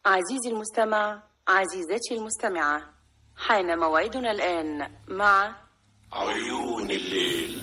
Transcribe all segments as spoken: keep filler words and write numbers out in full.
عزيزي المستمع، عزيزتي المستمعة، حان موعدنا الآن مع عيون الليل.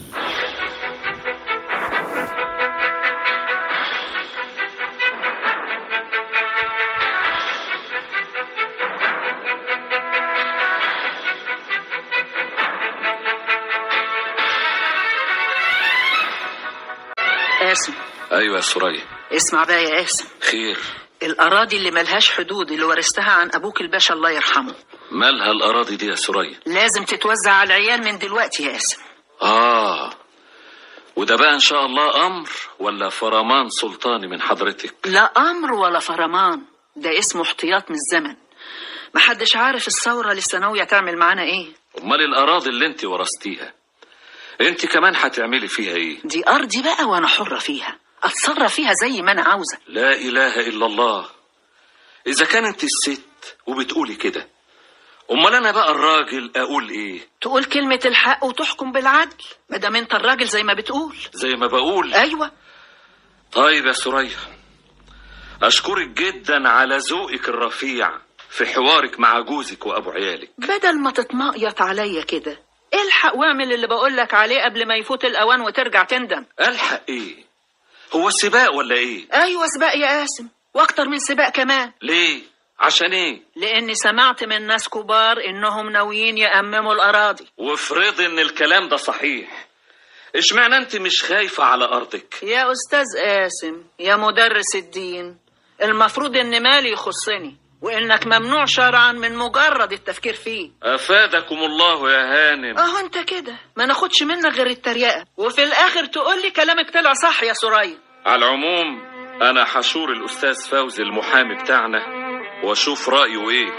قاسم. ايوه يا سوريا. اسمع بقى يا قاسم. خير؟ الأراضي اللي ملهاش حدود اللي ورثتها عن أبوك الباشا الله يرحمه. مالها الأراضي دي يا سوريا؟ لازم تتوزع على العيال من دلوقتي يا قاسم. آه، وده بقى إن شاء الله أمر ولا فرمان سلطاني من حضرتك؟ لا أمر ولا فرمان، ده اسمه احتياط من الزمن. محدش عارف الثورة لسه ناوية تعمل معانا إيه. أمال الأراضي اللي أنت ورثتيها أنت كمان هتعملي فيها إيه؟ دي أرضي بقى وأنا حرة فيها، أتصرف فيها زي ما أنا عاوزة. لا إله إلا الله. إذا كانت الست وبتقولي كده، أمال أنا بقى الراجل أقول إيه؟ تقول كلمة الحق وتحكم بالعدل، مادام أنت الراجل زي ما بتقول. زي ما بقول؟ أيوة. طيب يا سوريا، أشكرك جدا على ذوقك الرفيع في حوارك مع جوزك وأبو عيالك. بدل ما تتمقيط عليا كده، الحق واعمل اللي بقولك عليه قبل ما يفوت الأوان وترجع تندم. ألحق إيه؟ هو السباق ولا إيه؟ أيوة سباق يا قاسم، وأكتر من سباق كمان. ليه؟ عشان إيه؟ لأني سمعت من ناس كبار إنهم ناويين يأمموا الأراضي. وافرض إن الكلام ده صحيح، إشمعنى أنت مش خايفة على أرضك؟ يا أستاذ قاسم يا مدرس الدين، المفروض إن مالي يخصني، وإنك ممنوع شرعا من مجرد التفكير فيه. أفادكم الله يا هانم. أهو أنت كده ما ناخدش منك غير التريقة، وفي الآخر تقولي كلامك طلع صح يا سوريا. على العموم أنا حشور الأستاذ فوزي المحامي بتاعنا وأشوف رأيه إيه.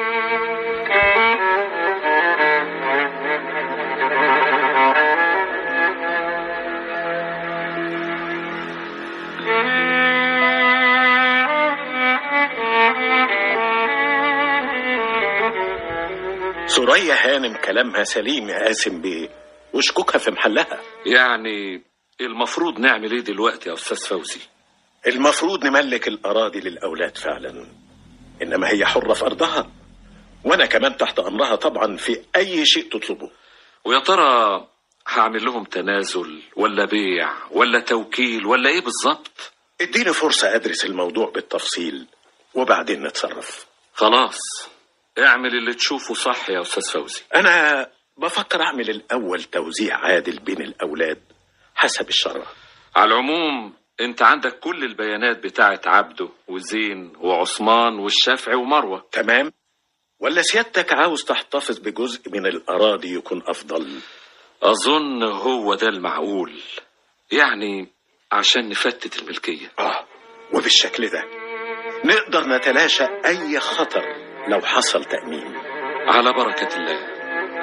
سوريا هانم كلامها سليم يا قاسم بيه، وشكوكها في محلها. يعني المفروض نعمل ايه دلوقتي يا أستاذ فوزي؟ المفروض نملك الأراضي للأولاد فعلا، إنما هي حرة في أرضها، وأنا كمان تحت أمرها طبعا في أي شيء تطلبه. ويا ترى هعمل لهم تنازل ولا بيع ولا توكيل ولا ايه بالظبط؟ اديني فرصة أدرس الموضوع بالتفصيل وبعدين نتصرف. خلاص، اعمل اللي تشوفه صح يا أستاذ فوزي. أنا بفكر أعمل الأول توزيع عادل بين الأولاد حسب الشرع. على العموم انت عندك كل البيانات بتاعت عبده وزين وعثمان والشافعي ومروة. تمام، ولا سيادتك عاوز تحتفظ بجزء من الأراضي يكون أفضل؟ أظن هو ده المعقول، يعني عشان نفتت الملكية. آه، وبالشكل ده نقدر نتلاشى أي خطر لو حصل تأمين. على بركة الله.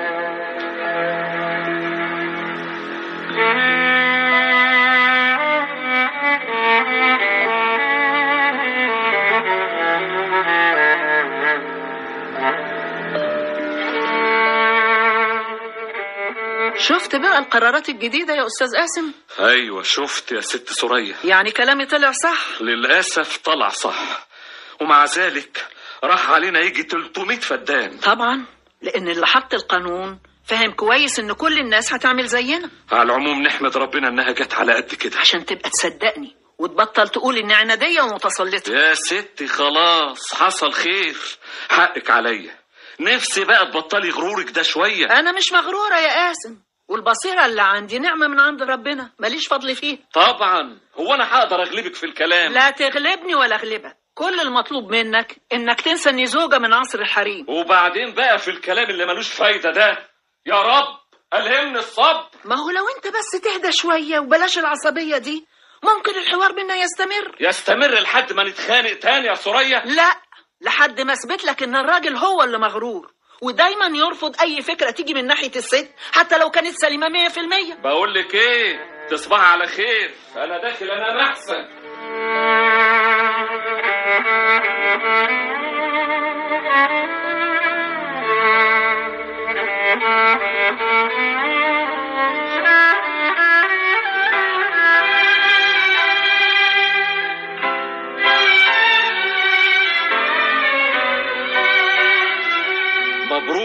شفت بقى القرارات الجديدة يا أستاذ قاسم؟ أيوة شفت يا ست سوريا. يعني كلامي طلع صح؟ للأسف طلع صح، ومع ذلك راح علينا يجي ثلاثمية فدان. طبعا، لأن اللي حط القانون فاهم كويس إن كل الناس هتعمل زينا. على العموم نحمد ربنا إنها جت على قد كده، عشان تبقى تصدقني وتبطل تقول إن عنادية ومتسلطة. يا ستي خلاص حصل خير، حقك عليا. نفسي بقى تبطلي غرورك ده شوية. أنا مش مغرورة يا قاسم، والبصيرة اللي عندي نعمة من عند ربنا، ماليش فضل فيه. طبعا، هو أنا هقدر أغلبك في الكلام؟ لا تغلبني ولا أغلبك، كل المطلوب منك إنك تنسى إني زوجة من عصر الحريم. وبعدين بقى في الكلام اللي ملوش فايدة ده، يا رب ألهمني الصبر. ما هو لو أنت بس تهدى شوية وبلاش العصبية دي، ممكن الحوار بينا يستمر. يستمر لحد ما نتخانق تاني يا سوريا؟ لا، لحد ما اثبت لك إن الراجل هو اللي مغرور، ودايما يرفض اي فكرة تيجي من ناحية الست حتى لو كانت سليمة مية في المية. بقول لك ايه، تصبحي على خير، انا داخل انام احسن.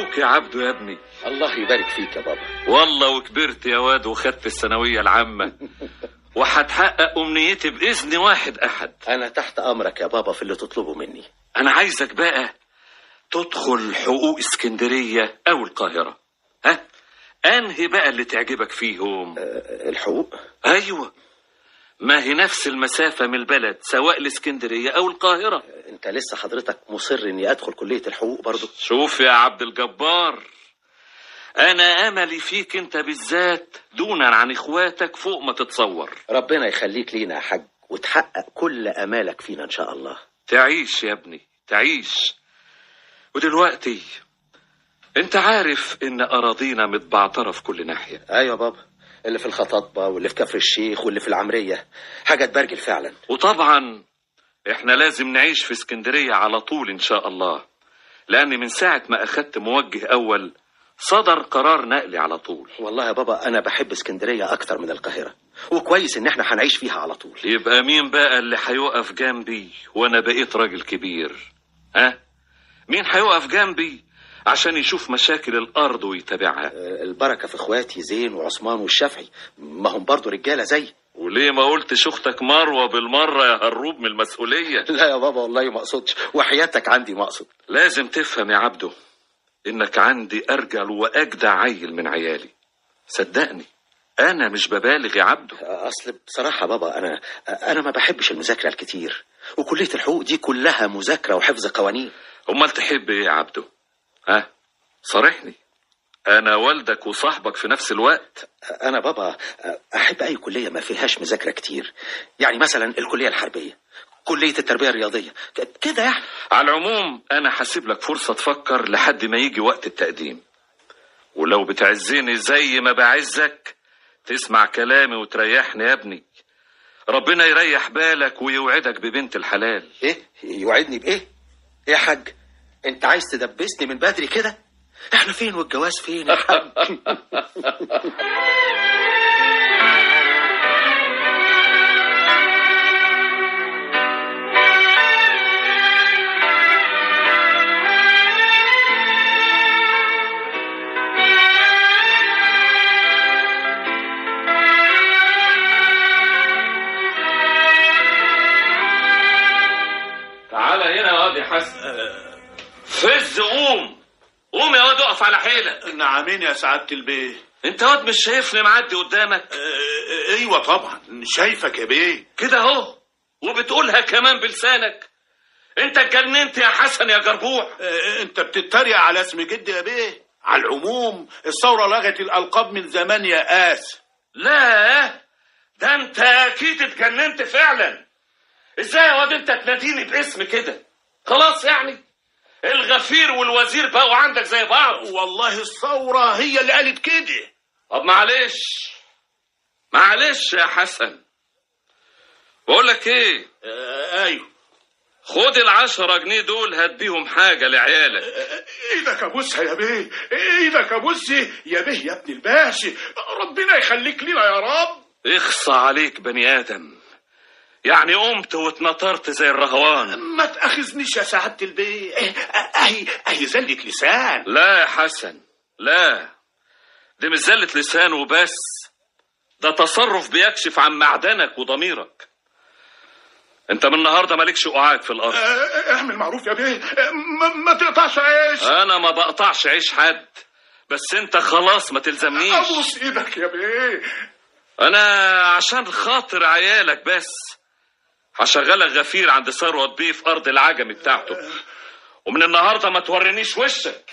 مبروك يا عبدو يا ابني. الله يبارك فيك يا بابا. والله وكبرت يا واد وخدت الثانوية العامة وهتحقق أمنيتي بإذن واحد أحد. أنا تحت أمرك يا بابا في اللي تطلبه مني. أنا عايزك بقى تدخل حقوق اسكندرية أو القاهرة. ها؟ أنهي بقى اللي تعجبك فيهم؟ أه الحقوق؟ أيوة، ما هي نفس المسافة من البلد سواء الاسكندرية أو القاهرة. أه أنت لسه حضرتك مصر إني أدخل كلية الحقوق برضو؟ شوف يا عبد الجبار، أنا أملي فيك أنت بالذات دونا عن إخواتك فوق ما تتصور. ربنا يخليك لينا يا حاج وتحقق كل أمالك فينا إن شاء الله. تعيش يا ابني تعيش. ودلوقتي أنت عارف إن أراضينا متبعترة في كل ناحية. أيوة يا بابا، اللي في الخطاطبة واللي في كفر الشيخ واللي في العمرية، حاجة تبرجل فعلا. وطبعا إحنا لازم نعيش في اسكندرية على طول إن شاء الله، لأن من ساعة ما أخدت موجه أول صدر قرار نقلي على طول. والله يا بابا أنا بحب اسكندرية أكتر من القاهرة، وكويس إن احنا هنعيش فيها على طول. يبقى مين بقى اللي هيقف جنبي وأنا بقيت راجل كبير؟ ها؟ مين هيقف جنبي عشان يشوف مشاكل الأرض ويتابعها؟ البركة في إخواتي زين وعثمان والشافعي، ما هم برضو رجالة زي. وليه ما قلتش أختك مروة بالمرة يا هروب من المسؤولية؟ لا يا بابا والله ما أقصدش، وحياتك عندي ما أقصد. لازم تفهم يا عبدو إنك عندي أرجل وأجدع عيل من عيالي، صدقني أنا مش ببالغ يا عبدو. أصل بصراحة بابا أنا أنا ما بحبش المذاكرة الكتير، وكلية الحقوق دي كلها مذاكرة وحفظ قوانين. أمال تحب إيه يا عبدو؟ ها؟ صارحني، أنا والدك وصاحبك في نفس الوقت. أنا بابا أحب أي كلية ما فيهاش مذاكرة كتير، يعني مثلا الكلية الحربية، كلية التربية الرياضية كده يعني. على العموم أنا هسيب لك فرصة تفكر لحد ما يجي وقت التقديم، ولو بتعزني زي ما بعزك تسمع كلامي وتريحني يا ابني. ربنا يريح بالك ويوعدك ببنت الحلال. إيه؟ يوعدني بإيه؟ إيه يا حاج؟ أنت عايز تدبسني من بدري كده؟ إحنا فين والجواز فين يا حاج؟ تعالى هنا يا واد يا حسن. فز قوم قوم يا واد، اقف على حيلك. نعمين يا سعادة البيه. انت واد مش شايفني معدي قدامك؟ اه ايوه طبعا شايفك يا بيه. كده اهو وبتقولها كمان بلسانك. انت اتجننت يا حسن يا جربوع. اه انت بتتريق على اسم جدي يا بيه. على العموم الثورة لغت الألقاب من زمان يا قاس. لا ده انت اكيد اتجننت فعلا. ازاي يا واد انت تناديني باسم كده؟ خلاص يعني الغفير والوزير بقوا عندك زي بعض. والله الثورة هي اللي قالت كده. طب معلش معلش يا حسن، بقول لك ايه. آه ايوه. خد العشرة جنيه دول هات بيهم حاجة لعيالك. آه ايدك ابوسها يا بيه، ايدك ابوسها يا بيه يا ابن الباشا، ربنا يخليك لنا يا رب. اخصى عليك بني ادم، يعني قمت واتنطرت زي الرهوان. ما تأخذنيش يا سعادة البيه، اهي اهي زلة لسان. لا يا حسن لا، دي مش زلة لسان وبس، ده تصرف بيكشف عن معدنك وضميرك. انت من النهارده مالكش قعاد في الارض. اعمل معروف يا بيه، ما, ما تقطعش عيش. انا ما بقطعش عيش حد، بس انت خلاص ما تلزمنيش. ابوس ايدك يا بيه. انا عشان خاطر عيالك بس هشغلك غفير عند ثروت بيه في ارض العجمي بتاعته، ومن النهارده ما تورينيش وشك.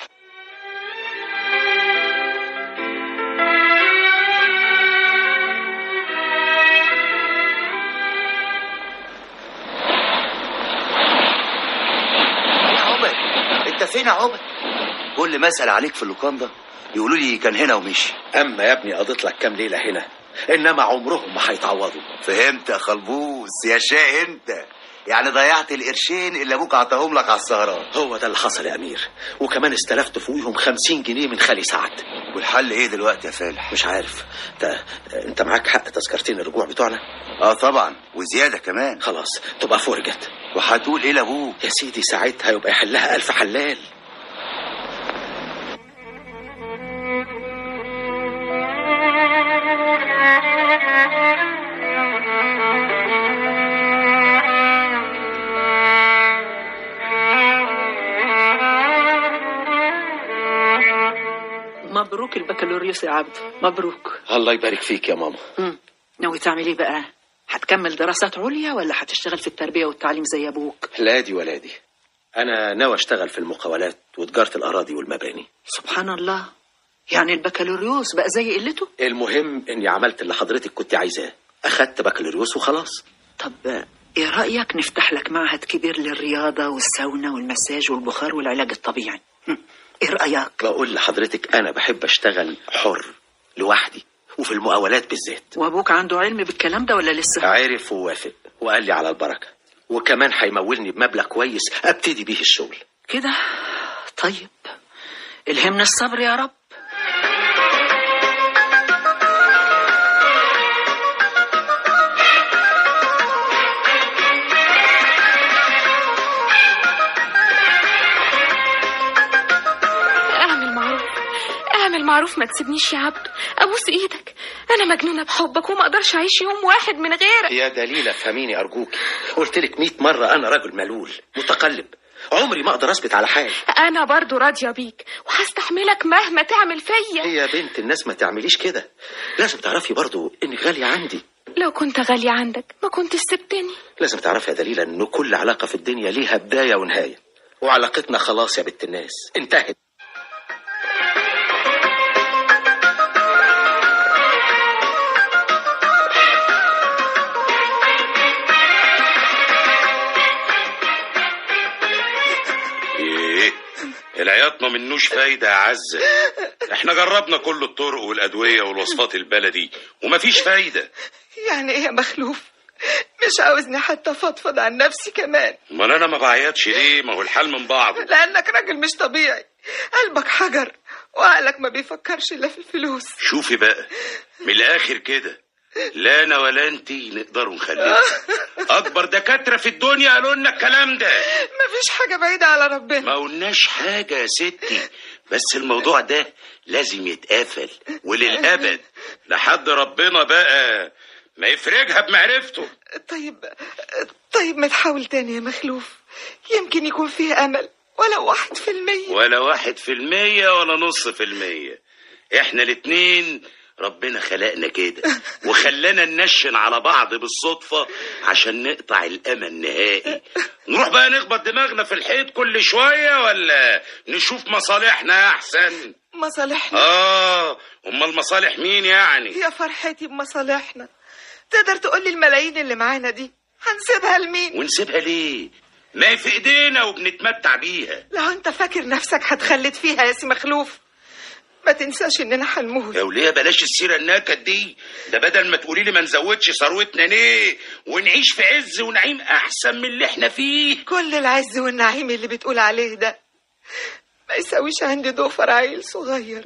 يا عمر انت فين يا عمر؟ كل ما اسال عليك في اللوكاندا يقولوا لي كان هنا ومشي. اما يا ابني قضيت لك كام ليله هنا، انما عمرهم ما هيتعوضوا. فهمت يا خلبوس يا شاي انت، يعني ضيعت القرشين اللي ابوك عطاهم لك على السهران. هو ده اللي حصل يا امير، وكمان استلفت فوقيهم خمسين جنيه من خالي سعد. والحل ايه دلوقتي يا فالح؟ مش عارف. انت انت معاك حق تذكرتين الرجوع بتوعنا؟ اه طبعا وزياده كمان. خلاص تبقى فرجت. وهتقول ايه لابوك؟ يا سيدي ساعتها يبقى يحلها الف حلال. مبروك البكالوريوس يا عبد، مبروك. الله يبارك فيك يا ماما. مم. ناوي تعمل ايه بقى؟ هتكمل دراسات عليا ولا هتشتغل في التربية والتعليم زي ابوك؟ لا دي ولا دي، انا ناوي اشتغل في المقاولات وتجارة الاراضي والمباني. سبحان الله، يعني البكالوريوس بقى زي قلته؟ المهم اني عملت اللي حضرتك كنت عايزاه، اخدت بكالوريوس وخلاص. طب ايه رأيك نفتح لك معهد كبير للرياضة والساونا والمساج والبخار والعلاج الطبيعي؟ ايه رأيك؟ بقول لحضرتك انا بحب اشتغل حر لوحدي، وفي المقاولات بالذات. وابوك عنده علم بالكلام ده ولا لسه؟ عارف ووافق وقال لي على البركة، وكمان هيمولني بمبلغ كويس ابتدي بيه الشغل. كده طيب، الهمنا الصبر يا رب. اعمل معروف، ما تسيبنيش يا عبد، ابوس ايدك، انا مجنونه بحبك وما اقدرش اعيش يوم واحد من غيرك. يا دليلة فهميني ارجوك، قلت لك مئة مرة انا رجل ملول متقلب، عمري ما اقدر اثبت على حالي. انا برضو راضيه بيك وهستحملك مهما تعمل فيا. يا بنت الناس ما تعمليش كده، لازم تعرفي برضو انك غالية عندي. لو كنت غالية عندك ما كنت سبتني. لازم تعرفي يا دليلة ان كل علاقة في الدنيا ليها بداية ونهاية، وعلاقتنا خلاص يا بنت الناس انتهت. العياط ما منوش فايدة يا عزة، احنا جربنا كل الطرق والأدوية والوصفات البلدي ومفيش فايدة. يعني ايه يا مخلوف؟ مش عاوزني حتى افضفض عن نفسي كمان؟ امال انا ما بعيطش ليه؟ ما هو الحال من بعضه. لانك راجل مش طبيعي، قلبك حجر وعقلك ما بيفكرش الا في الفلوس. شوفي بقى من الاخر كده، لا انا ولا انتي نقدروا نخليها. اكبر دكاتره في الدنيا قالوا لنا الكلام ده. مفيش حاجه بعيده على ربنا. ما قلناش حاجه يا ستي، بس الموضوع ده لازم يتقفل وللابد لحد ربنا بقى ما يفرجها بمعرفته. طيب طيب ما تحاول تاني يا مخلوف، يمكن يكون فيه امل، ولو واحد في المية. ولا واحد في المية ولا نص في المية، احنا الاتنين ربنا خلقنا كده وخلانا ننشن على بعض بالصدفة عشان نقطع الأمل نهائي. نروح بقى نخبط دماغنا في الحيط كل شوية ولا نشوف مصالحنا أحسن؟ مصالحنا؟ آه، أمال مصالح مين يعني؟ يا فرحتي بمصالحنا. تقدر تقولي الملايين اللي معانا دي هنسيبها لمين؟ ونسيبها ليه؟ ما هي في إيدينا وبنتمتع بيها. لو أنت فاكر نفسك هتخلد فيها يا سي مخلوف، ما تنساش اننا هنموت. يا وليه بلاش السيره النكد دي، ده بدل ما تقولي لي ما نزودش ثروتنا ليه ونعيش في عز ونعيم احسن من اللي احنا فيه. كل العز والنعيم اللي بتقول عليه ده ما يساويش عندي ضفر عيل صغير.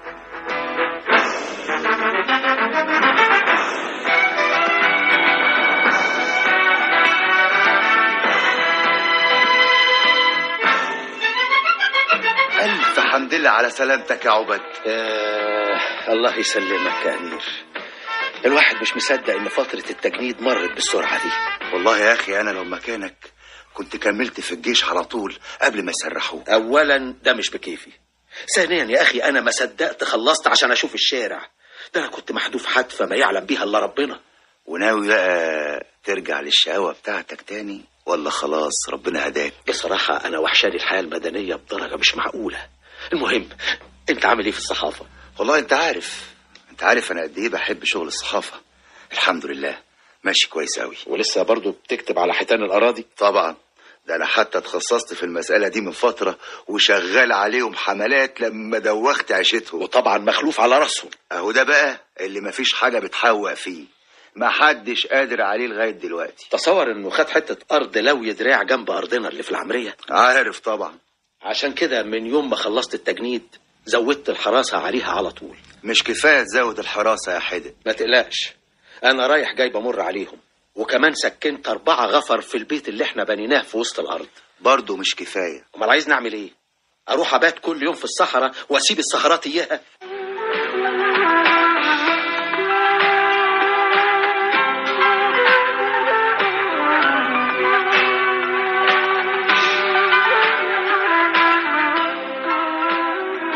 ألف حمد لله على سلامتك يا عبد. آه الله يسلمك يا أمير، الواحد مش مصدق إن فترة التجنيد مرت بالسرعة دي. والله يا أخي أنا لو مكانك كنت كملت في الجيش على طول قبل ما يسرحوه. أولا ده مش بكيفي، ثانيا يا أخي أنا ما صدقت خلصت عشان أشوف الشارع، ده أنا كنت محذوف حتفة ما يعلم بيها إلا ربنا. وناوي بقى ترجع للشقاوة بتاعتك تاني ولا خلاص ربنا هداك؟ بصراحة أنا وحشاني الحياة المدنية بدرجة مش معقولة. المهم أنت عامل إيه في الصحافة؟ والله أنت عارف أنت عارف أنا قد إيه بحب شغل الصحافة. الحمد لله ماشي كويس أوي. ولسه برضو بتكتب على حيتان الأراضي؟ طبعا، ده أنا حتى اتخصصت في المسألة دي من فترة وشغال عليهم حملات لما دوخت عيشتهم. وطبعا مخلوف على رأسهم. أهو ده بقى اللي مفيش حاجة بتحوق فيه، ما حدش قادر عليه لغاية دلوقتي. تصور انه خد حتة ارض لوي دراع جنب ارضنا اللي في العمرية. عارف طبعا. عشان كده من يوم ما خلصت التجنيد زودت الحراسة عليها على طول. مش كفاية تزود الحراسة يا حدق؟ ما تقلقش، انا رايح جاي بمر عليهم، وكمان سكنت اربعة غفر في البيت اللي احنا بنيناه في وسط الارض. برضه مش كفاية. امال عايز نعمل ايه؟ اروح ابات كل يوم في الصحراء واسيب السهرات اياها؟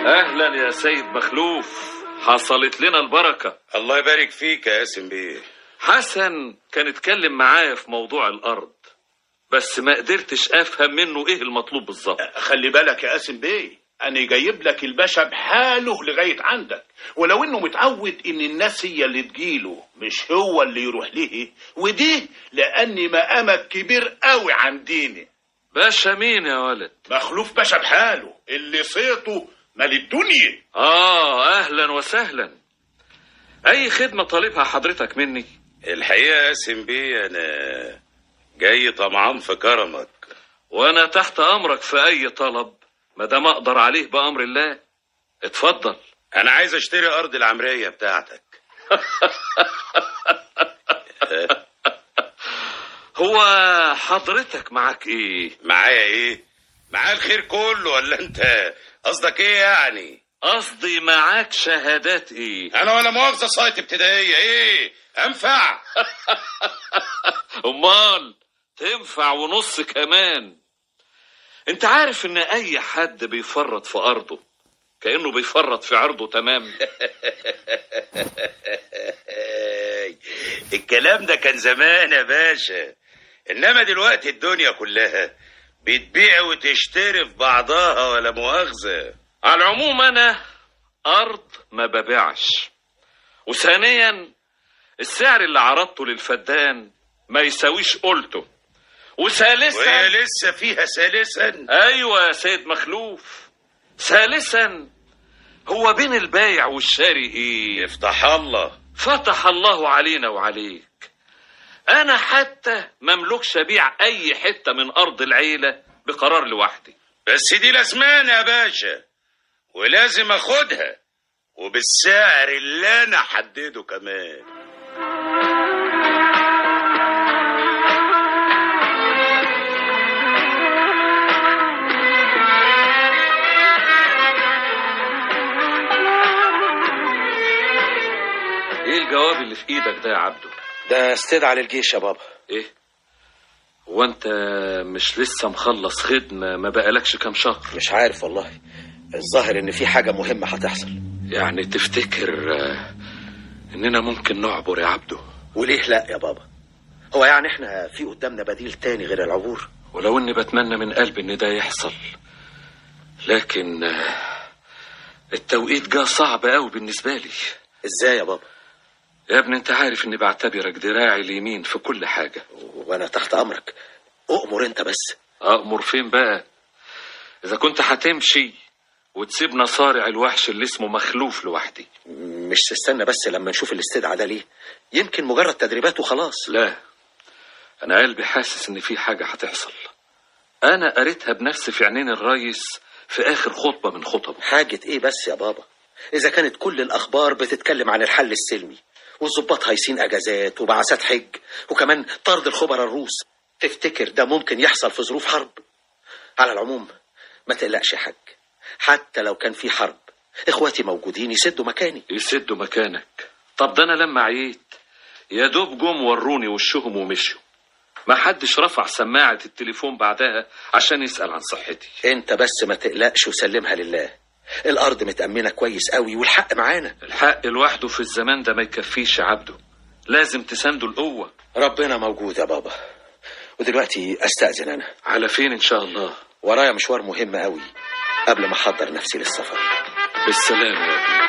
اهلا يا سيد مخلوف، حصلت لنا البركة. الله يبارك فيك يا قاسم بيه. حسن كان اتكلم معايا في موضوع الارض، بس ما قدرتش افهم منه ايه المطلوب بالظبط. خلي بالك يا قاسم بيه، انا جايب لك الباشا بحاله لغايه عندك، ولو انه متعود ان الناس هي اللي تجيله مش هو اللي يروح ليه، ودي لان مقامك كبير قوي عنديني. باشا مين يا ولد؟ مخلوف باشا بحاله اللي صيته مال الدنيا. اه اهلا وسهلا. اي خدمة طالبها حضرتك مني؟ الحقيقة يا قاسم بيه انا جاي طمعان في كرمك. وانا تحت امرك في اي طلب ما دام اقدر عليه بامر الله. اتفضل. انا عايز اشتري ارض العمرية بتاعتك. هو حضرتك معاك ايه؟ معايا ايه؟ معايا الخير كله ولا انت قصدك ايه يعني؟ قصدي معاك شهادات ايه؟ انا ولا مؤاخذة سايت ابتدائية ايه؟ انفع؟ امال تنفع ونص كمان. انت عارف ان اي حد بيفرط في ارضه كأنه بيفرط في عرضه تمام. الكلام ده كان زمان يا باشا، انما دلوقتي الدنيا كلها بتبيع وتشتري في بعضها ولا مؤاخذة. على العموم انا ارض ما ببيعش، وثانيا السعر اللي عرضته للفدان ما يساويش قلته، وثالثا وهي لسه فيها ثالثا. ايوه يا سيد مخلوف، ثالثا هو بين البايع والشاري ايه؟ يفتح الله. فتح الله علينا وعليك. انا حتى مملكش ابيع اي حتة من ارض العيلة بقرار لوحدي. بس دي لازمانة يا باشا، ولازم اخدها وبالسعر اللي انا حدده كمان. ايه الجواب اللي في ايدك ده يا عبده؟ ده استدعى للجيش يا بابا. ايه؟ هو انت مش لسه مخلص خدمة ما بقالكش كام شهر؟ مش عارف والله، الظاهر ان في حاجة مهمة هتحصل. يعني تفتكر اننا ممكن نعبر يا عبده؟ وليه لا يا بابا؟ هو يعني احنا في قدامنا بديل تاني غير العبور؟ ولو اني بتمنى من قلبي ان ده يحصل، لكن التوقيت جه صعب قوي بالنسبة لي. ازاي يا بابا؟ يا ابني انت عارف اني بعتبرك دراعي اليمين في كل حاجة. وانا تحت امرك، اؤمر انت بس. اؤمر فين بقى؟ اذا كنت هتمشي وتسيبنا صارع الوحش اللي اسمه مخلوف لوحدي. مش تستنى بس لما نشوف الاستدعاء ده ليه؟ يمكن مجرد تدريبات وخلاص. لا، انا قلبي حاسس ان في حاجة هتحصل. انا قريتها بنفسي في عينين الريس في اخر خطبة من خطبه. حاجة ايه بس يا بابا؟ اذا كانت كل الاخبار بتتكلم عن الحل السلمي، والظباط هايسين اجازات وبعثات حج، وكمان طرد الخبراء الروس، تفتكر ده ممكن يحصل في ظروف حرب؟ على العموم ما تقلقش يا حاج، حتى لو كان في حرب اخواتي موجودين يسدوا مكاني. يسدوا مكانك؟ طب ده انا لما عييت يا دوب جم وروني وشهم ومشوا، ما حدش رفع سماعة التليفون بعدها عشان يسأل عن صحتي. انت بس ما تقلقش وسلمها لله، الارض متأمنة كويس قوي والحق معانا. الحق لوحده في الزمان ده ما يكفيش يا عبده، لازم تسنده القوة. ربنا موجود يا بابا. ودلوقتي استأذن انا. على فين ان شاء الله؟ ورايا مشوار مهم قوي قبل ما احضر نفسي للسفر. بالسلامة يا ابني.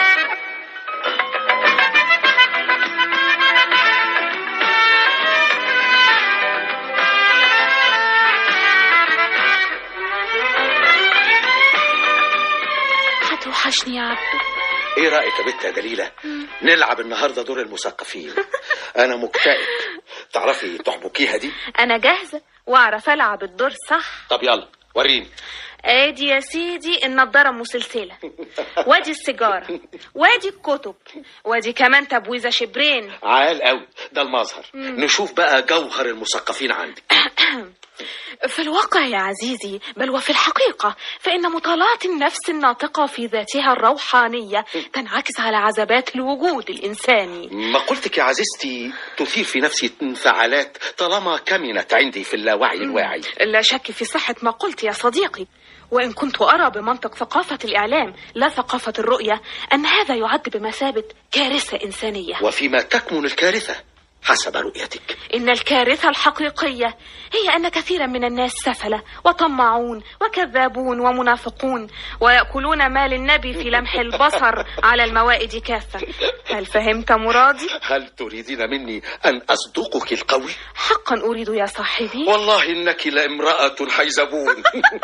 هتوحشني يا عبده. ايه رأيك يا بنت يا دليلة؟ نلعب النهاردة دور المثقفين. انا مكتئب، تعرفي تحبكيها دي؟ انا جاهزة واعرف العب الدور صح. طب يلا وريني. ادي يا سيدي النضارة مسلسلة، وادي السيجارة، وادي الكتب، وادي كمان تبويزة شبرين. عال قوي، ده المظهر. نشوف بقى جوهر المثقفين عندك. في الواقع يا عزيزي، بل وفي الحقيقة، فإن مطالعة النفس الناطقة في ذاتها الروحانية تنعكس على عذبات الوجود الإنساني. مقولتك يا عزيزتي تثير في نفسي انفعالات طالما كمنت عندي في اللاوعي الواعي. لا شك في صحة ما قلت يا صديقي، وإن كنت أرى بمنطق ثقافة الإعلام لا ثقافة الرؤية أن هذا يعد بمثابة كارثة إنسانية. وفيما تكمن الكارثة حسب رؤيتك؟ إن الكارثة الحقيقية هي أن كثيرا من الناس سفلة وطماعون وكذابون ومنافقون ويأكلون مال النبي في لمح البصر على الموائد كافة. هل فهمت مرادي؟ هل تريدين مني أن أصدقك القول؟ حقا أريد يا صاحبي. والله إنك لامرأة حيزبون.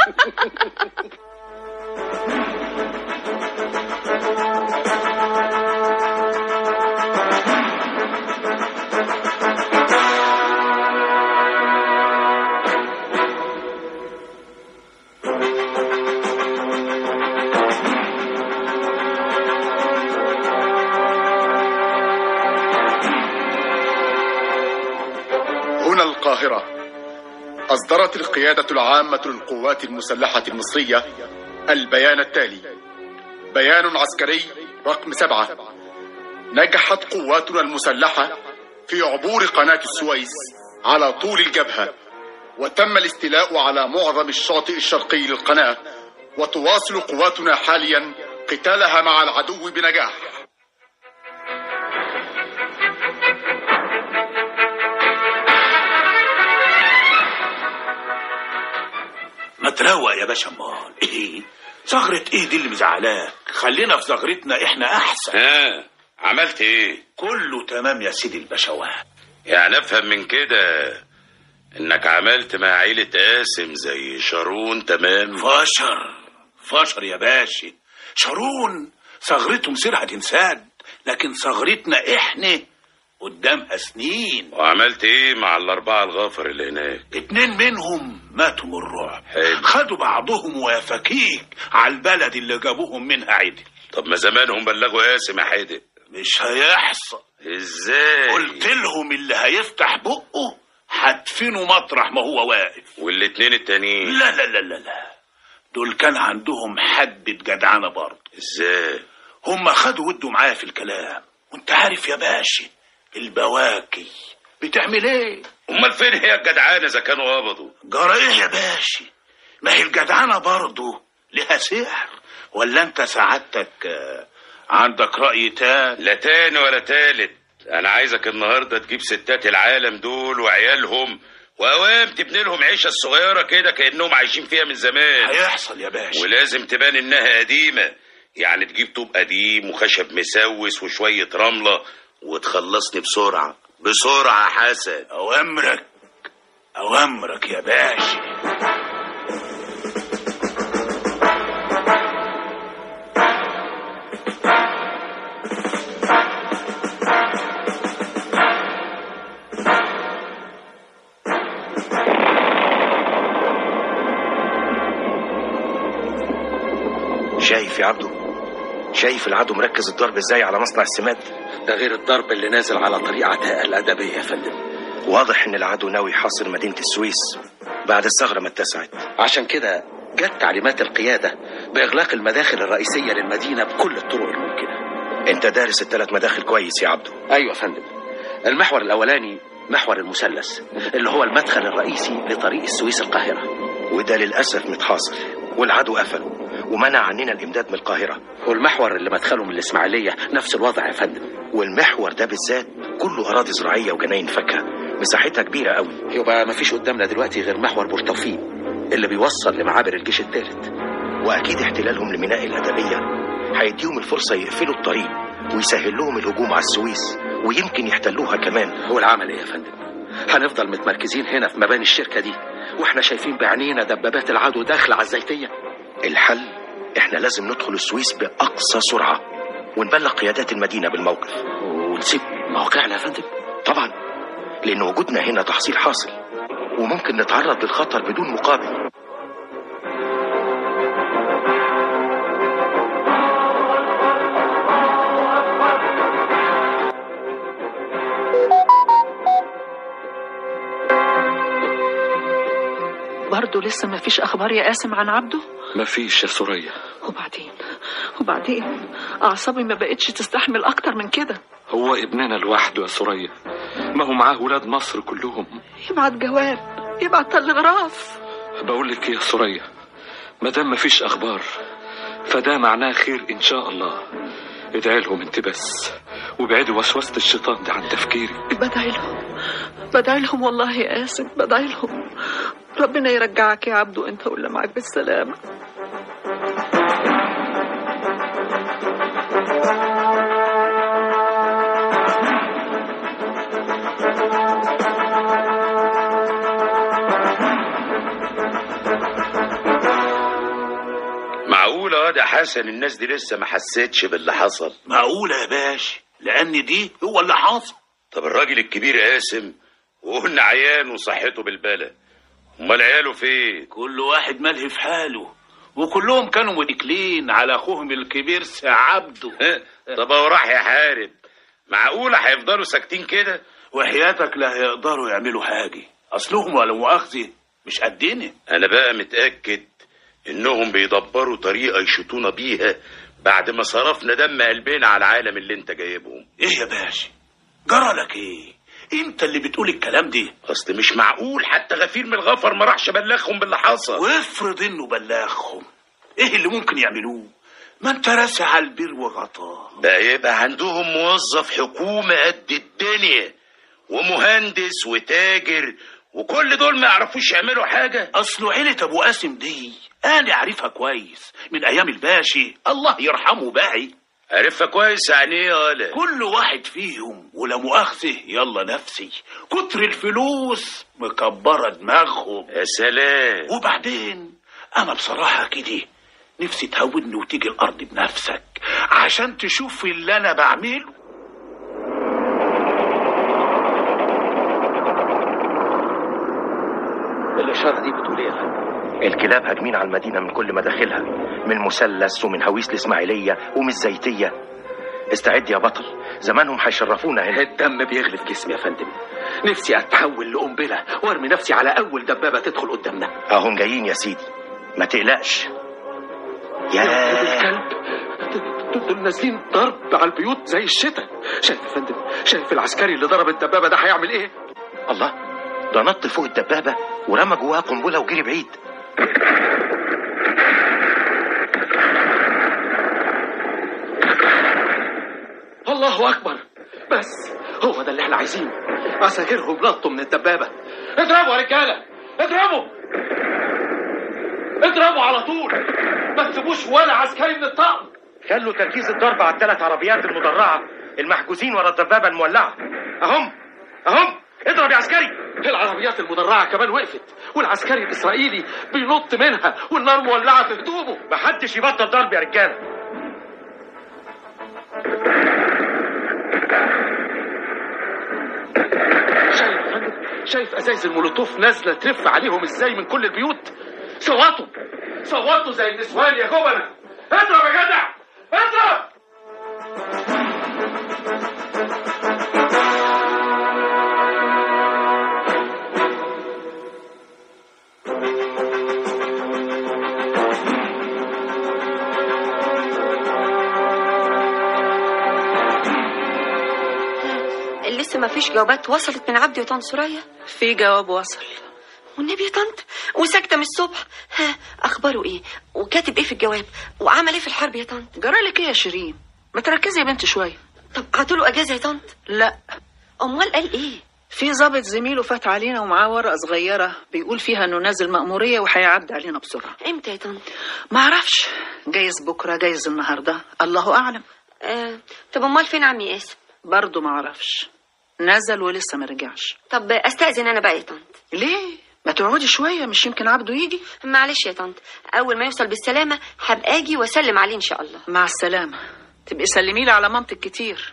القاهرة. أصدرت القيادة العامة للقوات المسلحة المصرية البيان التالي: بيان عسكري رقم سبعة. نجحت قواتنا المسلحة في عبور قناة السويس على طول الجبهة، وتم الاستيلاء على معظم الشاطئ الشرقي للقناة، وتواصل قواتنا حاليا قتالها مع العدو بنجاح. ما تروق يا باشا. امال ايه زغرة ايه دي اللي مزعلاك؟ خلينا في زغرتنا احنا احسن. ها عملت ايه؟ كله تمام يا سيدي البشوات. يعني افهم من كده انك عملت مع عيلة قاسم زي شارون؟ تمام. فشر فشر يا باشا. شارون ثغرته مسيرها تنساد، لكن ثغرتنا احنا قدامها سنين. وعملت ايه مع الاربعة الغافر اللي هناك؟ اتنين منهم ماتوا من الرعب. حلو. خدوا بعضهم وافاكيك على البلد اللي جابوهم منها عدل. طب ما زمانهم بلغوا قاسم يا حدق. مش هيحصل. ازاي؟ قلت لهم اللي هيفتح بقه هدفنه مطرح ما هو واقف. والاتنين التانيين؟ لا لا لا لا لا، دول كان عندهم حبة جدعنة برضه. ازاي؟ هم خدوا ودوا معايا في الكلام، وانت عارف يا باشا البواكي بتعمل ايه؟ امال فين هي الجدعانة اذا كانوا قبضوا؟ جرى ايه يا باشا؟ ما هي الجدعنة برضه لها سحر. ولا انت سعادتك عندك رأي تاني؟ لا تاني ولا تالت. انا عايزك النهاردة تجيب ستات العالم دول وعيالهم وقوام تبني لهم عيشة الصغيرة كده كأنهم عايشين فيها من زمان. هيحصل يا باشا. ولازم تبان انها قديمة، يعني تجيب طوب قديم وخشب مسوس وشوية رملة وتخلصني بسرعة بسرعة حسن. أوامرك أوامرك يا باشا. شايف يا عبده؟ شايف العدو مركز الضرب ازاي على مصنع السماد؟ ده غير الضرب اللي نازل على طريق عتاقة الأدبية يا فندم. واضح ان العدو ناوي يحاصر مدينة السويس بعد الثغرة ما اتسعت. عشان كده جت تعليمات القيادة بإغلاق المداخل الرئيسية للمدينة بكل الطرق الممكنة. انت دارس الثلاث مداخل كويس يا عبده؟ ايوه يا فندم. المحور الأولاني محور المثلث اللي هو المدخل الرئيسي لطريق السويس القاهرة، وده للأسف متحاصر والعدو قفله ومنع عننا الإمداد من القاهرة. والمحور اللي مدخله من الإسماعيلية نفس الوضع يا فندم. والمحور ده بالذات كله أراضي زراعية وجناين فاكهة مساحتها كبيرة قوي. يبقى مفيش قدامنا دلوقتي غير محور بورتوفيق اللي بيوصل لمعابر الجيش الثالث. وأكيد احتلالهم لميناء الأدبية هيديهم الفرصة يقفلوا الطريق ويسهل لهم الهجوم على السويس، ويمكن يحتلوها كمان. هو العمل ايه يا فندم؟ هنفضل متمركزين هنا في مباني الشركة دي واحنا شايفين بعينينا دبابات العدو داخلة على الزيتية؟ الحل احنا لازم ندخل السويس بأقصى سرعة ونبلغ قيادات المدينة بالموقف ونسيب موقعنا يا فندم. طبعا، لأن وجودنا هنا تحصيل حاصل وممكن نتعرض للخطر بدون مقابل. برضه لسه ما فيش اخبار يا قاسم عن عبده؟ ما فيش يا سوريا. وبعدين وبعدين اعصابي ما بقتش تستحمل اكتر من كده. هو ابننا لوحده يا سوريا، ما هو معاه ولاد مصر كلهم. يبعت جواب، يبعت تلغراف. بقول لك يا سوريا، مادام مفيش اخبار فده معناه خير ان شاء الله. ادعي لهم انت بس، وابعدي وسوسة الشيطان ده عن تفكيرك. بدعي لهم بدعي لهم والله يا قاسم، بدعي لهم ربنا يرجعك يا عبدو انت واللي معاك بالسلامة. معقولة ده حسن الناس دي لسه ما حسيتش باللي حصل؟ معقولة يا باشا، لأن دي هو اللي حاصل. طب الراجل الكبير قاسم وقلنا عيان وصحته بالبلد، امال عياله فين؟ كل واحد ملهي في حاله، وكلهم كانوا متكلين على اخوهم الكبير سي عبده. طب هو راح يحارب، معقولة هيفضلوا ساكتين كده؟ وحياتك لا هيقدروا يعملوا حاجة، اصلهم ولا مؤاخذة مش قدنا. انا بقى متأكد انهم بيدبروا طريقة يشوطونا بيها بعد ما صرفنا دم قلبنا على العالم اللي انت جايبهم. ايه يا باشا جرى لك ايه؟ انت اللي بتقول الكلام ده. اصل مش معقول حتى غفير من الغفر ما راحش بلغهم باللي حصل. وافرض انه بلغهم، ايه اللي ممكن يعملوه؟ ما انت راسي على البير وغطاه. بقى يبقى عندهم موظف حكومة قد الدنيا ومهندس وتاجر، وكل دول ما يعرفوش يعملوا حاجة. اصله عيلة ابو قاسم دي انا اعرفها كويس من ايام الباشا الله يرحمه باعي. عرفها كويس يعني ايه يالا؟ كل واحد فيهم ولا مؤاخذة يلا نفسي، كتر الفلوس مكبرة دماغهم. يا سلام. وبعدين انا بصراحة كده نفسي تهودني وتيجي الارض بنفسك عشان تشوف اللي انا بعمله. الاشارة دي بتقول ايه يا فندم؟ الكلاب هاجمين على المدينة من كل مداخلها، من مثلث ومن هويس الإسماعيلية ومن الزيتية. استعد يا بطل، زمانهم هيشرفونا هنا. الدم بيغلي في جسمي يا فندم، نفسي اتحول لقنبلة وارمي نفسي على اول دبابة تدخل قدامنا. اهم جايين يا سيدي، ما تقلقش. يا الكلب دول نازلين ضرب على البيوت زي الشتاء. شايف يا فندم، شايف العسكري اللي ضرب الدبابة ده هيعمل ايه؟ الله، ده نط فوق الدبابة ورمى جواها قنبلة وجري بعيد. الله اكبر، بس هو ده اللي احنا عايزينه. عساكرهم نطوا من الدبابة. اضربوا يا رجالة، اضربوا اضربوا على طول، ما تسيبوش ولا عسكري من الطقم. خلوا تركيز الضرب على الثلاث عربيات المدرعة المحجوزين ورا الدبابة المولعة. اهم اهم اضرب يا عسكري. العربيات المدرعة كمان وقفت، والعسكري الإسرائيلي بينط منها والنار مولعة في هدومه. محدش يبطل ضرب يا رجالة. شايف يا فندم، شايف ازايز المولوتوف نازلة ترف عليهم ازاي من كل البيوت. صوتوا صوتوا زي النسوان يا جبنة. اضرب يا جدع اضرب. لسه ما فيش جوابات وصلت من عبدي وطنط سوريا؟ في جواب وصل. والنبي يا طنط، وساكته من الصبح. ها اخباره ايه؟ وكاتب ايه في الجواب؟ وعمل ايه في الحرب يا طنط؟ جرالك ايه يا شيرين؟ ما تركزي يا بنت شويه. طب عطوله اجازه يا طنط؟ لا. امال قال ايه؟ في ضابط زميله فات علينا ومعاه ورقه صغيره بيقول فيها انه نازل مأموريه وهيعدي علينا بسرعه. امتى يا طنط؟ ما اعرفش، جايز بكره جايز النهارده، الله اعلم. آه. طب امال فين عمي قاسم؟ برضه ما اعرفش، نزل ولسه ما رجعش. طب استأذن انا بقى يا طنط. ليه؟ ما تقعدي شويه، مش يمكن عبده يجي؟ معلش يا طنط، اول ما يوصل بالسلامه هبقى اجي واسلم عليه ان شاء الله. مع السلامه. تبقي سلمي لي على مامتك كتير.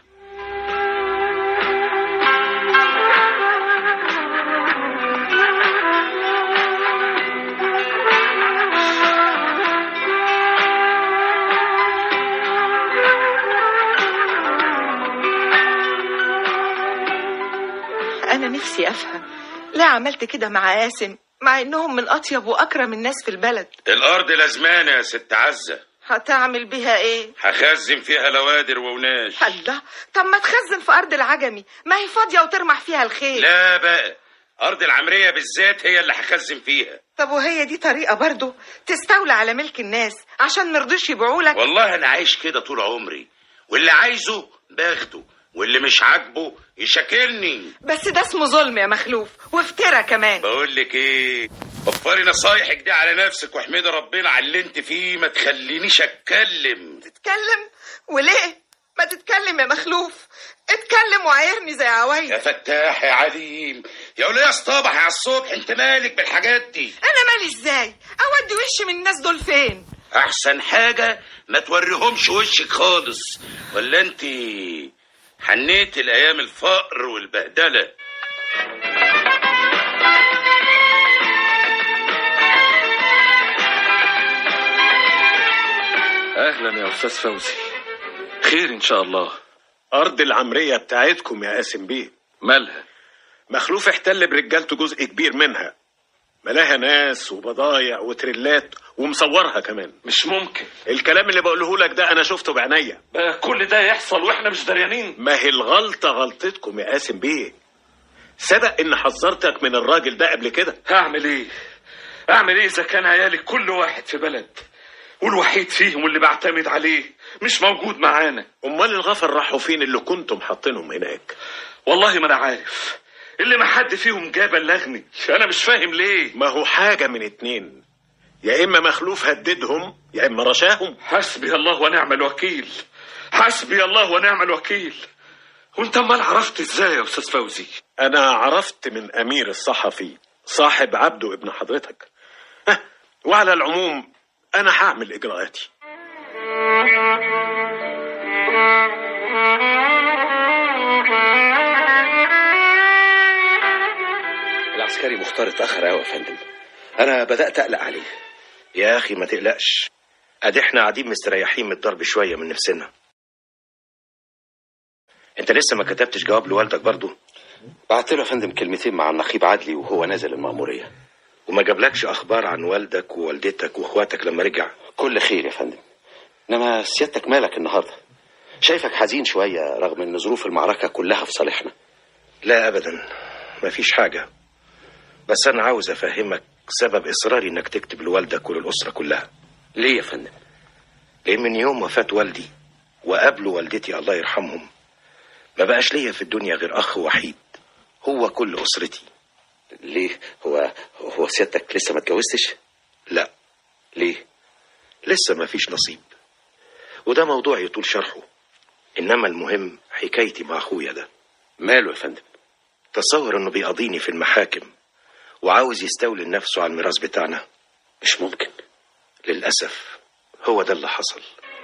أنا نفسي أفهم لا عملت كده مع قاسم مع إنهم من أطيب وأكرم الناس في البلد. الأرض لازمانة يا ست عزة. هتعمل بيها إيه؟ هخزن فيها لوادر ووناش. الله، طب ما تخزن في أرض العجمي، ما هي فاضية وترمح فيها الخيل. لا بقى، ارض العمريه بالذات هي اللي هخزن فيها. طب وهي دي طريقة برضو تستولى على ملك الناس عشان مرضوش يبيعوا لك؟ والله انا عايش كده طول عمري، واللي عايزه باخده واللي مش عاجبه يشاكلني. بس ده اسمه ظلم يا مخلوف وافترى كمان. بقول لك ايه، وفري نصايحك دي على نفسك واحمدي ربنا على اللي انت فيه، ما تخلينيش اتكلم. تتكلم؟ وليه؟ ما تتكلم يا مخلوف، اتكلم وعايرني زي عوايد. يا فتاح يا عليم يا وليه اصطبح على الصبح، انت مالك بالحاجات دي؟ انا مالي ازاي؟ اودي وشي من الناس دول فين؟ احسن حاجه ما توريهمش وشك خالص، ولا انت حنيت الايام الفقر والبهدله. اهلا يا استاذ فوزي، خير ان شاء الله. ارض العمريه بتاعتكم يا قاسم بيه مالها؟ مخلوف احتل برجالته جزء كبير منها، ملاها ناس وبضايع وتريلات ومصورها كمان. مش ممكن الكلام اللي بقوله لك ده انا شفته بعينيا. بقى كل ده يحصل واحنا مش دريانين؟ ما هي الغلطه غلطتكم يا قاسم بيه، سبق ان حذرتك من الراجل ده قبل كده. هعمل ايه؟ اعمل ايه اذا كان عيالي كل واحد في بلد والوحيد فيهم اللي بعتمد عليه مش موجود معانا؟ امال الغفر راحوا فين اللي كنتم حاطينهم هناك؟ والله ما انا عارف، اللي ما حد فيهم جاب بلغني، انا مش فاهم ليه. ما هو حاجه من اتنين، يا اما مخلوف هددهم يا اما رشاهم. حسبي الله ونعم الوكيل، حسبي الله ونعم الوكيل. وانت امال عرفت ازاي يا استاذ فوزي؟ انا عرفت من امير الصحفي صاحب عبده ابن حضرتك. ها، وعلى العموم انا هعمل اجراءاتي. العسكري مختار اتأخر قوي يا فندم، انا بدأت اقلق عليه. يا اخي ما تقلقش، ادي احنا قاعدين مستريحين من الضرب شويه من نفسنا. انت لسه ما كتبتش جواب لوالدك برضو؟ بعت له يا فندم كلمتين مع النقيب عدلي وهو نازل المأمورية. وما جابلكش اخبار عن والدك ووالدتك واخواتك لما رجع؟ كل خير يا فندم، انما سيادتك مالك النهارده؟ شايفك حزين شويه رغم ان ظروف المعركه كلها في صالحنا. لا ابدا مفيش حاجه، بس انا عاوز افهمك سبب اصراري انك تكتب لوالدك وللاسره كلها. ليه يا فندم؟ لان من يوم وفاه والدي وقبل والدتي الله يرحمهم ما بقاش ليا في الدنيا غير اخ وحيد هو كل اسرتي. ليه؟ هو هو سيادتك لسه ما اتجوزتش؟ لا. ليه؟ لسه ما فيش نصيب، وده موضوع يطول شرحه، انما المهم حكايتي مع اخويا ده. ماله يا فندم؟ تصور انه بيقضيني في المحاكم وعاوز يستولي نفسه على الميراث بتاعنا. مش ممكن. للأسف هو ده اللي حصل.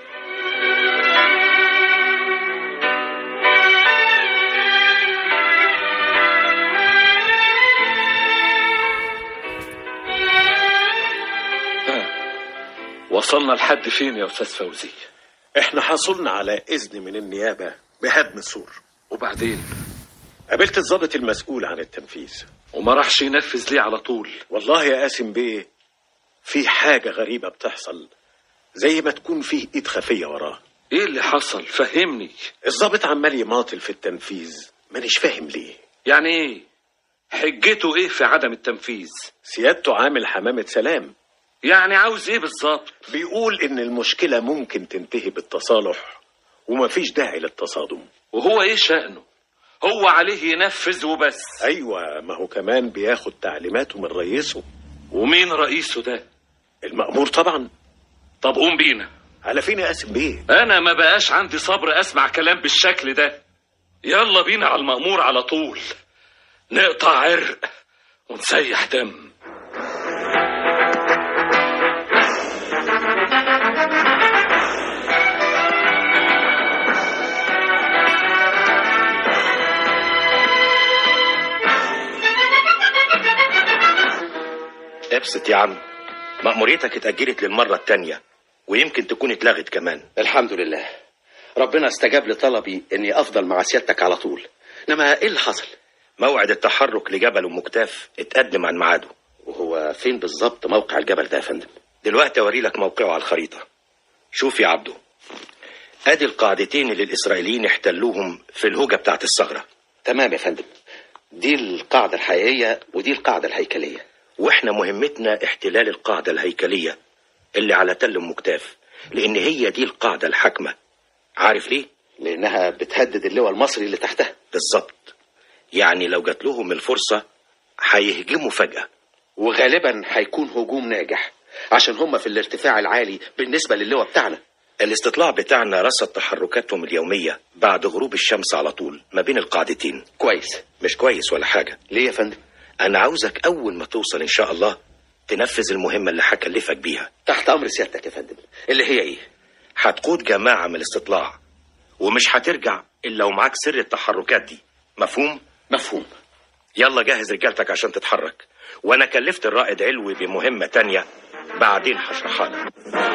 وصلنا لحد فين يا أستاذ فوزي؟ احنا حصلنا على إذن من النيابة بهدم السور. وبعدين؟ قابلت الضابط المسؤول عن التنفيذ. وما راحش ينفذ ليه على طول؟ والله يا قاسم بيه في حاجة غريبة بتحصل، زي ما تكون فيه ايد خفية وراه. ايه اللي حصل؟ فهمني. الضابط عمال يماطل في التنفيذ، مانيش فاهم ليه. يعني ايه؟ حجته ايه في عدم التنفيذ؟ سيادته عامل حمامة سلام. يعني عاوز ايه بالظبط؟ بيقول ان المشكلة ممكن تنتهي بالتصالح ومفيش داعي للتصادم. وهو ايه شأنه؟ هو عليه ينفذ وبس. ايوه، ما هو كمان بياخد تعليماته من رئيسه. ومين رئيسه ده؟ المأمور طبعا. طب قوم بينا. على فين يا قاسم بيه؟ انا ما بقاش عندي صبر اسمع كلام بالشكل ده. يلا بينا على المأمور على طول، نقطع عرق ونسيح دم. ابسط يا عم، مأموريتك اتأجلت للمرة التانية ويمكن تكون اتلغت كمان. الحمد لله، ربنا استجاب لطلبي اني افضل مع سيادتك على طول. انما ايه اللي حصل؟ موعد التحرك لجبل ام مكتاف اتقدم عن ميعاده. وهو فين بالظبط موقع الجبل ده يا فندم؟ دلوقتي اوري لك موقعه على الخريطة. شوف يا عبده، ادي القاعدتين اللي الاسرائيليين احتلوهم في الهوجة بتاعت الثغرة. تمام يا فندم. دي القاعدة الحقيقية ودي القاعدة الهيكلية، واحنا مهمتنا احتلال القاعدة الهيكلية اللي على تل ام كتاف، لان هي دي القاعدة الحاكمة. عارف ليه؟ لانها بتهدد اللواء المصري اللي تحتها. بالظبط، يعني لو جات لهم الفرصة هيهجموا فجأة، وغالبا هيكون هجوم ناجح عشان هم في الارتفاع العالي بالنسبة للواء بتاعنا. الاستطلاع بتاعنا رصد تحركاتهم اليومية بعد غروب الشمس على طول ما بين القاعدتين. كويس؟ مش كويس ولا حاجة. ليه يا فندم؟ انا عاوزك اول ما توصل ان شاء الله تنفذ المهمة اللي هكلفك بيها. تحت امر سيادتك يا فندم. اللي هي ايه؟ هتقود جماعة من الاستطلاع، ومش هترجع الا ومعاك سر التحركات دي. مفهوم؟ مفهوم. يلا جهز رجالتك عشان تتحرك، وانا كلفت الرائد علوي بمهمة تانية بعدين هشرحها لك.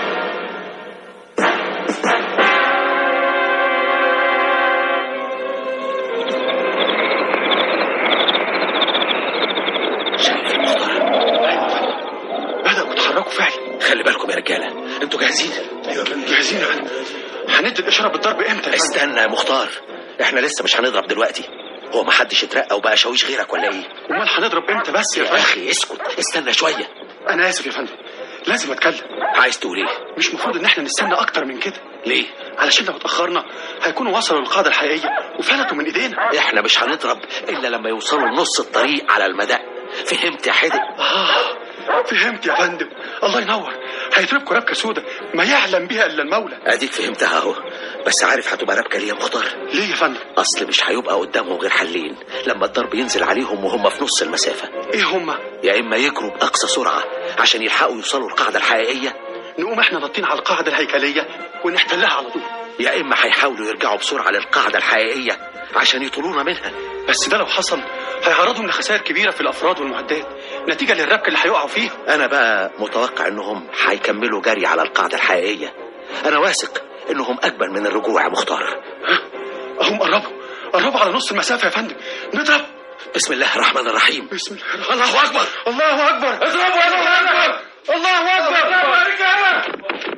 بدأوا يتحركوا فعلا. خلي بالكم يا رجالة، انتوا جاهزين؟ ايوه جاهزين يا فندم. هندي الاشارة بالضرب امتى يا فندم؟ استنى يا مختار، احنا لسه مش هنضرب دلوقتي. هو ما حدش اترقى وبقى شاويش غيرك ولا ايه؟ امال هنضرب امتى بس يا يا فندم؟ اخي اسكت، استنى شوية. انا اسف يا فندم، لازم اتكلم. عايز تقول ايه؟ مش مفروض ان احنا نستنى اكتر من كده. ليه؟ علشان لو اتاخرنا هيكونوا وصلوا للقاعده الحقيقيه وفلتوا من ايدينا. احنا مش هنضرب الا لما يوصلوا لنص الطريق على المدى. فهمت يا حدق؟ اه فهمت يا فندم، الله ينور. هيتربكوا ربكه سودة ما يعلم بها الا المولى. اديك فهمتها اهو، بس عارف هتبقى ربكه ليه يا مختار؟ ليه يا فندم؟ اصل مش هيبقى قدامهم غير حلين لما الضرب ينزل عليهم وهم في نص المسافه. ايه هما؟ يا اما يجروا باقصى سرعه عشان يلحقوا يوصلوا القاعده الحقيقيه، نقوم احنا نطين على القاعده الهيكليه ونحتلها على طول، يا اما هيحاولوا يرجعوا بسرعه للقاعده الحقيقيه عشان يطولونا منها. بس ده لو حصل هيعرضهم لخسائر كبيره في الافراد والمعدات نتيجه للربكه اللي هيقعوا فيها. انا بقى متوقع انهم هيكملوا جري على القاعده الحقيقيه. انا واثق انهم اجبن من الرجوع يا مختار. هم قربوا قربوا على نص المسافه يا فندم. نضرب. بسم الله الرحمن الرحيم. بسم الله. الله اكبر، الله اكبر. اضربوا يا الله اكبر، الله اكبر يا رجاله.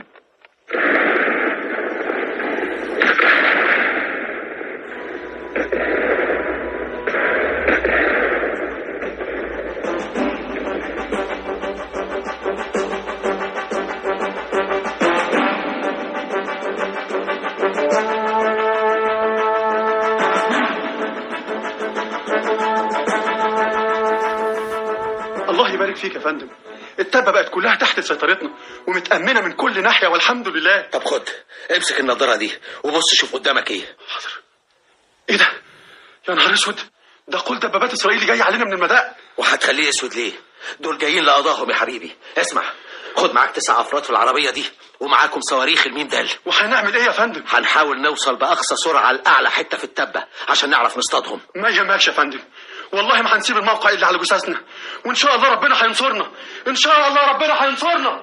الله يبارك فيك يا فندم. التبة بقت كلها تحت سيطرتنا ومتأمنة من كل ناحية والحمد لله. طب خد امسك النضارة دي وبص شوف قدامك ايه. حاضر. ايه ده؟ يا نهار اسود، ده قول دبابات اسرائيل جاي علينا من المداء. وهتخليه اسود ليه؟ دول جايين لقضاهم يا حبيبي. اسمع، خد معاك تسع افراد في العربية دي ومعاكم صواريخ الميم دال. وهنعمل ايه يا فندم؟ هنحاول نوصل باقصى سرعة لاعلى حتة في التبة عشان نعرف نصطادهم. ما يهمكش يا فندم، والله ما هنسيب الموقع اللي على جثثنا، وان شاء الله ربنا هينصرنا، ان شاء الله ربنا هينصرنا.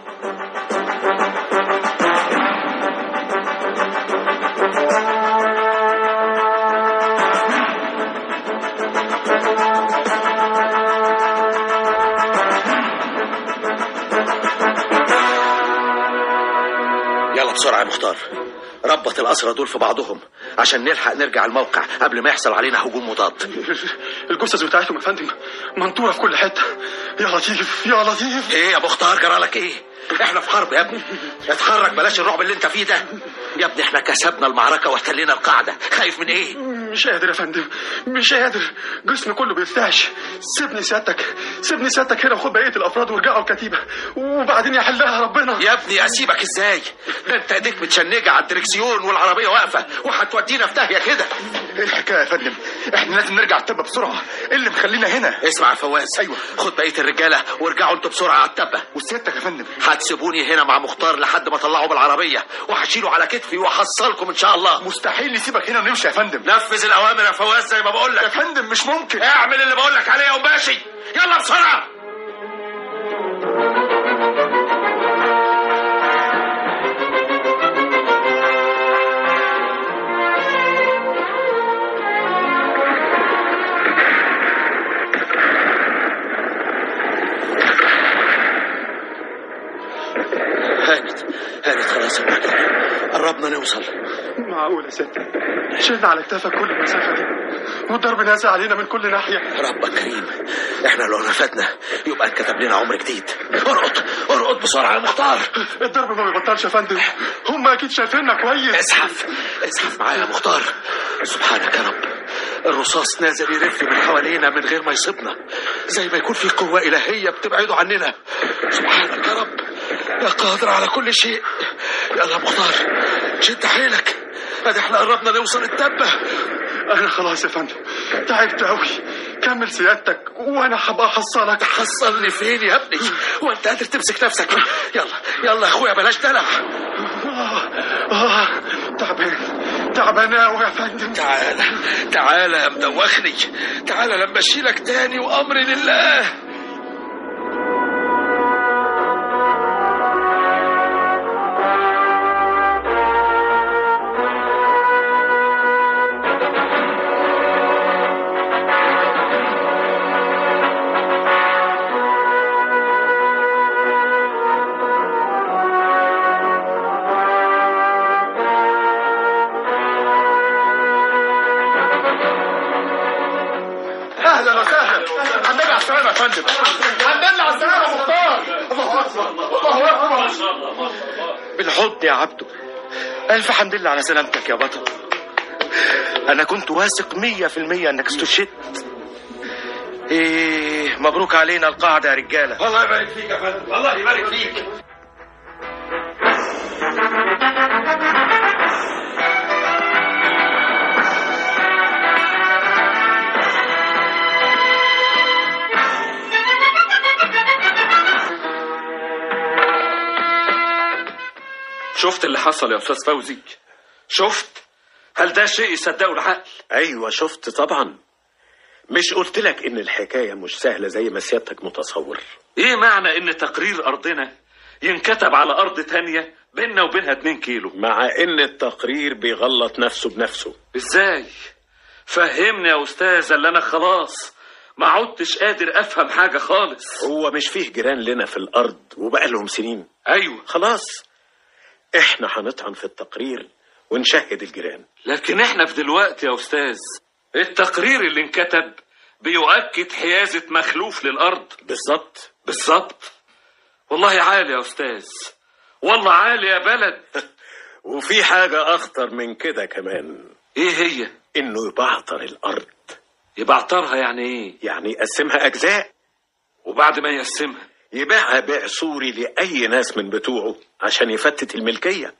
يلا بسرعة يا مختار، ربط الأسرى دول في بعضهم عشان نلحق نرجع الموقع قبل ما يحصل علينا هجوم مضاد. الجثث بتاعتهم يا فندم منطورة في كل حتة. يا لطيف يا لطيف. ايه يا مختار جرالك ايه؟ احنا في حرب يا ابني، اتحرك بلاش الرعب اللي انت فيه ده. يا ابني احنا كسبنا المعركة واحتلينا القاعدة، خايف من ايه؟ مش قادر يا فندم، مش قادر، جسمي كله بيرتعش. سيبني سيادتك، سيبني سيادتك هنا وخد بقية الافراد وارجعوا الكتيبة وبعدين يحلها ربنا. يا ابني اسيبك ازاي؟ ده انت ايديك متشنجة على الدركسيون والعربية واقفة وهتودينا في داهية كده. ايه الحكاية يا فندم؟ احنا لازم نرجع التبة بسرعة، ايه اللي مخلينا هنا؟ اسمع يا فواز. ايوه. خد بقية الرجالة وارجعوا انتوا بسرعة على التبة. وسيادتك يا فندم؟ هتسيبوني هنا مع مختار لحد ما طلعوا بالعربية وهشيله على كتفي وهحصلكم ان شاء الله. مستحيل نسيبك هنا ونمشي يا فندم. نفذ الاوامر يا فواز زي ما بقول لك. يا فندم مش ممكن. اعمل اللي بقول لك عليه وماشي. يلا بسرعة. هانت هانت خلاص يا قربنا نوصل. معقول يا ست؟ شلنا على كتافك كل المسافة دي والضرب نازل علينا من كل ناحية. ربك كريم، احنا لو نفدنا يبقى اتكتب لنا عمر جديد. ارقد ارقد بسرعة يا مختار. الضرب ما بيبطلش يا فندم، هم اكيد شايفيننا كويس. اسحف اسحف معايا يا مختار. سبحانك يا رب، الرصاص نازل يلف من حوالينا من غير ما يصيبنا، زي ما يكون في قوة إلهية بتبعده عننا. سبحانك يا رب يا قادر على كل شيء. يلا يا مختار شد حيلك، ادي احنا قربنا نوصل التبة. انا خلاص يا فندم تعبت قوي، كمل سيادتك وانا هبقى احصلك. تحصلني فين يا ابني وانت قادر تمسك نفسك؟ يلا يلا يا اخويا بلاش دلع. آه آه تعبان تعبان قوي يا فندم. تعالى تعالى يا مدوخني، تعالى لما اشيلك تاني وامري لله. اهلا وسهلا، الحمد لله على السلامة يا فندم. الحمد لله على السلامة يا مختار. الله اكبر الله اكبر. بالحضن يا عبده، الف حمد لله على سلامتك يا بطل. انا كنت واثق مية في المية انك استشهدت. ايه مبروك علينا القاعدة يا رجالة. الله يبارك فيك يا فندم، الله يبارك فيك. شفت اللي حصل يا استاذ فوزي؟ شفت؟ هل ده شيء يصدقه العقل؟ ايوه شفت طبعا. مش قلت لك ان الحكايه مش سهله زي ما سيادتك متصور؟ ايه معنى ان تقرير ارضنا ينكتب على ارض تانية بيننا وبينها اتنين كيلو؟ مع ان التقرير بيغلط نفسه بنفسه. ازاي؟ فهمني يا استاذ، اللي انا خلاص ما عدتش قادر افهم حاجه خالص. هو مش فيه جيران لنا في الارض وبقى لهم سنين؟ ايوه خلاص احنا هنطعن في التقرير ونشهد الجيران. لكن احنا في دلوقتي يا استاذ التقرير اللي انكتب بيؤكد حيازة مخلوف للارض. بالظبط بالظبط. والله عالي يا استاذ، والله عالي يا بلد. وفي حاجة اخطر من كده كمان. ايه هي؟ انه يبعتر الارض. يبعترها يعني ايه؟ يعني يقسمها اجزاء، وبعد ما يقسمها يبيعها بيع سوري لأي ناس من بتوعه عشان يفتت الملكية.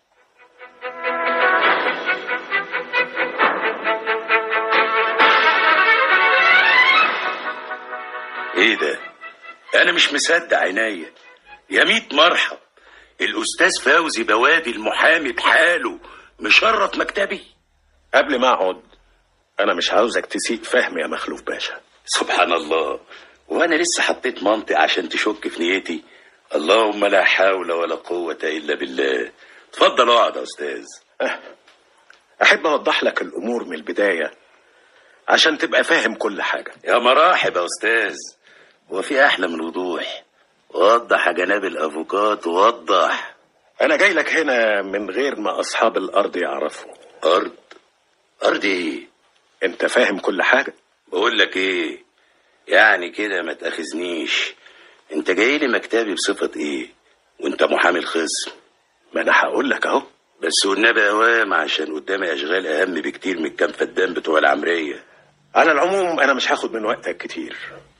ايه ده؟ انا مش مصدق عينيا. يا ميت مرحب، الاستاذ فوزي بوادي المحامي بحاله مشرف مكتبي. قبل ما اقعد انا مش عاوزك تسيء فهم يا مخلوف باشا. سبحان الله، وانا لسه حطيت منطق عشان تشك في نيتي؟ اللهم لا حول ولا قوة الا بالله. اتفضل اقعد يا استاذ. أه. احب اوضح لك الامور من البداية عشان تبقى فاهم كل حاجة. يا مراحب يا استاذ، هو في احلى من الوضوح؟ وضح يا جناب الافوكات وضح. انا جاي لك هنا من غير ما اصحاب الارض يعرفوا. ارض؟ ارض ايه؟ انت فاهم كل حاجة. بقول لك ايه، يعني كده ما تاخذنيش. انت جاي لي مكتبي بصفة ايه وانت محامي الخصم؟ ما انا هقول لك اهو. بس والنبي اوام، عشان قدامي اشغال اهم بكتير من الكام فدان بتوع العمرية. على العموم انا مش هاخد من وقتك كتير.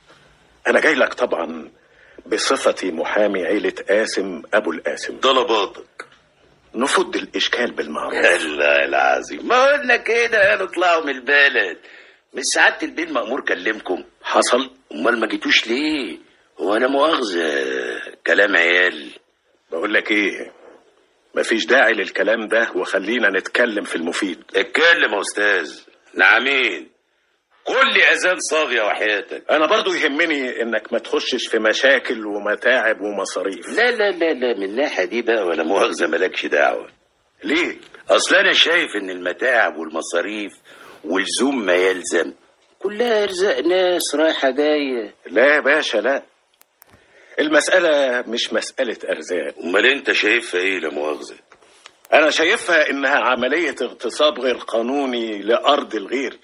انا جاي لك طبعا بصفتي محامي عيلة قاسم ابو القاسم. طلباتك؟ نفض الاشكال بالمعروف. الله العظيم، ما قلنا كده نطلعوا من البلد. مش سعادة البين مأمور كلمكم؟ حصل. امال ما جيتوش ليه؟ هو انا مؤاخذة كلام عيال. بقول لك ايه، مفيش داعي للكلام ده وخلينا نتكلم في المفيد. اتكلم يا استاذ. نعمين، كل اذان صاغية وحياتك. انا برضو يهمني انك ما تخشش في مشاكل ومتاعب ومصاريف. لا لا لا لا، من الناحية دي بقى ولا مؤاخذة مالكش دعوة. ليه؟ اصل انا شايف ان المتاعب والمصاريف والزوم ما يلزم كلها ارزاق ناس رايحة جاية. لا يا باشا لا، المسألة مش مسألة ارزاق. امال انت شايفها ايه لا مؤاخذة؟ انا شايفها انها عملية اغتصاب غير قانوني لارض الغير.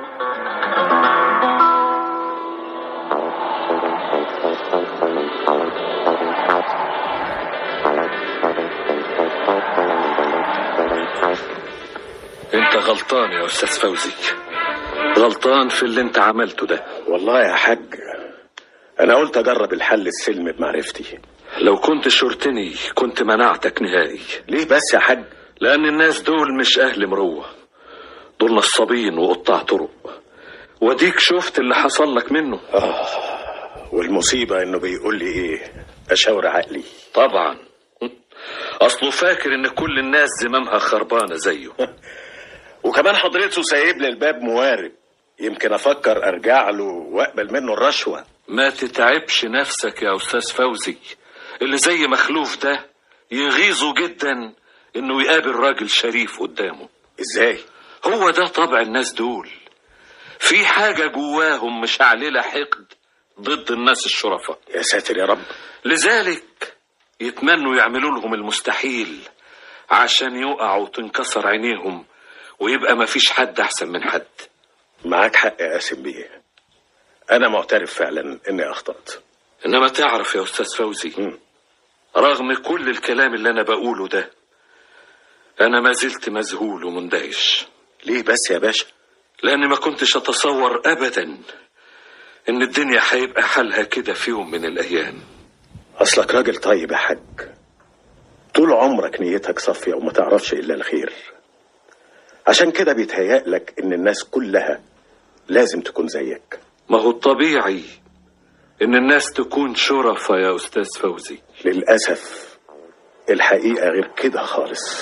انت غلطان يا استاذ فوزي، غلطان في اللي انت عملته ده. والله يا حاج انا قلت اجرب الحل السلمي بمعرفتي. لو كنت شرطني كنت منعتك نهائي. ليه بس يا حاج؟ لان الناس دول مش اهل مروة، دول نصابين وقطاع طرق، وديك شفت اللي حصل لك منه. اه والمصيبة انه بيقول لي ايه؟ اشاور عقلي. طبعا اصله فاكر ان كل الناس زمامها خربانة زيه. وكمان حضرته سايب لي الباب موارب، يمكن افكر ارجع له واقبل منه الرشوة. ما تتعبش نفسك يا استاذ فوزي، اللي زي مخلوف ده يغيظه جدا انه يقابل راجل شريف قدامه. ازاي؟ هو ده طبع الناس دول، في حاجة جواهم مشعللة حقد ضد الناس الشرفاء. يا ساتر يا رب. لذلك يتمنوا يعملوا لهم المستحيل عشان يقعوا وتنكسر عينيهم ويبقى ما فيش حد احسن من حد. معاك حق يا قاسم بيه، انا معترف فعلا اني اخطأت. انما تعرف يا استاذ فوزي، م. رغم كل الكلام اللي انا بقوله ده انا ما زلت مذهول ومندهش. ليه بس يا باشا؟ لاني ما كنتش اتصور ابدا ان الدنيا هيبقى حالها كده في يوم من الايام. اصلك راجل طيب يا حاج، طول عمرك نيتك صافية وما تعرفش الا الخير، عشان كده بيتهيأ لك ان الناس كلها لازم تكون زيك. ما هو الطبيعي ان الناس تكون شرفة يا استاذ فوزي. للأسف الحقيقة غير كده خالص.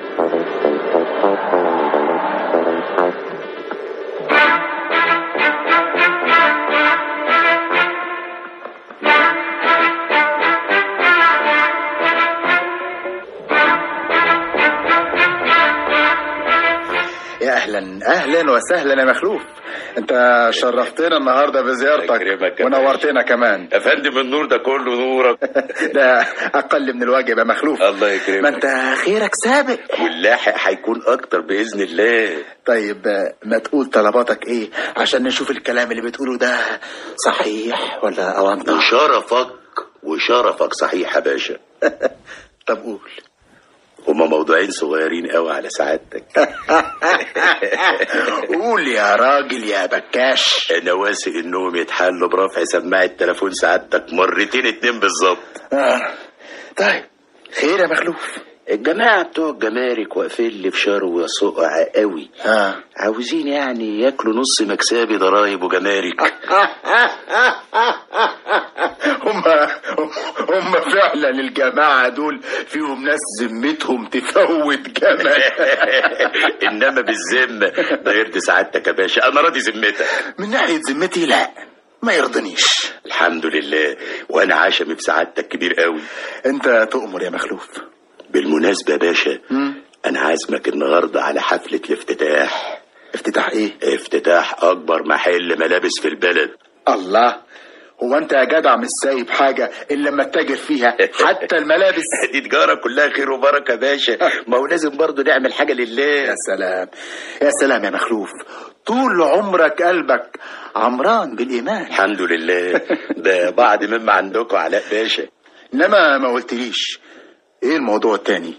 يا اهلا اهلا وسهلا يا مخلوف، انت شرفتنا النهارده بزيارتك ونورتنا كمان يا فندم. النور ده كله نورك. ده اقل من الواجب يا مخلوف. الله يكرمك. ما انت خيرك سابق واللاحق هيكون اكتر باذن الله. طيب ما تقول طلباتك ايه عشان نشوف الكلام اللي بتقوله ده صحيح ولا اوانطه؟ وشرفك وشرفك صحيح يا باشا. طب قول. هما موضوعين صغيرين قوي على سعادتك. قول يا راجل يا بكاش. انا واثق انهم يتحلوا برفع سماعة تليفون سعادتك مرتين اتنين بالظبط. آه. طيب خير يا مخلوف؟ الجماعة بتوع الجمارك واقفين لي في شروة سقع قوي. آه. عاوزين يعني ياكلوا نص مكسبي ضرايب وجمارك. هم هم فعلا الجماعة دول فيهم ناس ذمتهم تفوت جمال. انما بالذمة ده يرضي سعادتك يا باشا؟ انا راضي ذمتك. من ناحية ذمتي لا ما يرضنيش. الحمد لله، وانا عاشمي بسعادتك كبير قوي. انت تؤمر يا مخلوف. بالمناسبة يا باشا، م? انا عازمك النهاردة على حفلة الافتتاح. افتتاح ايه؟ افتتاح اكبر محل ملابس في البلد. الله، هو انت يا جدع مش سايب حاجة الا لما تتاجر فيها حتى الملابس؟ دي تجارة كلها خير وبركة يا باشا. ما هو لازم برضه نعمل حاجة لله. يا سلام يا سلام يا مخلوف، طول عمرك قلبك عمران بالإيمان. الحمد لله. ده بعد مما عندكم علاء باشا. انما ما قلتليش ايه الموضوع التاني؟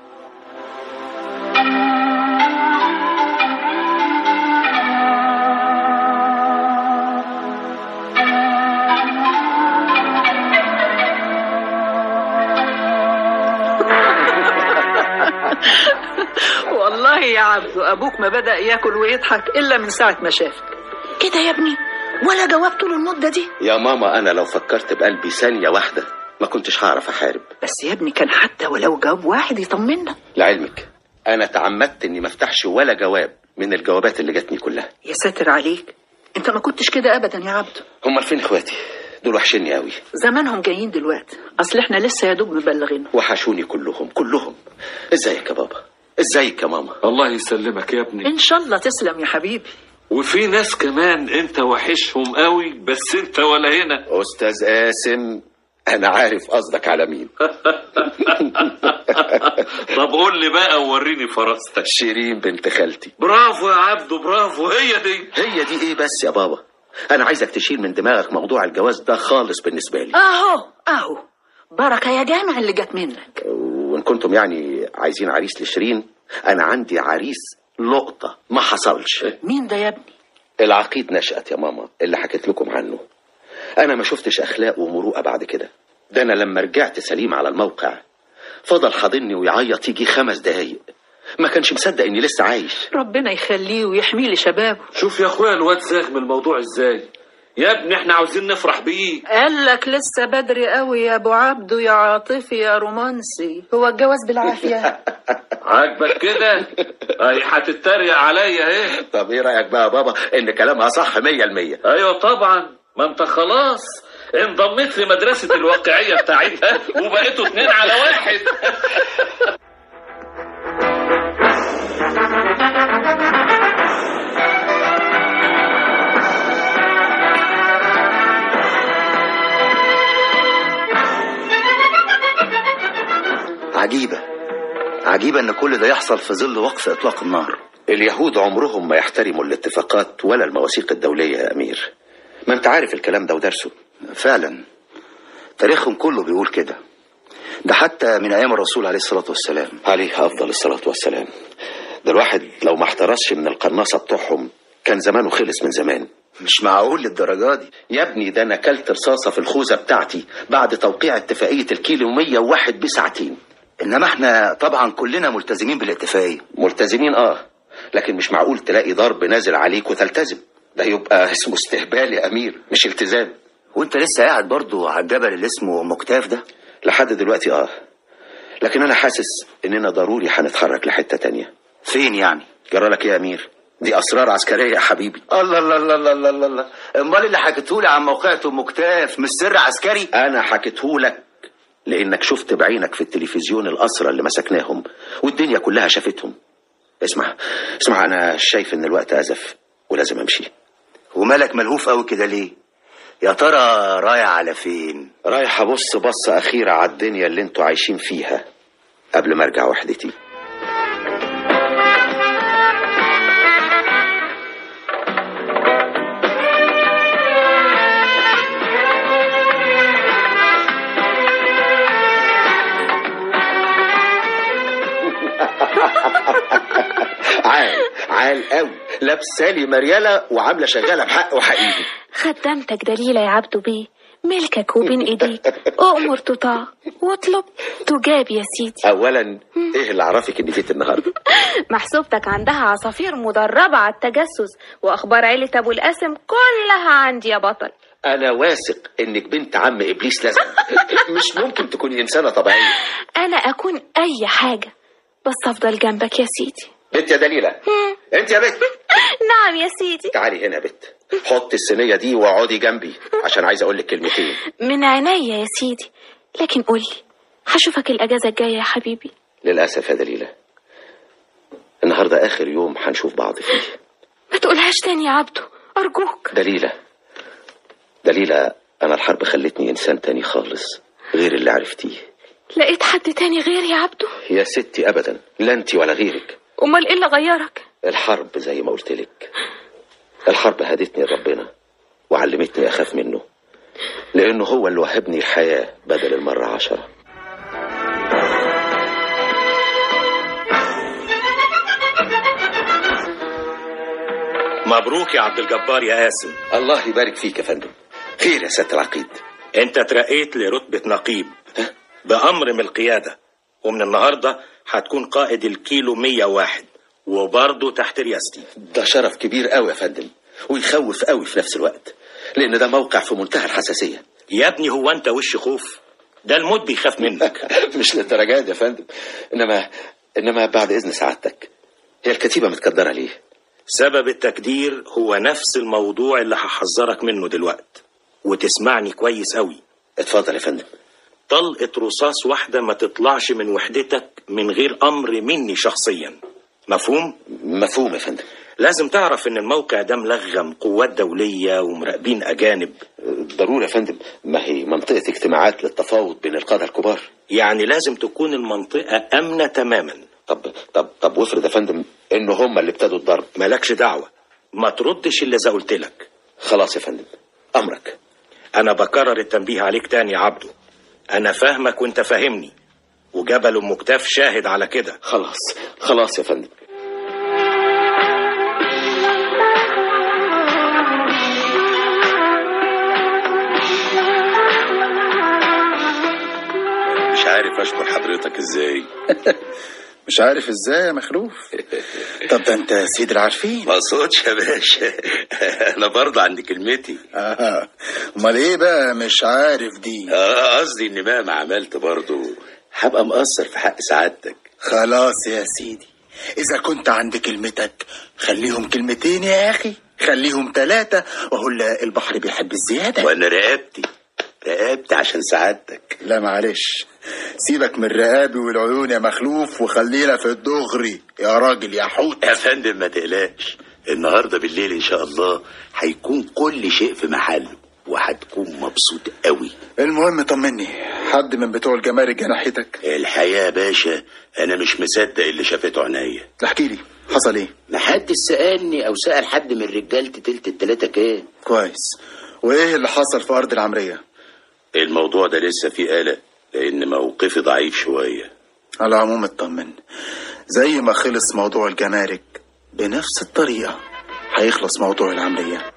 والله يا عبدو ابوك ما بدأ ياكل ويضحك الا من ساعة ما شافك. كده يا ابني ولا جواب طول المدة دي؟ يا ماما انا لو فكرت بقلبي ثانية واحدة ما كنتش هعرف احارب. بس يا ابني كان حتى ولو جواب واحد يطمنا. لعلمك انا تعمدت اني ما افتحش ولا جواب من الجوابات اللي جاتني كلها. يا ساتر عليك، انت ما كنتش كده ابدا يا عبدو. هم فين اخواتي؟ دول وحشني قوي. زمانهم جايين دلوقتي، اصل احنا لسه يا دوب مبلغين. وحشوني كلهم كلهم. ازيك يا بابا؟ ازيك يا ماما؟ الله يسلمك يا ابني. ان شاء الله تسلم يا حبيبي. وفي ناس كمان انت وحشهم قوي بس انت ولا هنا. استاذ قاسم انا عارف قصدك على مين. طب قول لي بقى ووريني فراستك. شيرين بنت خالتي. برافو يا عبدو برافو، هي دي. هي دي ايه بس يا بابا؟ انا عايزك تشيل من دماغك موضوع الجواز ده خالص بالنسبه لي. اهو اهو بركه يا جامع اللي جت منك. وان كنتم يعني عايزين عريس لشيرين، انا عندي عريس لقطه ما حصلش. مين ده يا ابني؟ العقيد نشأت يا ماما اللي حكيت لكم عنه. انا ما شفتش اخلاق ومروءه بعد كده. ده انا لما رجعت سليم على الموقع فضل حاضني ويعيط يجي خمس دقايق، ما كانش مصدق اني لسه عايش. ربنا يخليه ويحميه لشبابه. شوف يا اخويا الواد زاغ من الموضوع ازاي. يا ابني احنا عاوزين نفرح بيه. قال لك لسه بدري قوي يا ابو عبدو يا عاطفي يا رومانسي، هو الجواز بالعافيه. عاجبك كده؟ اي هتتريق عليا اهي. طب ايه رايك بقى يا بابا ان كلامها صح مية المية؟ ايوه طبعا، ما انت خلاص انضميت لمدرسه الواقعيه بتاعتها وبقيتوا اتنين على واحد. عجيبة عجيبة ان كل ده يحصل في ظل وقف اطلاق النار. اليهود عمرهم ما يحترموا الاتفاقات ولا المواثيق الدولية يا امير، ما انت عارف الكلام ده ودرسه. فعلا تاريخهم كله بيقول كده، ده حتى من ايام الرسول عليه الصلاة والسلام. عليه افضل الصلاة والسلام. ده الواحد لو ما احترسش من القناصة بتوعهم كان زمانه خلص من زمان. مش معقول للدرجة دي يا ابني، ده انا كلت رصاصة في الخوذة بتاعتي بعد توقيع اتفاقية الكيلو مية وواحد بساعتين. انما احنا طبعا كلنا ملتزمين بالاتفاقية. ملتزمين اه، لكن مش معقول تلاقي ضرب نازل عليك وتلتزم. ده يبقى اسمه استهبال يا امير مش التزام. وانت لسه قاعد برضو على الجبل اللي اسمه مكتاف ده؟ لحد دلوقتي اه، لكن انا حاسس اننا ضروري هنتحرك لحتة تانية. فين يعني؟ جرالك يا امير؟ دي اسرار عسكرية يا حبيبي. الله الله الله الله الله الله. امال اللي حكيتهولي عن موقعة مكتاف مش سر عسكري؟ انا حكيتهولك لانك شفت بعينك في التلفزيون الاسرى اللي مسكناهم والدنيا كلها شافتهم. اسمع اسمع، انا شايف ان الوقت ازف ولازم امشي. ومالك ملهوف قوي كده ليه؟ يا ترى رايح على فين؟ رايح ابص بصة اخيرة على الدنيا اللي انتوا عايشين فيها قبل ما ارجع وحدتي. عال عال قوي، لابسه لي مريالة وعامله شغاله بحق وحقيقي. خدمتك دليلة يا عبدو بيه، ملكك وبين ايديك، اؤمر تطاع واطلب تجاب يا سيدي. اولا ايه اللي عرفك اني جيت النهارده؟ محسوبتك عندها عصافير مدربة على التجسس، واخبار عيلة ابو القاسم كلها عندي يا بطل. انا واثق انك بنت عم ابليس لازم. مش ممكن تكوني انسانه طبيعيه. انا اكون اي حاجة بس افضل جنبك يا سيدي. بنت يا دليلة، انت يا بنت. نعم يا سيدي. تعالي هنا يا بنت، حط الصينيه دي واقعدي جنبي عشان عايز اقول لك كلمتين. من عينيا يا سيدي، لكن قولي هشوفك الاجازه الجايه يا حبيبي؟ للاسف يا دليلة، النهارده اخر يوم هنشوف بعض فيه. ما تقولهاش تاني يا عبدو ارجوك. دليلة دليلة، انا الحرب خلتني انسان تاني خالص غير اللي عرفتيه. لقيت حد تاني غير يا عبدو؟ يا ستي ابدا، لا انت ولا غيرك. امال ايه اللي غيرك؟ الحرب زي ما قلت لك، الحرب هدتني ربنا وعلمتني اخاف منه، لانه هو اللي وهبني الحياة بدل المرة عشرة. مبروك يا عبد الجبار يا قاسم. الله يبارك فيك يا فندم. خير يا سيادة العقيد؟ انت ترقيت لرتبة نقيب بأمر من القيادة، ومن النهاردة هتكون قائد الكيلو مية وواحد وبرضه تحت رياستي. ده شرف كبير قوي يا فندم، ويخوف قوي في نفس الوقت، لان ده موقع في منتهى الحساسية. يا ابني هو انت وش خوف؟ ده الموت بيخاف منك. مش للدرجات يا فندم، انما انما بعد اذن سعادتك، هي الكتيبة متكدرة ليه؟ سبب التكدير هو نفس الموضوع اللي هحذرك منه دلوقتي، وتسمعني كويس قوي. اتفضل يا فندم. طلقة رصاص واحدة ما تطلعش من وحدتك من غير امر مني شخصيا، مفهوم؟ مفهوم يا فندم. لازم تعرف ان الموقع ده ملغم قوات دولية ومراقبين اجانب. ضروري يا فندم، ما هي منطقة اجتماعات للتفاوض بين القادة الكبار. يعني لازم تكون المنطقة امنة تماما، طب طب طب وافرض يا فندم إنه هم اللي ابتدوا الضرب. مالكش دعوة، ما تردش إلا إذا قلت لك. خلاص يا فندم، أمرك. أنا بكرر التنبيه عليك تاني يا عبده، أنا فاهمك وأنت فاهمني، وجبل أم كتاف شاهد على كده. خلاص خلاص يا فندم. مش عارف اشكر حضرتك ازاي. مش عارف ازاي يا مخلوف. طب ده انت سيد العارفين. ما اقصدش يا باشا، انا برضه عندي كلمتي. اه امال ايه بقى مش عارف دي؟ اه قصدي اني مهما عملت برضه هبقى مقصر في حق سعادتك. خلاص يا سيدي، اذا كنت عند كلمتك خليهم كلمتين يا اخي، خليهم ثلاثة، وهو البحر بيحب الزيادة. وانا رقبتي رقبتي عشان سعادتك. لا معلش، سيبك من رقابي والعيون يا مخلوف وخلينا في الدغري يا راجل يا حوت. يا فندم ما تقلقش، النهارده بالليل ان شاء الله هيكون كل شيء في محله وهتكون مبسوط قوي. المهم طمني، حد من بتوع الجمارك جه ناحيتك؟ الحقيقه يا باشا انا مش مصدق اللي شافته عينيا. احكي لي حصل ايه؟ محدش سالني او سال حد من رجالتي تلت التلاته كام. كويس، وايه اللي حصل في ارض العمريه؟ الموضوع ده لسه فيه قلق لان موقفي ضعيف شويه. على العموم اطمن، زي ما خلص موضوع الجمارك بنفس الطريقه هيخلص موضوع العمريه.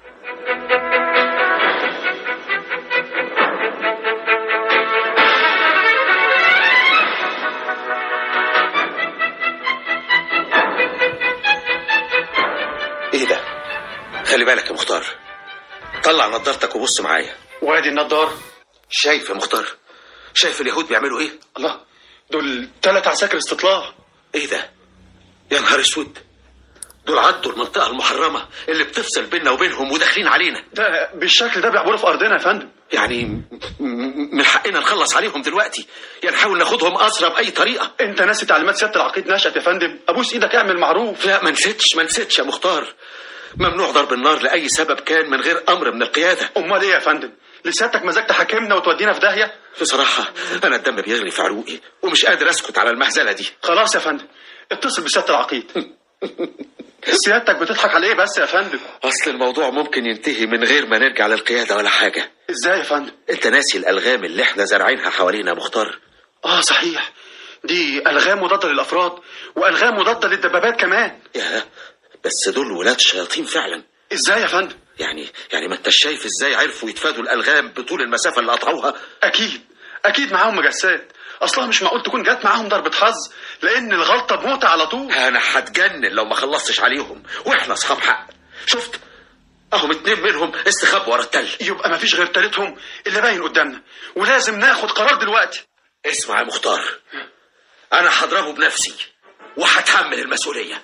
ايه ده؟ خلي بالك يا مختار، طلع نظارتك وبص معايا. وادي النضار. شايف يا مختار؟ شايف اليهود بيعملوا ايه؟ الله، دول ثلاث عساكر استطلاع. ايه ده؟ يا نهار اسود، دول عدوا المنطقه المحرمه اللي بتفصل بيننا وبينهم وداخلين علينا. ده بالشكل ده بيعبروا في ارضنا يا فندم. يعني من حقنا نخلص عليهم دلوقتي، يعني نحاول ناخدهم اسرى باي طريقه. انت ناسي تعليمات سياده العقيد نشأت يا فندم؟ ابوس ايدك اعمل معروف. لا ما نسيتش ما نسيتش يا مختار، ممنوع ضرب النار لاي سبب كان من غير امر من القياده. امال ايه يا فندم؟ لسيادتك مزاج تحاكمنا وتودينا في داهيه؟ بصراحه انا الدم بيغلي في عروقي ومش قادر اسكت على المهزله دي. خلاص يا فندم، اتصل بسياده العقيد. سيادتك بتضحك على ايه بس يا فندم؟ اصل الموضوع ممكن ينتهي من غير ما نرجع للقياده ولا حاجه. ازاي يا فندم؟ انت ناسي الالغام اللي احنا زارعينها حوالينا يا مختار؟ اه صحيح، دي الغام مضاده للافراد والغام مضاده للدبابات كمان. يا بس دول ولاد شياطين فعلا. ازاي يا فندم؟ يعني يعني ما انتش شايف ازاي عرفوا يتفادوا الالغام بطول المسافه اللي قطعوها؟ اكيد اكيد معاهم مجسات، اصلا مش معقول تكون جت معاهم ضربه حظ، لان الغلطه بموتة على طول. انا هتجنن لو ما خلصتش عليهم، واحنا اصحاب حق. شفت اهم اتنين منهم استخبوا ورا التل. يبقى ما فيش غير تالتهم اللي باين قدامنا، ولازم ناخد قرار دلوقتي. اسمع يا مختار، انا هضربه بنفسي وهتحمل المسؤوليه.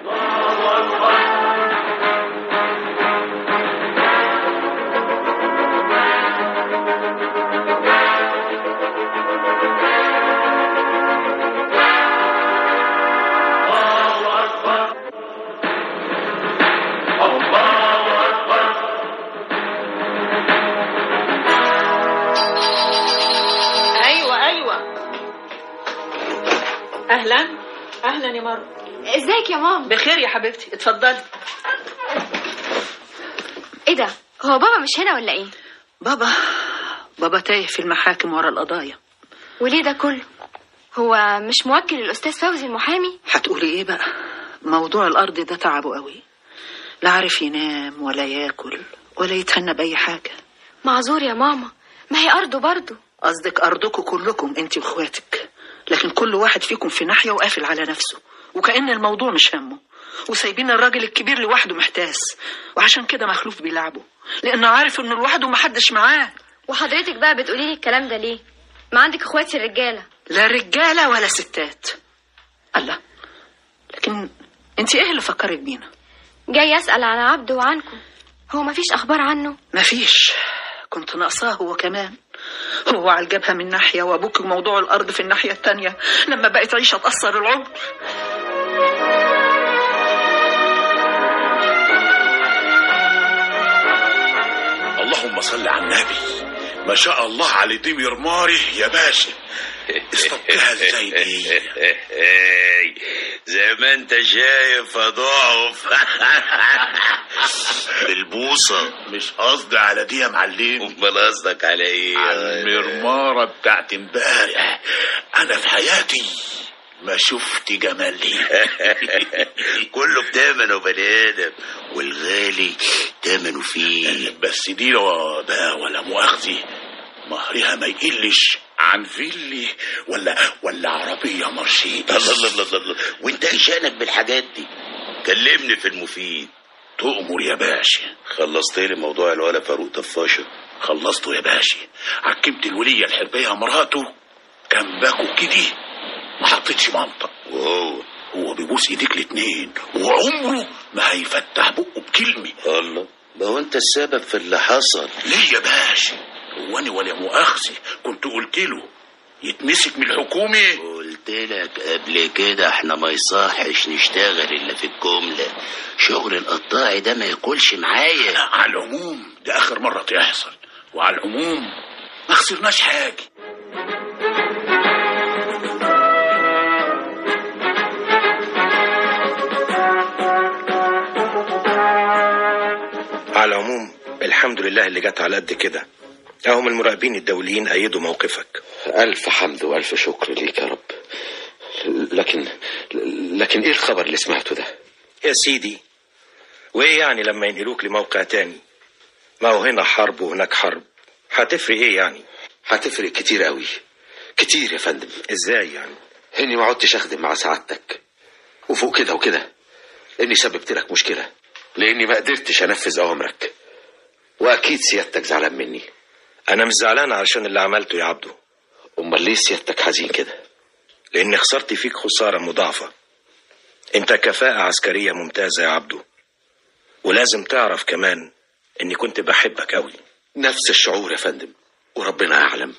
اهلا اهلا يا مروه. ازيك يا ماما؟ بخير يا حبيبتي، اتفضلي. ايه ده، هو بابا مش هنا ولا ايه؟ بابا بابا تايه في المحاكم ورا القضايا. وليه ده كله؟ هو مش موكل الاستاذ فوزي المحامي؟ هتقولي ايه بقى، موضوع الارض ده تعبه قوي، لا عارف ينام ولا ياكل ولا يتهنى باي حاجه. معذور يا ماما، ما هي ارضه برضه. قصدك ارضكم كلكم انت واخواتك، لكن كل واحد فيكم في ناحيه وقافل على نفسه، وكأن الموضوع مش همه، وسايبين الراجل الكبير لوحده محتاس، وعشان كده مخلوف بيلعبه لانه عارف انه لوحده ومحدش معاه. وحضرتك بقى بتقولي لي الكلام ده ليه؟ ما عندك اخواتي الرجاله. لا رجاله ولا ستات. الله، لكن انت ايه اللي فكرك بينا؟ جاي اسال عن عبده وعنكم، هو مفيش اخبار عنه؟ مفيش، كنت ناقصاه هو كمان. هو على الجبهة من ناحية وابوك موضوع الارض في الناحية التانية، لما بقت عيشة تأثر العمر. اللهم صل على النبي. ما شاء الله على ديمير ماري يا باشا، استبكها ازاي دي؟ زي ما انت شايف اضعف بالبوصة. مش قصدي على دي يا معلم. امال قصدك على ايه؟ على المرمارة بتاعت امبارح. انا في حياتي ما شفت جمالي. كله بتمنه بني ادم، والغالي تمنه فيه. بس دي لو ده ولا مؤاخذة مهرها ما يقلش عن فيلي ولا ولا عربية مرسيدس. الله الله الله الله، وانت ايه شأنك بالحاجات دي؟ كلمني في المفيد. تؤمر يا باشا. خلصت لي موضوع الولا فاروق طفاشة؟ خلصته يا باشا. حكمت الولية الحربية مراته كان باكو كده ما حطيتش منطق. وهو هو بيبوس ايديك الاتنين وعمره ما هيفتح بقه بكلمة. الله، ما هو انت السبب في اللي حصل. ليه يا باشا؟ هو انا ولا مؤاخذة كنت قلت له يتمسك من الحكومة؟ قلت لك قبل كده احنا ما يصحش نشتغل الا في الجملة. شغل القطاعي ده ما ياكلش معايا. على العموم ده اخر مرة تحصل، وعلى العموم ما خسرناش حاجة. على العموم الحمد لله اللي جت على قد كده. اهم المراقبين الدوليين ايدوا موقفك. الف حمد والف شكر ليك يا رب. لكن لكن ايه الخبر اللي سمعته ده؟ يا سيدي، وايه يعني لما ينقلوك لموقع تاني؟ ما هو هنا حرب وهناك حرب، هتفرق ايه يعني؟ هتفرق كتير قوي، كتير يا فندم. ازاي يعني؟ اني ما عدتش اخدم مع سعادتك، وفوق كده وكده اني سببت لك مشكلة لاني ما قدرتش انفذ اوامرك، واكيد سيادتك زعلان مني. انا مش زعلان علشان اللي عملته يا عبده. امال ليه سيادتك حزين كده؟ لان خسرت فيك خسارة مضاعفة. انت كفاءة عسكرية ممتازة يا عبده، ولازم تعرف كمان اني كنت بحبك قوي. نفس الشعور يا فندم، وربنا اعلم.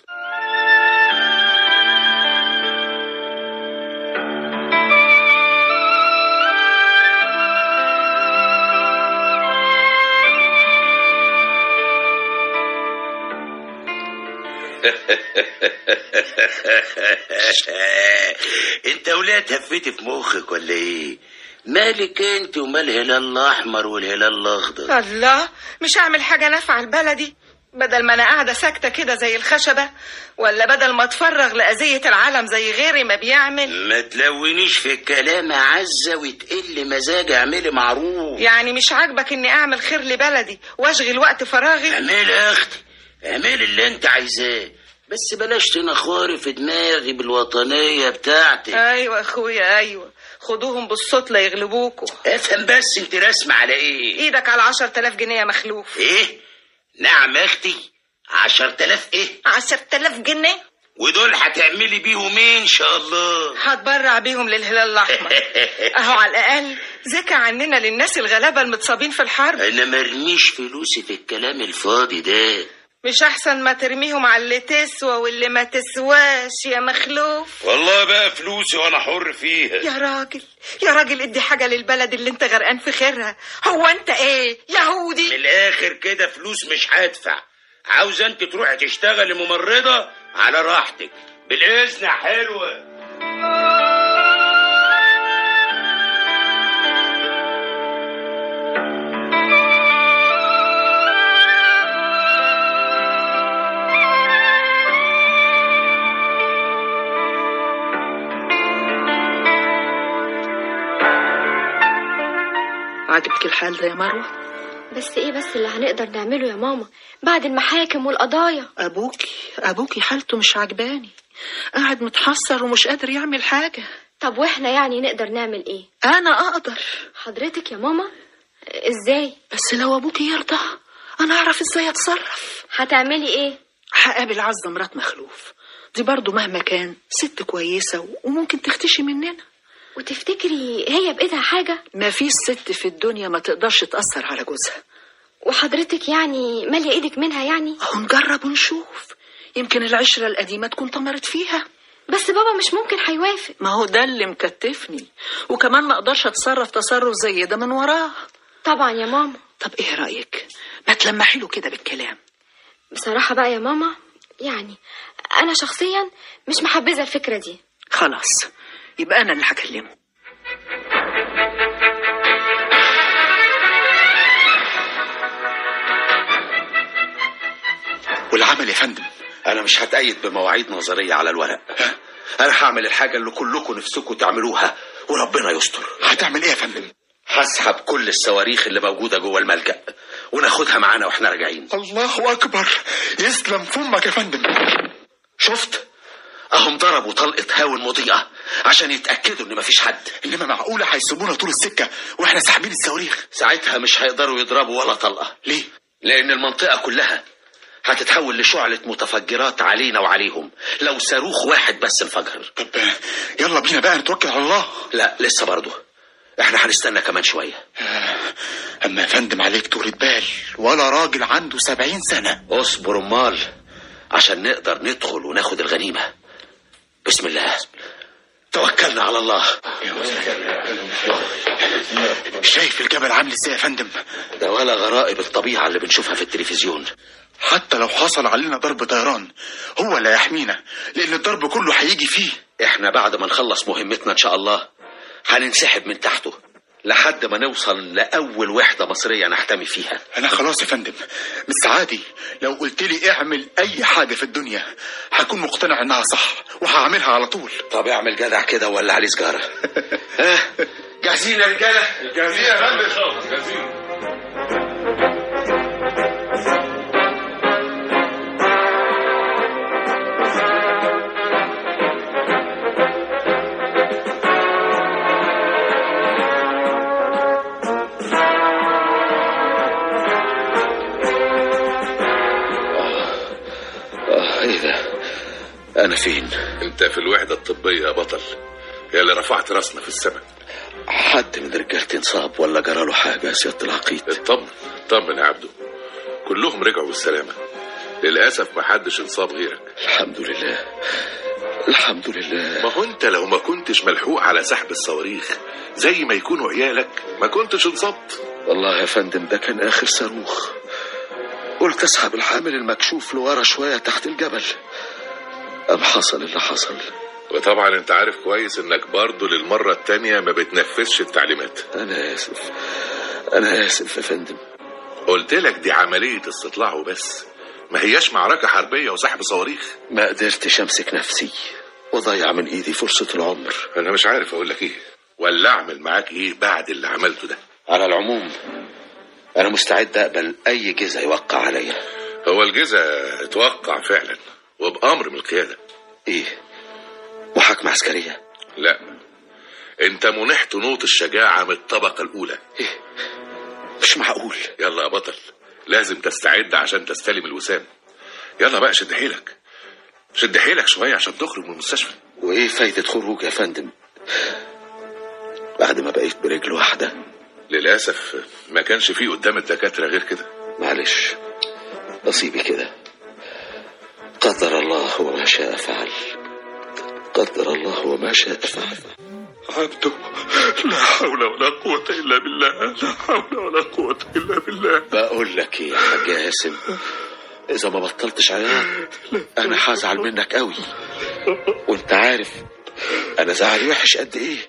انت ولاد هفتي في مخك ولا ايه؟ مالك انت ومال الهلال الاحمر والهلال الاخضر؟ الله، مش هعمل حاجه نافعه لبلدي بدل ما انا قاعده ساكته كده زي الخشبه، ولا بدل ما اتفرغ لاذيه العالم زي غيري ما بيعمل؟ ما تلونيش في الكلام يا عزه وتقل مزاج. اعملي معروف. يعني مش عاجبك اني اعمل خير لبلدي واشغل وقت فراغي؟ اعملي يا اختي، اعملي اللي انت عايزاه، بس بلاش تنخوري في دماغي بالوطنيه بتاعتك. ايوه اخويا ايوه، خدوهم بالصوت لا يغلبوكوا. افهم بس، انت راسمه على ايه؟ ايدك على عشر تلاف جنيه يا مخلوف. ايه؟ نعم يا اختي، عشر تلاف ايه؟ عشر تلاف جنيه. ودول هتعملي بيهم ايه ان شاء الله؟ هتبرع بيهم للهلال الاحمر. اهو على الاقل زكى عننا للناس الغلابه المتصابين في الحرب. انا مرميش فلوسي في الكلام الفاضي ده. مش احسن ما ترميهم على اللي تسوى واللي ما تسواش يا مخلوف؟ والله بقى فلوسي وانا حر فيها. يا راجل يا راجل، ادي حاجه للبلد اللي انت غرقان في خيرها. هو انت ايه يهودي؟ من الاخر كده فلوس مش هدفع. عاوزه انت تروحي تشتغلي ممرضه على راحتك. بالاذن يا حلوه. عاجبك الحال ده يا مروة؟ بس ايه بس اللي هنقدر نعمله يا ماما بعد المحاكم والقضايا؟ ابوكي ابوكي حالته مش عجباني، قاعد متحسر ومش قادر يعمل حاجة. طب واحنا يعني نقدر نعمل ايه؟ انا اقدر. حضرتك يا ماما؟ ازاي؟ بس لو ابوكي يرضى انا اعرف ازاي اتصرف. هتعملي ايه؟ هقابل عزة مرات مخلوف، دي برضو مهما كان ست كويسة وممكن تختشي مننا. وتفتكري هي بإيدها حاجة؟ ما فيش ست في الدنيا ما تقدرش تأثر على جوزها. وحضرتك يعني مالية ايدك منها يعني؟ اهو نجرب ونشوف، يمكن العشرة القديمة تكون طمرت فيها. بس بابا مش ممكن هيوافق. ما هو ده اللي مكتفني، وكمان ما اقدرش اتصرف تصرف زي ده من وراه. طبعا يا ماما. طب ايه رأيك ما تلمحي له كده بالكلام؟ بصراحة بقى يا ماما، يعني انا شخصيا مش محبذة الفكرة دي. خلاص، يبقى انا اللي هكلمه. والعمل يا فندم؟ انا مش هتأيد بمواعيد نظرية على الورق. انا هعمل الحاجة اللي كلكم نفسكم تعملوها وربنا يستر. هتعمل ايه يا فندم؟ هسحب كل الصواريخ اللي موجودة جوه الملجأ وناخدها معانا واحنا راجعين. الله اكبر، يسلم فمك يا فندم. شفت؟ اهم ضربوا طلقة هاون مضيئة عشان يتأكدوا ان مفيش حد. انما معقولة هيسيبونا طول السكة واحنا ساحبين الصواريخ؟ ساعتها مش هيقدروا يضربوا ولا طلقة. ليه؟ لان المنطقة كلها هتتحول لشعلة متفجرات علينا وعليهم لو صاروخ واحد بس انفجر. طب يلا بينا بقى نتوكل على الله. لا لسه برضه، احنا هنستنى كمان شوية. اما يا فندم عليك طولة بال، ولا راجل عنده سبعين سنة. اصبر امال عشان نقدر ندخل وناخد الغنيمة. بسم الله، توكلنا على الله. شايف الجبل عامل ازاي يا فندم؟ ده ولا غرائب الطبيعة اللي بنشوفها في التلفزيون. حتى لو حصل علينا ضرب طيران هو اللي يحمينا، لان الضرب كله هيجي فيه. احنا بعد ما نخلص مهمتنا ان شاء الله هننسحب من تحته لحد ما نوصل لأول وحدة مصرية نحتمي فيها. أنا خلاص يا فندم، من سعادي لو قلت لي اعمل أي حاجة في الدنيا هكون مقتنع إنها صح وهعملها على طول. طب اعمل جدع كده ولا عليه سجارة. ها جاهزين يا رجالة؟ جاهزين يا فندم. جاهزين. أنا فين؟ أنت في الوحدة الطبية يا بطل، يا اللي رفعت راسنا في السماء. حد من رجالتي انصاب ولا جراله حاجة يا سيادة العقيد؟ اطمن اطمن يا عبده، كلهم رجعوا بالسلامة. للأسف ما حدش انصاب غيرك. الحمد لله الحمد لله. ما هو أنت لو ما كنتش ملحوق على سحب الصواريخ زي ما يكونوا عيالك ما كنتش انصبت. والله يا فندم ده كان آخر صاروخ، قلت أسحب الحامل المكشوف لورا شوية تحت الجبل، أم حصل اللي حصل. وطبعا انت عارف كويس انك برضو للمرة التانية ما بتنفذش التعليمات. انا اسف انا اسف يا فندم. قلت لك دي عملية استطلاع وبس، ما هياش معركة حربية وسحب صواريخ. ما قدرتش امسك نفسي وضيع من ايدي فرصة العمر. انا مش عارف اقول لك ايه ولا اعمل معاك ايه بعد اللي عملته ده. على العموم انا مستعد اقبل اي جزء يوقع عليا. هو الجزء اتوقع فعلا وبأمر من القيادة. ايه؟ محاكمة عسكرية؟ لا، انت منحت نوط الشجاعة من الطبقة الاولى. ايه؟ مش معقول. يلا يا بطل، لازم تستعد عشان تستلم الوسام. يلا بقى شد حيلك شد حيلك شوية عشان تخرج من المستشفى. وايه فايدة خروج يا فندم بعد ما بقيت برجل واحدة؟ للأسف ما كانش فيه قدام الدكاترة غير كده. معلش نصيبي كده، قدر الله وما شاء فعل. قدر الله وما شاء فعل. عبده، لا حول ولا قوة إلا بالله، لا حول ولا قوة إلا بالله. بقول لك ايه يا حاج ياسم، إذا ما بطلتش عياط أنا هزعل منك قوي، وأنت عارف أنا زعلي وحش قد إيه.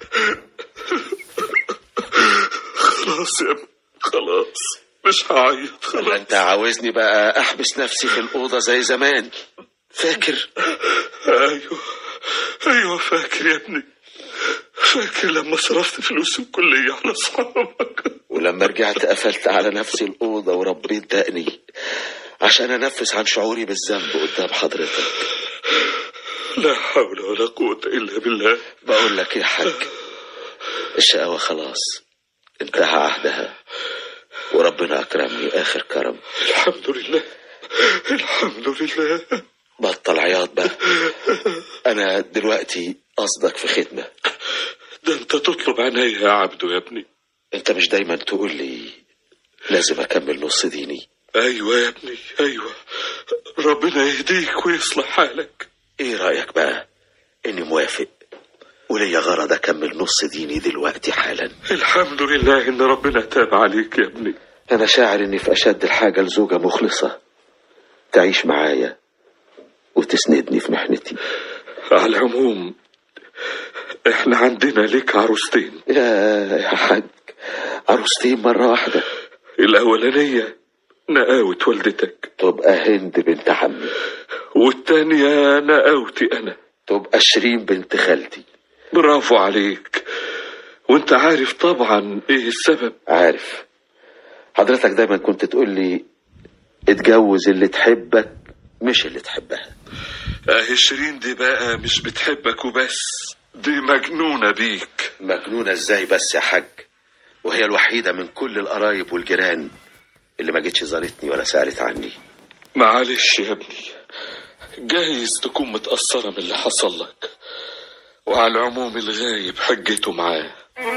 خلاص يا ابني خلاص، مش هعيط خلاص. أنت عاوزني بقى أحبس نفسي في الأوضة زي زمان، فاكر؟ أيوه أيوه فاكر يا ابني، فاكر لما صرفت فلوس الكلية على أصحابك، ولما رجعت قفلت على نفسي الأوضة وربيت دقني عشان أنفس عن شعوري بالذنب قدام حضرتك. لا حول ولا قوة إلا بالله. بقول لك يا حاج، الشقاوة خلاص انتهى عهدها وربنا أكرمني آخر كرم. الحمد لله الحمد لله. بطل عياط بقى، أنا دلوقتي قصدك في خدمة. ده أنت تطلب عناية يا عبده يا ابني. أنت مش دايما تقول لي لازم أكمل نص ديني؟ أيوة يا ابني أيوة، ربنا يهديك ويصلح حالك. إيه رأيك بقى إني موافق وليا غرض أكمل نص ديني دلوقتي حالا؟ الحمد لله إن ربنا تاب عليك يا ابني. أنا شاعر إني في أشد الحاجة لزوجة مخلصة تعيش معايا وتسندني في محنتي. على العموم احنا عندنا ليك عروستين. يا يا حاج، عروستين مرة واحدة؟ الأولانية نقاوة والدتك، تبقى هند بنت عمي. والتانية نقاوتي أنا، تبقى شيرين بنت خالتي. برافو عليك. وانت عارف طبعا ايه السبب؟ عارف. حضرتك دايما كنت تقول لي اتجوز اللي تحبك مش اللي تحبها. اهي شيرين دي بقى مش بتحبك وبس، دي مجنونة بيك. مجنونة ازاي بس يا حاج؟ وهي الوحيدة من كل القرايب والجيران اللي ما جتش زارتني ولا سألت عني. معلش يا ابني، جايز تكون متأثرة من اللي حصل لك، وعلى العموم الغايب حجته معاه.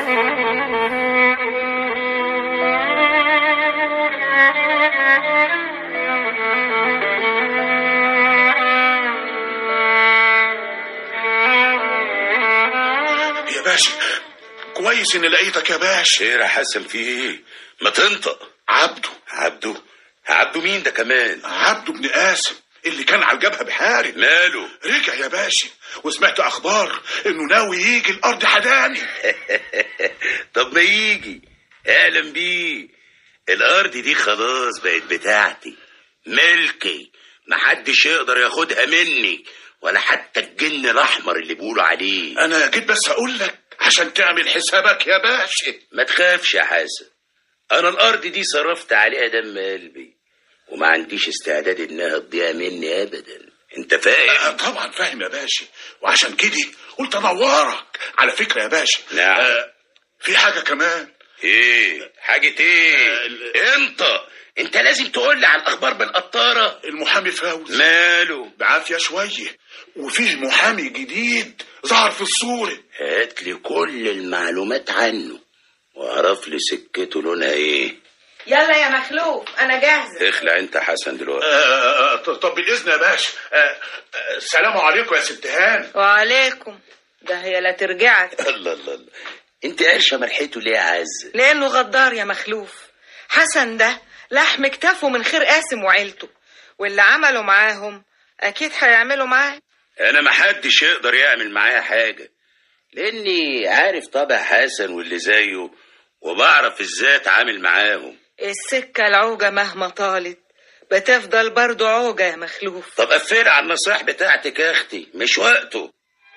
يا باشا كويس اني لقيتك يا باشا. خير يا حسن، في ايه؟ ما تنطق. عبده. عبده؟ عبده مين ده كمان؟ عبده ابن قاسم اللي كان على الجبهه بحارب. ماله؟ رجع يا باشا، وسمعت اخبار انه ناوي يجي الارض حداني. طب ما يجي، اعلم بيه. الارض دي خلاص بقت بتاعتي، ملكي، محدش يقدر ياخدها مني، ولا حتى الجن الاحمر اللي بيقولوا عليه. انا جيت بس اقول لك عشان تعمل حسابك يا باشا. ما تخافش يا حسن، انا الارض دي صرفت عليها دم قلبي، وما عنديش استعداد انها تضيع مني ابدا. انت فاهم؟ آه طبعا فاهم يا باشا، وعشان كده قلت انورك. على فكره يا باشا، نعم. آه في حاجه كمان. ايه حاجه؟ ايه؟ آه انت انت لازم تقول لي على الاخبار بالقطاره. المحامي فوزي ماله؟ بعافيه شويه، وفيه محامي جديد ظهر في الصوره. هات لي كل المعلومات عنه واعرف لي سكته لونها ايه. يلا يا مخلوف انا جاهزه. اخلع انت حسن دلوقتي. آه طب بالاذن يا باشا. آه السلام عليكم يا ست هان. وعليكم. ده هي لا ترجعك. الله الله الله، انت قرشه مرحته ليه يا عز؟ لانه غدار يا مخلوف. حسن ده لحم كتافه من خير قاسم وعيلته، واللي عملوا معاهم اكيد هيعملوا معاه. انا ما حدش يقدر يعمل معايا حاجه، لاني عارف طبع حسن واللي زيه، وبعرف ازاي اتعامل معاهم. السكه العوجه مهما طالت بتفضل برضو عوجه يا مخلوف. طب قفل على النصائح بتاعتك يا اختي، مش وقته.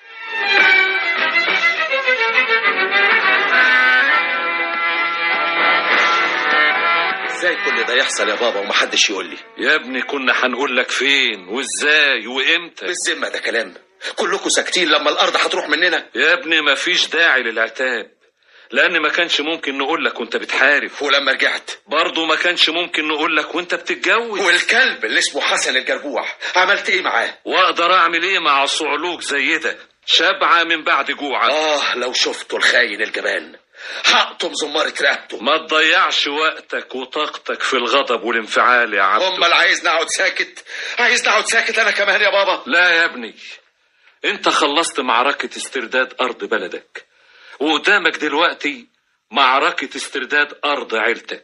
ازاي كل ده يحصل يا بابا ومحدش يقول لي؟ يا ابني كنا هنقول لك فين وازاي وامتى. بالذمه ده كلام؟ كلكم ساكتين لما الارض هتروح مننا. يا ابني مفيش داعي للعتاب، لان ما كانش ممكن نقول لك وانت بتحارب، ولما رجعت برضه ما كانش ممكن نقول لك وانت بتتجوز. والكلب اللي اسمه حسن الجربوع عملت ايه معاه؟ واقدر اعمل ايه مع صعلوك زي ده، شبعه من بعد جوعك. اه لو شفتوا الخاين الجبان هقطم زمارة رقبته. ما تضيعش وقتك وطاقتك في الغضب والانفعال يا عبد. امال عايزني اقعد ساكت؟ عايزني اقعد ساكت انا كمان يا بابا؟ لا يا ابني، انت خلصت معركة استرداد ارض بلدك، وقدامك دلوقتي معركة استرداد ارض عيلتك.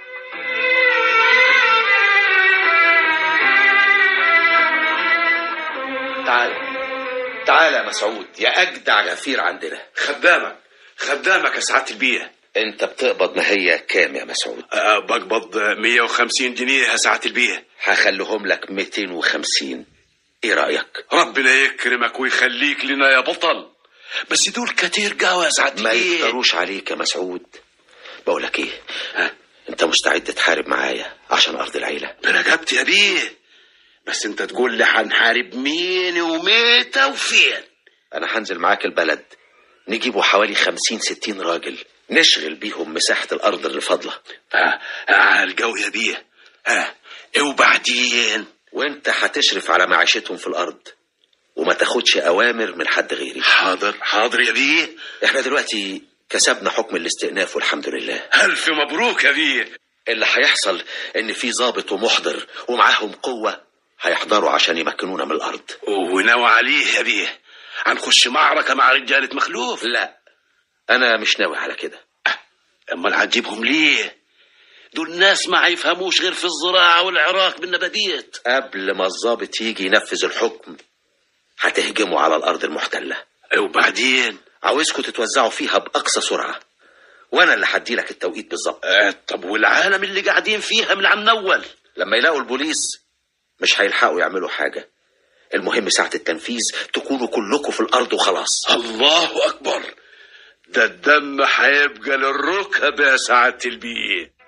تعال تعال يا مسعود يا اجدع غفير عندنا. خدامك خدامك يا سعاده البيه. انت بتقبض ما هي كام يا مسعود؟ أه بقبض مية وخمسين جنيه يا سعاده البيه. هخليهم لك ميتين وخمسين، ايه رايك؟ ربنا يكرمك ويخليك لنا يا بطل، بس دول كتير قوي يا سعاده ما البيه. ما يقدروش عليك يا مسعود. بقولك ايه، ها انت مستعد تحارب معايا عشان ارض العيله؟ برقبت يا بيه، بس انت تقول لي هنحارب مين ومتى وفين. انا هنزل معاك البلد، نجيبوا حوالي خمسين ستين راجل نشغل بيهم مساحة الأرض اللي فاضلة. اه على الجو يا بيه. ها اه وبعدين؟ وانت هتشرف على معيشتهم في الأرض وما تاخدش أوامر من حد غيري. حاضر حاضر يا بيه. احنا دلوقتي كسبنا حكم الاستئناف والحمد لله. ألف مبروك يا بيه. اللي هيحصل إن في ضابط ومحضر ومعاهم قوة هيحضروا عشان يمكنونا من الأرض. وناوي عليه يا بيه؟ هنخش معركة مع رجالة مخلوف؟ لا أنا مش ناوي على كده. أمال هتجيبهم ليه؟ دول ناس ما هيفهموش غير في الزراعة والعراق بالنباتيات. قبل ما الضابط يجي ينفذ الحكم هتهجموا على الأرض المحتلة، وبعدين عاوزكم تتوزعوا فيها بأقصى سرعة، وأنا اللي هدي لك التوقيت بالظبط. آه طب والعالم اللي قاعدين فيها من عم نول لما يلاقوا البوليس مش هيلحقوا يعملوا حاجة. المهم ساعة التنفيذ تكونوا كلكم في الأرض وخلاص. الله أكبر، ده الدم هيبقى للركب يا سعادة البيه.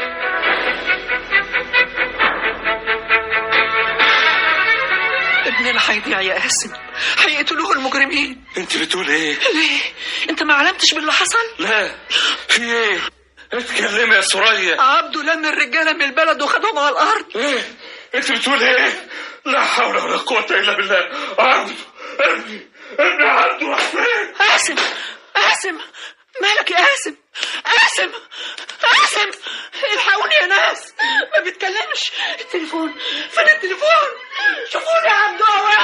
ابننا هيضيع يا قاسم، هيقتلوه المجرمين. انت بتقول ايه؟ ليه؟ انت ما علمتش باللي حصل؟ لا، في ايه؟ اتكلمي يا سوريا. عبده لم الرجاله من البلد وخدهم على الارض. ايه؟ انت بتقول ايه؟ لا حول ولا قوة الا بالله. عبده ابني ابني عبده راح فين؟ قاسم قاسم مالك يا قاسم؟ قاسم قاسم الحقوني يا ناس، ما بيتكلمش. التليفون فين؟ التليفون شوفوني يا عبده.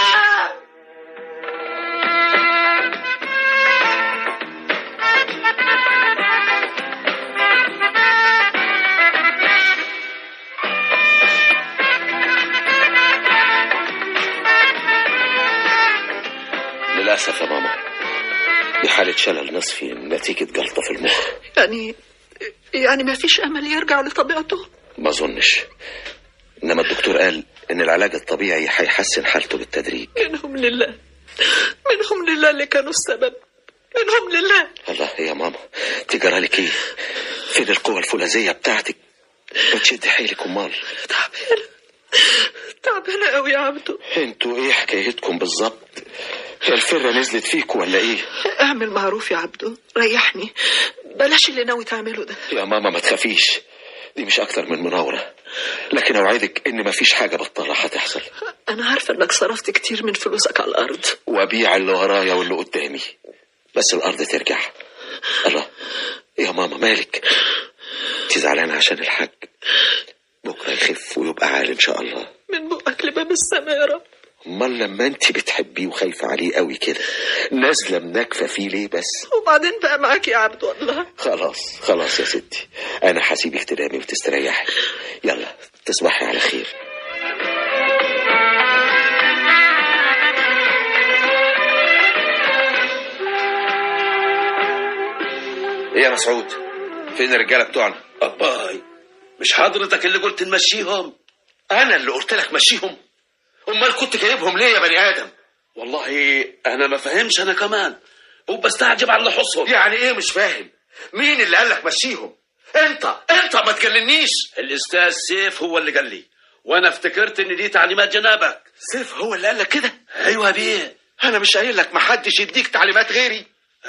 للأسف يا ماما دي حالة شلل نصفي نتيجة جلطة في المخ. يعني يعني ما فيش أمل يرجع لطبيعته؟ ما أظنش، إنما الدكتور قال إن العلاج الطبيعي هيحسن حالته بالتدريج. منهم لله، منهم لله اللي كانوا السبب، منهم لله. الله يا ماما تجرالك إيه؟ فين القوة الفولاذية بتاعتك؟ بتشد حيلك أمال. تعبانة تعبانة قوي يا عبده. انتوا ايه حكايتكم بالظبط؟ هي الفرة نزلت فيكوا ولا ايه؟ اعمل معروف يا عبده، ريحني، بلاش اللي ناوي تعمله ده. يا ماما ما تخافيش، دي مش اكتر من مناورة، لكن اوعدك ان مفيش حاجة بطالة هتحصل. انا عارفة انك صرفت كتير من فلوسك على الارض، وابيع اللي ورايا واللي قدامي، بس الارض ترجع. الله يا ماما مالك؟ انت زعلانة عشان الحاج؟ بكرة يخف ويبقى عال ان شاء الله. من بقك لباب السماء يا رب. امال لما انت بتحبيه وخايفة عليه قوي كده نازلة منكفة فيه ليه بس؟ وبعدين بقى معاك يا عبد والله. خلاص خلاص يا ستي، انا هسيبك تنامي وتستريحي. يلا تصبحي على خير. ايه يا مسعود، فين الرجالة بتوعنا؟ أباي مش حضرتك اللي قلت نمشيهم؟ انا اللي قلت لك مشيهم؟ امال كنت جايبهم ليه يا بني ادم؟ والله انا ما فهمش انا كمان، وبستعجب على اللي حصل. يعني ايه مش فاهم؟ مين اللي قال لك مشيهم؟ انت انت ما تكلمنيش. الاستاذ سيف هو اللي قال لي، وانا افتكرت ان دي تعليمات جنابك. سيف هو اللي قال لك كده؟ ايوه يا بيه. انا مش قايل لك ما حدش يديك تعليمات غيري؟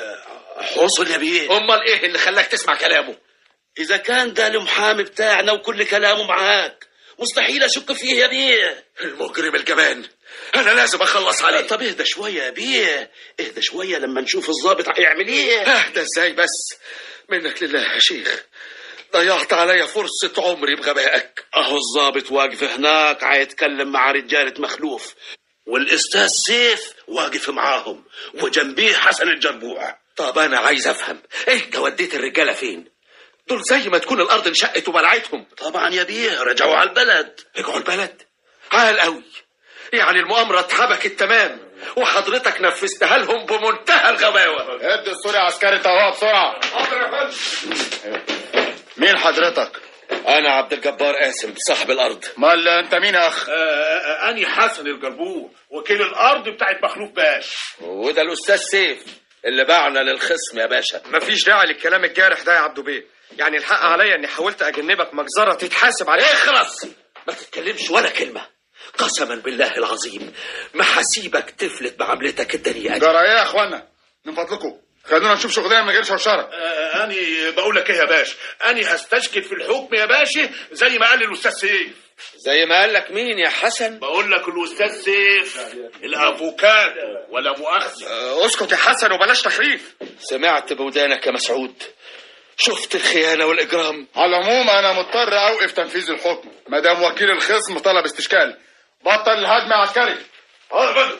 حصل يا بيه. امال ايه اللي خلاك تسمع كلامه؟ اذا كان ده المحامي بتاعنا وكل كلامه معاك مستحيل اشك فيه يا بيه. المجرم الجبان، انا لازم اخلص عليه. طب اهدى شويه يا بيه، اهدى شويه لما نشوف الضابط هيعمل ايه. اهدى ازاي بس؟ منك لله يا شيخ، ضيعت عليا فرصه عمري بغبائك. اهو الضابط واقف هناك هيتكلم مع رجاله مخلوف، والاستاذ سيف واقف معاهم، وجنبيه حسن الجربوع. طب انا عايز افهم، انت وديت الرجاله فين؟ دول زي ما تكون الارض انشقت وبلعتهم. طبعا يا بيه رجعوا على البلد. رجعوا البلد؟ عال قوي، يعني المؤامره اتحبكت تمام وحضرتك نفذتها لهم بمنتهى الغباوه. ادي السوري عسكري طواب بسرعه. حاضر يا فندم. مين حضرتك؟ انا عبد الجبار قاسم صاحب الارض. امال انت مين يا اخ؟ آه اني حسن الجربوع وكيل الارض بتاعت مخلوف باش. وده الاستاذ سيف اللي باعنا للخصم يا باشا. مفيش داعي للكلام الجارح ده يا عبدو بيه، يعني الحق عليا اني حاولت اجنبك مجزره تتحاسب عليها. اخلص ما تتكلمش ولا كلمه، قسما بالله العظيم ما هسيبك تفلت بعملتك الدنيئه. جرى ايه يا اخوانا؟ من فضلكم خلونا نشوف شغلنا من غير شوشره. آه اني بقول لك ايه يا باشا، اني هستشكل في الحكم يا باشا زي ما قال الاستاذ سيف. زي ما قال لك مين يا حسن؟ بقول لك الاستاذ سيف الافوكادو ولا مؤاخذه. أه اسكت يا حسن وبلاش تخريف. سمعت بودانك يا مسعود، شفت الخيانه والاجرام. على العموم انا مضطر اوقف تنفيذ الحكم ما دام وكيل الخصم طلب استشكال. بطل الهجم يا عسكري. حاضر يا فندم.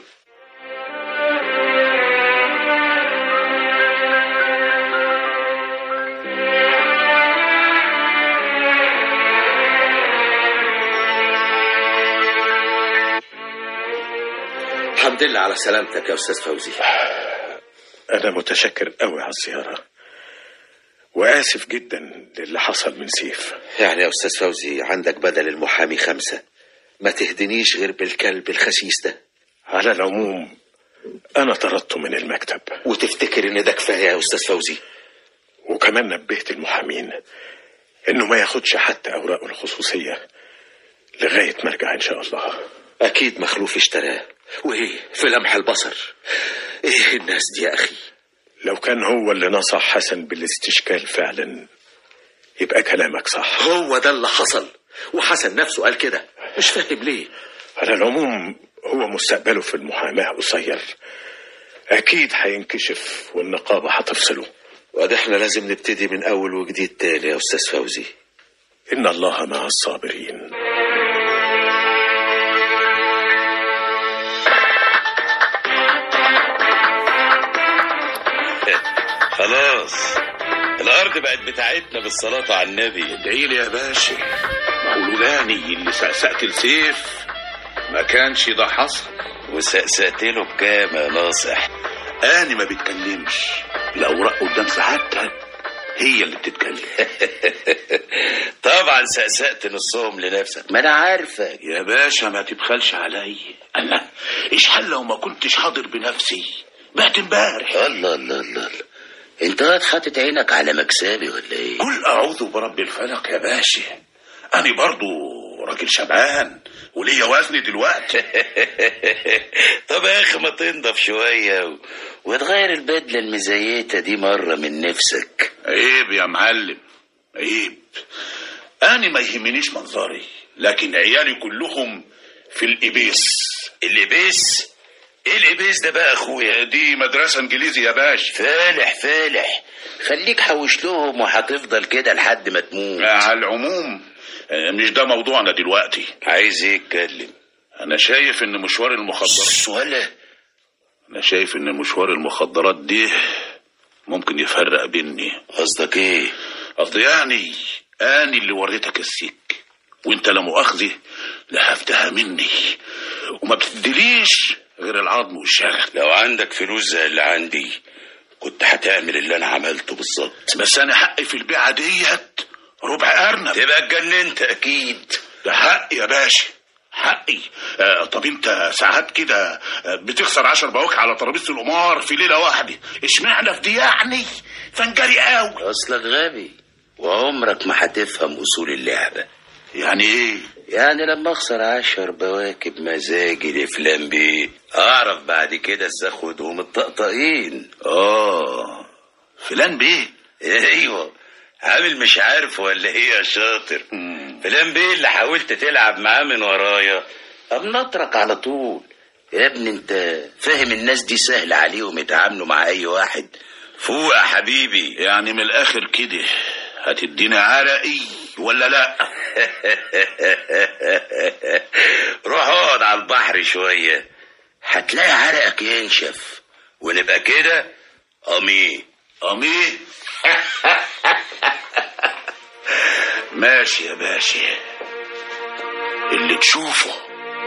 الحمد لله على سلامتك يا أستاذ فوزي. أنا متشكر قوي على الزيارة، وآسف جدا للي حصل من سيف. يعني يا أستاذ فوزي عندك بدل المحامي خمسة، ما تهدنيش غير بالكلب الخسيس ده. على العموم أنا طردته من المكتب. وتفتكر إن ده كفاية يا أستاذ فوزي؟ وكمان نبهت المحامين إنه ما ياخدش حتى أوراقه الخصوصية لغاية ما أرجع إن شاء الله. أكيد مخلوف اشتراه، وإيه في لمح البصر. إيه الناس دي يا أخي؟ لو كان هو اللي نصح حسن بالاستشكال فعلا يبقى كلامك صح. هو ده اللي حصل، وحسن نفسه قال كده. مش فاهم ليه. على العموم هو مستقبله في المحاماة قصير، أكيد هينكشف والنقابة هتفصله. وده احنا لازم نبتدي من أول وجديد تاني يا أستاذ فوزي. إن الله مع الصابرين. خلاص الأرض بقت بتاعتنا بالصلاة على النبي. ادعي لي يا باشا، ما هو لولاني اللي سقسقت السيف ما كانش ده حصل. وسقسقت له بكام يا ناصح؟ أنا ما بتكلمش، الأوراق قدام سعادتك هي اللي بتتكلم. طبعا سقسقت نصهم لنفسك، ما أنا عارفك يا باشا. ما تبخلش علي، أنا إيش حل لو ما كنتش حاضر بنفسي؟ بعت امبارح. الله الله الله، انت قاعد حاطط عينك على مكسبي ولا ايه؟ قل اعوذ برب الفلق يا باشا، انا برضو راجل شبعان وليا وزن دلوقتي. طب يا اخي ما تنضف شويه و... وتغير البدله المزيته دي مره من نفسك. عيب يا معلم عيب. انا ما يهمنيش منظري، لكن عيالي كلهم في الإبيس. الإبيس؟ ايه الإبيس ده بقى اخويا؟ دي مدرسة انجليزي يا باشا. فالح فالح، خليك حوش لهم وهتفضل كده لحد ما تموت. على العموم مش ده موضوعنا دلوقتي. عايز ايه اتكلم؟ انا شايف ان مشوار المخدرات ولا انا شايف ان مشوار المخدرات دي ممكن يفرق بيني. قصدك ايه؟ قصدي يعني انا اللي وريتك السك، وانت لا مؤاخذه لهفتها مني وما بتدليش غير العظم والشغل. لو عندك فلوس زي اللي عندي كنت هتعمل اللي انا عملته بالظبط. بس انا حقي في البيعه ديت ربع ارنب. تبقى اتجننت اكيد. ده حقي يا باشا حقي. آه طب انت ساعات كده بتخسر عشر بواكي على ترابيزه القمار في ليله واحده، اشمعنى في دي يعني فنجري قوي؟ اصلك غبي وعمرك ما هتفهم اصول اللعبه. يعني ايه؟ يعني لما اخسر عشر بواكب مزاجي لفلان بيه اعرف بعد كده ازاخدهم الطقطقين. اه فلان بيه؟ ايوه عامل مش عارف ولا ايه يا شاطر؟ فلان بيه اللي حاولت تلعب معاه من ورايا ابنطرك على طول. يا ابني انت فاهم الناس دي سهل عليهم يتعاملوا مع اي واحد. فوق يا حبيبي. يعني من الاخر كده هتدينا عرقي ولا لا؟ روح اقعد على البحر شوية هتلاقي عرقك ينشف ونبقى كده امي امي. ماشي يا باشا اللي تشوفه.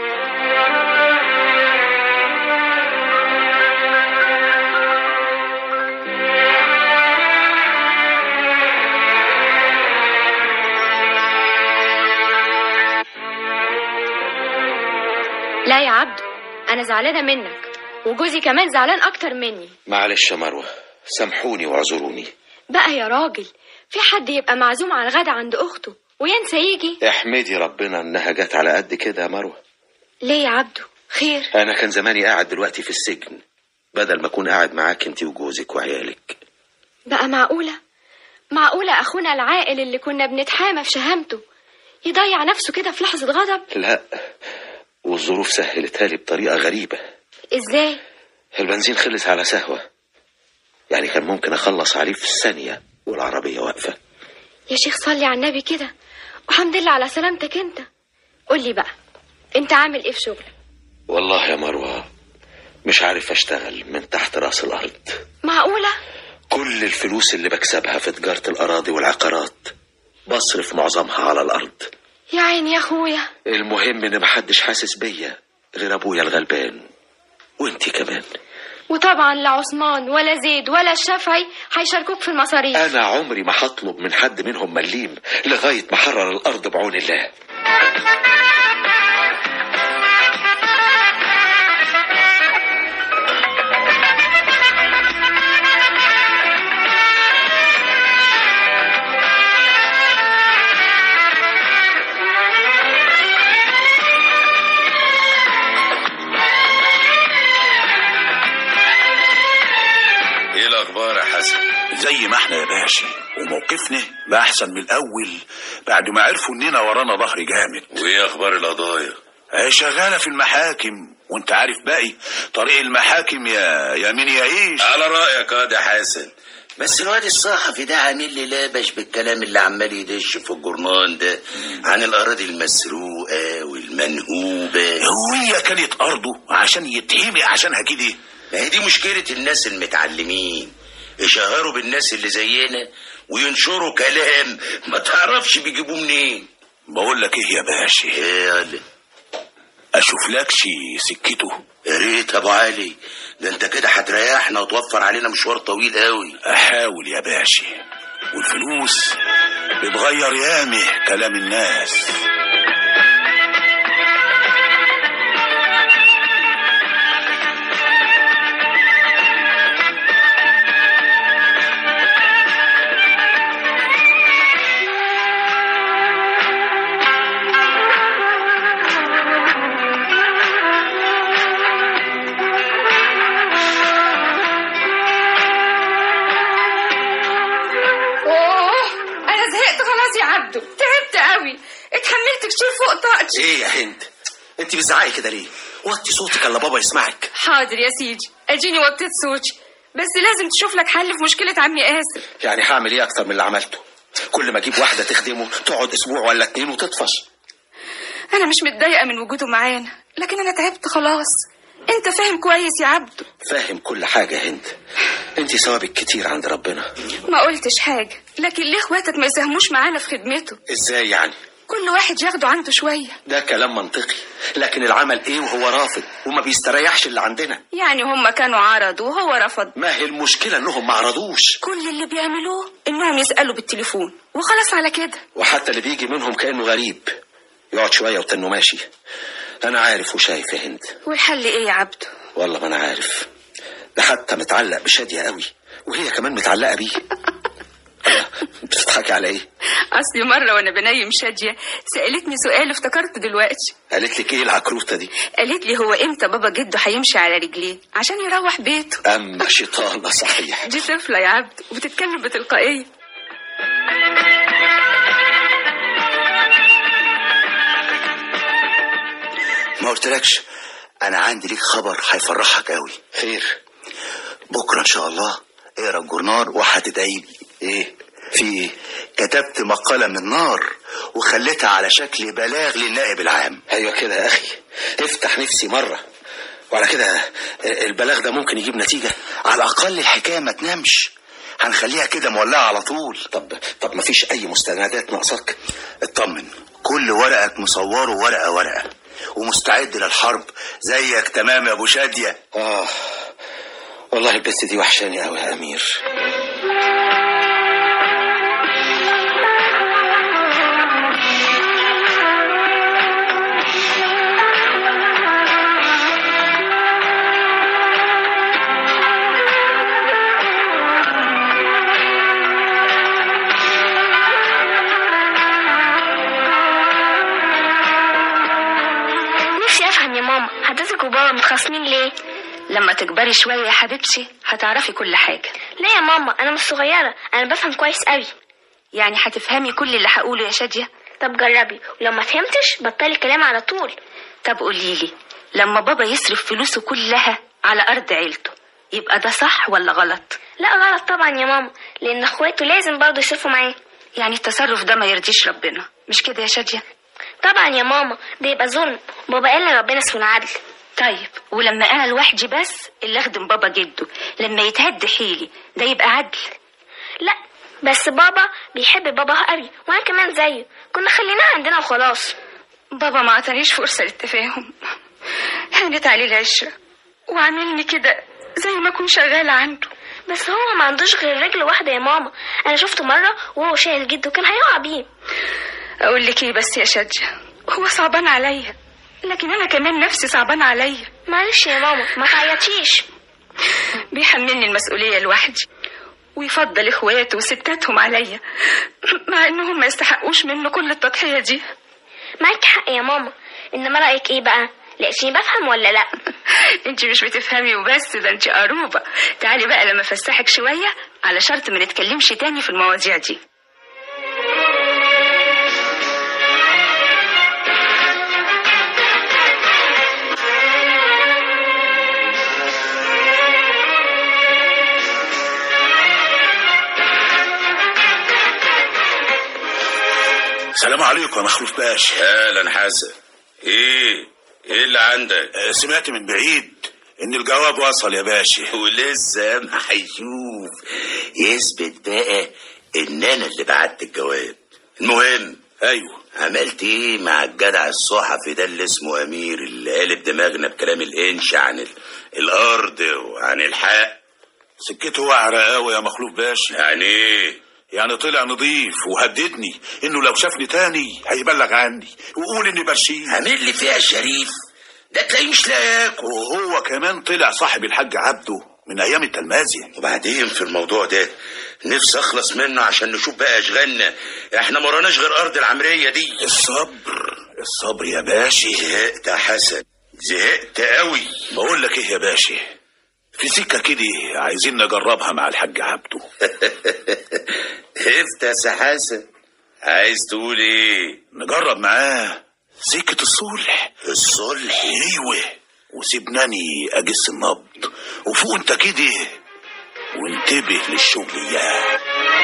لا يا عبدو، انا زعلانه منك وجوزي كمان زعلان اكتر مني. معلش يا مروه سامحوني واعذروني. بقى يا راجل في حد يبقى معزوم على الغدا عند اخته وينسى يجي؟ احمدي ربنا انها جت على قد كده يا مروه. ليه يا عبدو خير؟ انا كان زماني قاعد دلوقتي في السجن بدل ما اكون قاعد معاك انت وجوزك وعيالك. بقى معقوله معقوله اخونا العاقل اللي كنا بنتحامى في شهامته يضيع نفسه كده في لحظه غضب؟ لا، والظروف سهلتها لي بطريقه غريبه. ازاي؟ البنزين خلص على سهوه، يعني كان ممكن اخلص عليه في ثانيه والعربيه واقفه. يا شيخ صلي على النبي كده وحمد لله على سلامتك. انت قول لي بقى انت عامل ايه في شغلك؟ والله يا مروه مش عارف اشتغل من تحت راس الارض. معقوله؟ كل الفلوس اللي بكسبها في تجاره الاراضي والعقارات بصرف معظمها على الارض. يا عيني يا اخويا. المهم ان محدش حاسس بيا غير ابويا الغلبان وانت كمان. وطبعا لا عثمان ولا زيد ولا الشافعي هيشاركوك في المصاريف. انا عمري ما هطلب من حد منهم مليم لغايه ما حرر الارض بعون الله. زي ما احنا يا باشا، وموقفنا بقى احسن من الاول بعد ما عرفوا اننا ورانا ظهر جامد. وايه اخبار القضايا؟ هي شغاله في المحاكم، وانت عارف باقي طريق المحاكم يا يا مين يعيش. على رايك يا ده حسن، بس الواد الصحفي ده عامل لي لابش بالكلام اللي عمال يدش في الجورنال ده عن الاراضي المسروقه والمنهوبه. هي كانت ارضه عشان يتهمي عشانها كده؟ ما هي دي مشكله الناس المتعلمين، يشهروا بالناس اللي زينا وينشروا كلام ما تعرفش بيجيبوه منين. بقول لك ايه يا باشا، ايه يالا؟ اشوف لكش سكته. يا ريت ابو علي، ده انت كده هتريحنا وتوفر علينا مشوار طويل قوي. احاول يا باشا، والفلوس بتغير يامه كلام الناس. ايه يا هند، انت بتزعقي كده ليه؟ وطي صوتك الا بابا يسمعك. حاضر يا سيدي، اديني وطيت صوتي، بس لازم تشوف لك حل في مشكله عمي قاسم. يعني هعمل ايه اكتر من اللي عملته؟ كل ما اجيب واحده تخدمه تقعد اسبوع ولا اتنين وتطفش. انا مش متضايقه من وجوده معانا، لكن انا تعبت خلاص. انت فاهم كويس يا عبده. فاهم كل حاجه يا هند، انت ثوابك كتير عند ربنا. ما قلتش حاجه، لكن ليه اخواتك ما يساهموش معانا في خدمته؟ ازاي يعني؟ كل واحد ياخده عنده شويه. ده كلام منطقي، لكن العمل ايه وهو رافض وما بيستريحش اللي عندنا؟ يعني هم كانوا عرضوا وهو رفض. ما هي المشكله انهم ما عرضوش. كل اللي بيعملوه انهم يسالوا بالتليفون وخلاص على كده. وحتى اللي بيجي منهم كانه غريب، يقعد شويه وتنه ماشي. انا عارف وشايف يا هند. والحل ايه يا عبده؟ والله ما انا عارف، ده حتى متعلق بشاديه قوي وهي كمان متعلقه بيه. بتضحكي على ايه؟ اصلي مره وانا بنيم شاديه سالتني سؤال افتكرته دلوقتي. قالت لك ايه العكروته دي؟ قالت لي هو امتى بابا جده هيمشي على رجليه عشان يروح بيته؟ اما شيطانه صحيح. دي طفله يا عبد وبتتكلم بتلقائيه. ما قلتلكش انا عندي ليك خبر هيفرحك قوي. خير؟ بكره ان شاء الله اقرا الجورنال وهتدعي لي. ايه في ايه؟ كتبت مقاله من نار وخليتها على شكل بلاغ للنائب العام. ايوه كده يا اخي، افتح نفسي مره. وعلى كده البلاغ ده ممكن يجيب نتيجه؟ على الاقل الحكايه ما تنامش، هنخليها كده مولعه على طول. طب طب ما فيش اي مستندات ناقصاك؟ اطمن، كل ورقك مصوره ورقه ورقه ومستعد للحرب زيك تمام يا ابو شاديه. اه والله البت دي وحشاني قوي يا امير. حضرتك وبابا متخاصمين ليه؟ لما تكبري شويه يا حبيبتي هتعرفي كل حاجه. لا يا ماما، انا مش صغيره، انا بفهم كويس قوي. يعني هتفهمي كل اللي هقوله يا شاديه؟ طب جربي، ولو ما فهمتش بطلي كلام على طول. طب قوليلي، لما بابا يصرف فلوسه كلها على ارض عيلته يبقى ده صح ولا غلط؟ لا غلط طبعا يا ماما، لان اخواته لازم برضه يصرفوا معاه. يعني التصرف ده ما يرضيش ربنا، مش كده يا شاديه؟ طبعا يا ماما، ده يبقى ظلم. بابا قال لي ربنا اسمه العدل. طيب ولما انا لوحدي بس اللي اخدم بابا جده لما يتهد حيلي ده يبقى عدل؟ لا بس بابا بيحب بابا قوي وانا كمان زيه، كنا خليناها عندنا وخلاص. بابا ما عطانيش فرصه للتفاهم، هانت عليه العشره. وعاملني كده زي ما اكون شغالة عنده. بس هو ما عندوش غير رجل واحدة يا ماما، انا شفته مرة وهو شايل جده كان هيقع بيه. اقول لك ايه بس يا شادية، هو صعبان عليا لكن انا كمان نفسي صعبان عليا. معلش يا ماما ما تعيطيش. بيحملني المسؤولية لوحدي ويفضل اخواته وستاتهم عليا مع انهم ما يستحقوش منه كل التضحية دي. معاك حق يا ماما، انما رأيك ايه بقى؟ لقيتني بفهم ولا لا؟ انت مش بتفهمي وبس، ده انت قروبة. تعالي بقى لما افسحك شوية على شرط ما نتكلمش تاني في المواضيع دي. السلام عليكم يا مخلوف باشا. اهلا حسن. ايه ايه اللي عندك؟ آه سمعت من بعيد ان الجواب وصل يا باشا. ولسه ما هيشوف يثبت بقى ان انا اللي بعت الجواب. المهم ايوه عملت ايه مع الجدع الصحفي ده اللي اسمه امير اللي قالب دماغنا بكلام الانش عن ال... الارض وعن الحق؟ سكته وعرة قوي يا مخلوف باشا. يعني ايه؟ يعني طلع نضيف وهددني انه لو شافني تاني هيبلغ عني ويقول اني برشيد. عامل لي فيها شريف ده تلاقيه مش لاقيك. وهو كمان طلع صاحب الحاج عبده من ايام التلماذية. وبعدين في الموضوع ده نفسي اخلص منه عشان نشوف بقى اشغالنا، احنا مراناش غير ارض العمرية دي. الصبر الصبر يا باشا. زهقت يا حسن، زهقت قوي. بقول لك ايه يا باشا، في سكة كده عايزين نجربها مع الحاج عبده. افتس يا حسن، عايز تقول ايه؟ نجرب معاه سكة الصلح. الصلح؟ ايوه، وسيبناني اجس النبض وفوق انت كده وانتبه للشغل اياه.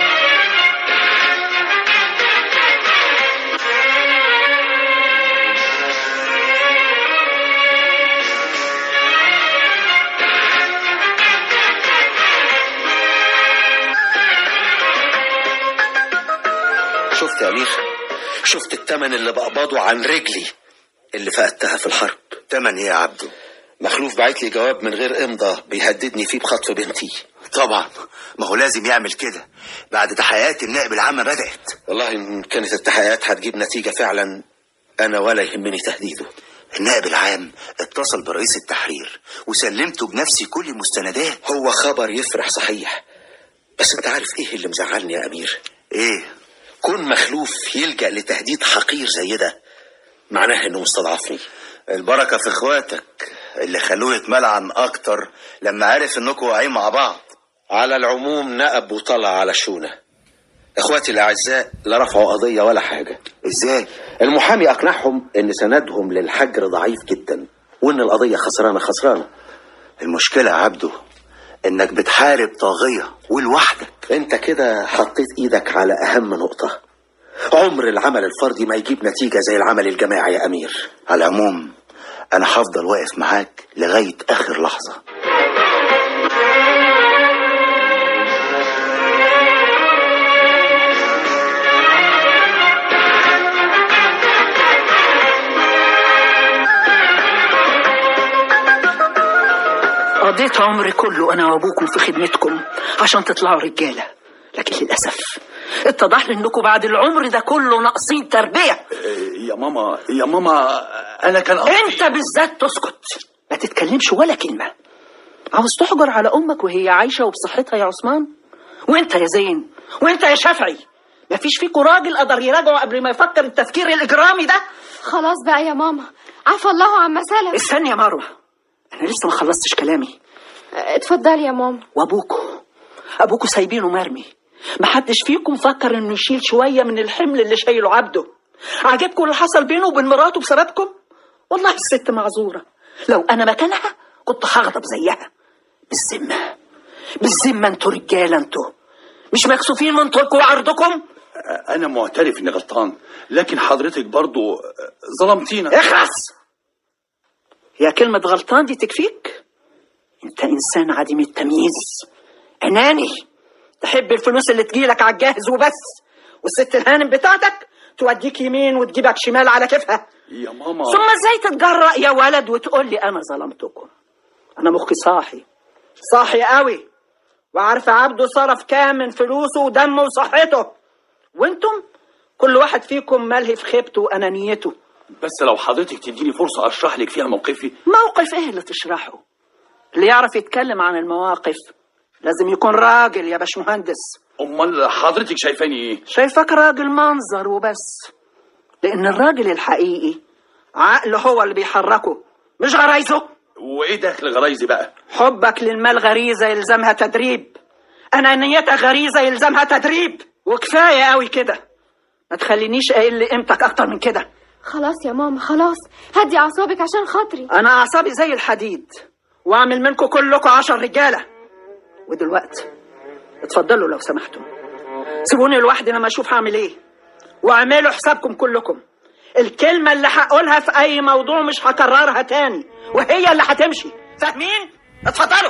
شفت يا أمير؟ شفت التمن اللي بقبضه عن رجلي اللي فقدتها في الحرب؟ تمن ايه يا عبده؟ مخلوف بعت لي جواب من غير امضى بيهددني فيه بخطف بنتي. طبعا ما هو لازم يعمل كده بعد تحقيقات النائب العامة بدأت. والله إن كانت التحقيقات هتجيب نتيجة فعلا أنا ولا يهمني تهديده. النائب العام اتصل برئيس التحرير وسلمته بنفسي كل المستندات. هو خبر يفرح صحيح، بس انت عارف ايه اللي مزعلني يا أمير؟ ايه؟ كون مخلوف يلجأ لتهديد حقير زي ده معناه انه مستضعفني. البركة في اخواتك اللي خلوه يتملعن اكتر لما عرف انكم واقعين مع بعض. على العموم نقب وطلع على شونة. اخواتي الاعزاء لا رفعوا قضية ولا حاجة. ازاي؟ المحامي اقنعهم ان سندهم للحجر ضعيف جدا وان القضية خسرانة خسرانة. المشكلة يا عبده انك بتحارب طاغية ولوحدك. انت كده حطيت ايدك على اهم نقطة. عمر العمل الفردي ما يجيب نتيجة زي العمل الجماعي يا امير. على العموم انا هفضل واقف معاك لغاية اخر لحظة. قضيت عمري كله أنا وأبوكم في خدمتكم عشان تطلعوا رجالة، لكن للأسف اتضح لي إنكم بعد العمر ده كله ناقصين تربية. يا ماما يا ماما أنا كان قصدي أنت بالذات تسكت، ما تتكلمش ولا كلمة. عاوز تحجر على أمك وهي عايشة وبصحتها يا عثمان؟ وأنت يا زين وأنت يا شافعي، ما فيش فيكوا راجل قدر يراجعه قبل ما يفكر التفكير الإجرامي ده؟ خلاص بقى يا ماما، عفى الله عما سلف. استني يا مروة، أنا لسه ما خلصتش كلامي. اتفضلي يا ماما. وأبوكوا أبوكوا سايبينه مرمي، محدش فيكم فكر إنه يشيل شوية من الحمل اللي شايله عبده. عجبكم اللي حصل بينه وبين مراته بسببكم؟ والله الست معذورة، لو أنا مكانها كنت هغضب زيها. بالذمة بالذمة انتوا رجالة، انتوا مش مكسوفين من طولكم وعرضكم؟ أنا معترف إني غلطان، لكن حضرتك برضو ظلمتينا. اخلص، يا كلمة غلطان دي تكفيك؟ انت انسان عديم التمييز، اناني، تحب الفلوس اللي تجيلك على الجاهز وبس، والست الهانم بتاعتك توديك يمين وتجيبك شمال على كيفها. يا ماما ثم ازاي تتجرأ يا ولد وتقول لي انا ظلمتكم؟ انا مخي صاحي صاحي قوي، وعارفه عبده صرف كام من فلوسه ودمه وصحته، وانتم كل واحد فيكم ملهي في خيبته وانانيته. بس لو حضرتك تديني فرصه اشرح لك فيها موقفي. موقف ايه اللي تشرحه؟ اللي يعرف يتكلم عن المواقف لازم يكون راجل يا باشمهندس. امال حضرتك شايفاني ايه؟ شايفك راجل منظر وبس، لان الراجل الحقيقي عقله هو اللي بيحركه مش غرايزه. وايه دخل غرايزي بقى؟ حبك للمال غريزه يلزمها تدريب، انانيتك غريزه يلزمها تدريب، وكفايه قوي كده، ما تخلينيش اقل قيمتك اكتر من كده. خلاص يا ماما خلاص، هدي اعصابك عشان خاطري. انا اعصابي زي الحديد، واعمل منكم كلكم عشر رجاله. ودلوقتي اتفضلوا لو سمحتم، سيبوني لوحدي لما اشوف هعمل ايه، واعملوا حسابكم كلكم. الكلمه اللي هقولها في اي موضوع مش هكررها تاني، وهي اللي هتمشي، فاهمين؟ اتفضلوا.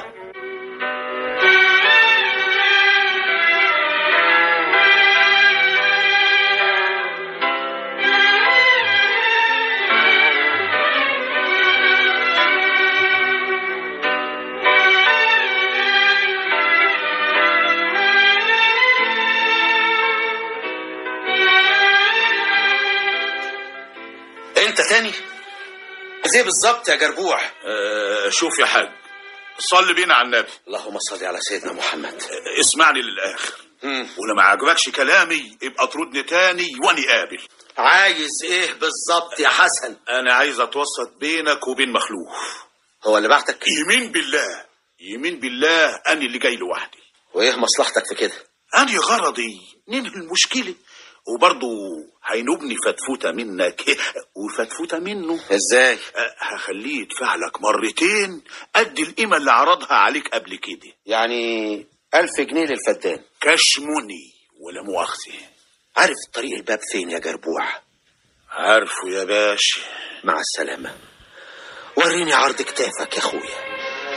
انت تاني زي بالظبط يا جربوع. أه شوف يا حاج، صلي بينا على النبي. اللهم صل على سيدنا محمد. أه اسمعني للاخر، ولما عجبكش كلامي يبقى طردني تاني واني قابل. عايز ايه بالظبط يا حسن؟ انا عايز اتوسط بينك وبين مخلوف. هو اللي بعتك؟ يمين بالله يمين بالله انا اللي جاي لوحدي. وايه مصلحتك في كده؟ انا غرضي ننهي المشكله، وبرضه هينوبني فتفوته منك وفتفوته منه. ازاي؟ أه هخليه يدفع لك مرتين قد القيمه اللي عرضها عليك قبل كده. يعني ألف جنيه للفدان كشموني ولا مؤاخذه. عارف طريق الباب فين يا جربوع؟ عارفه يا باشا. مع السلامه. وريني عرض كتافك يا اخويا.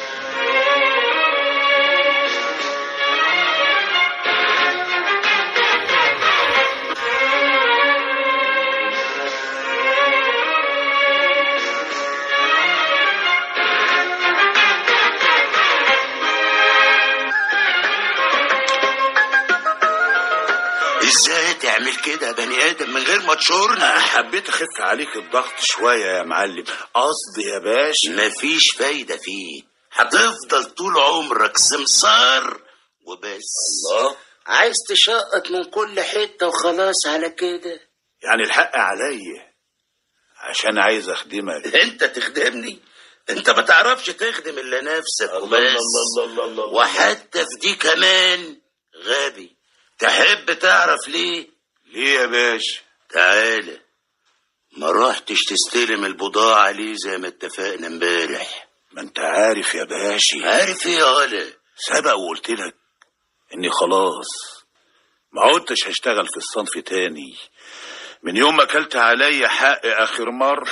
ازاي تعمل كده يا بني ادم من غير ما تشورنا؟ حبيت اخف عليك الضغط شويه يا معلم. قصدي يا باشا مفيش فايده فيه، هتفضل طول عمرك سمسار وبس. الله، عايز تشقط من كل حته وخلاص على كده. يعني الحق عليا عشان عايز اخدمك. انت تخدمني؟ انت ما تعرفش تخدم الا نفسك وبس. الله الله الله الله. وحتى في دي كمان غبي. تحب تعرف ليه؟ ليه يا باشا؟ تعالى. ما رحتش تستلم البضاعة ليه زي ما اتفقنا امبارح؟ ما انت عارف يا باشا. عارف ايه يا غلا؟ سبق وقلت لك اني خلاص ما عدتش هشتغل في الصنف تاني من يوم ما اكلت عليا حق اخر مرة.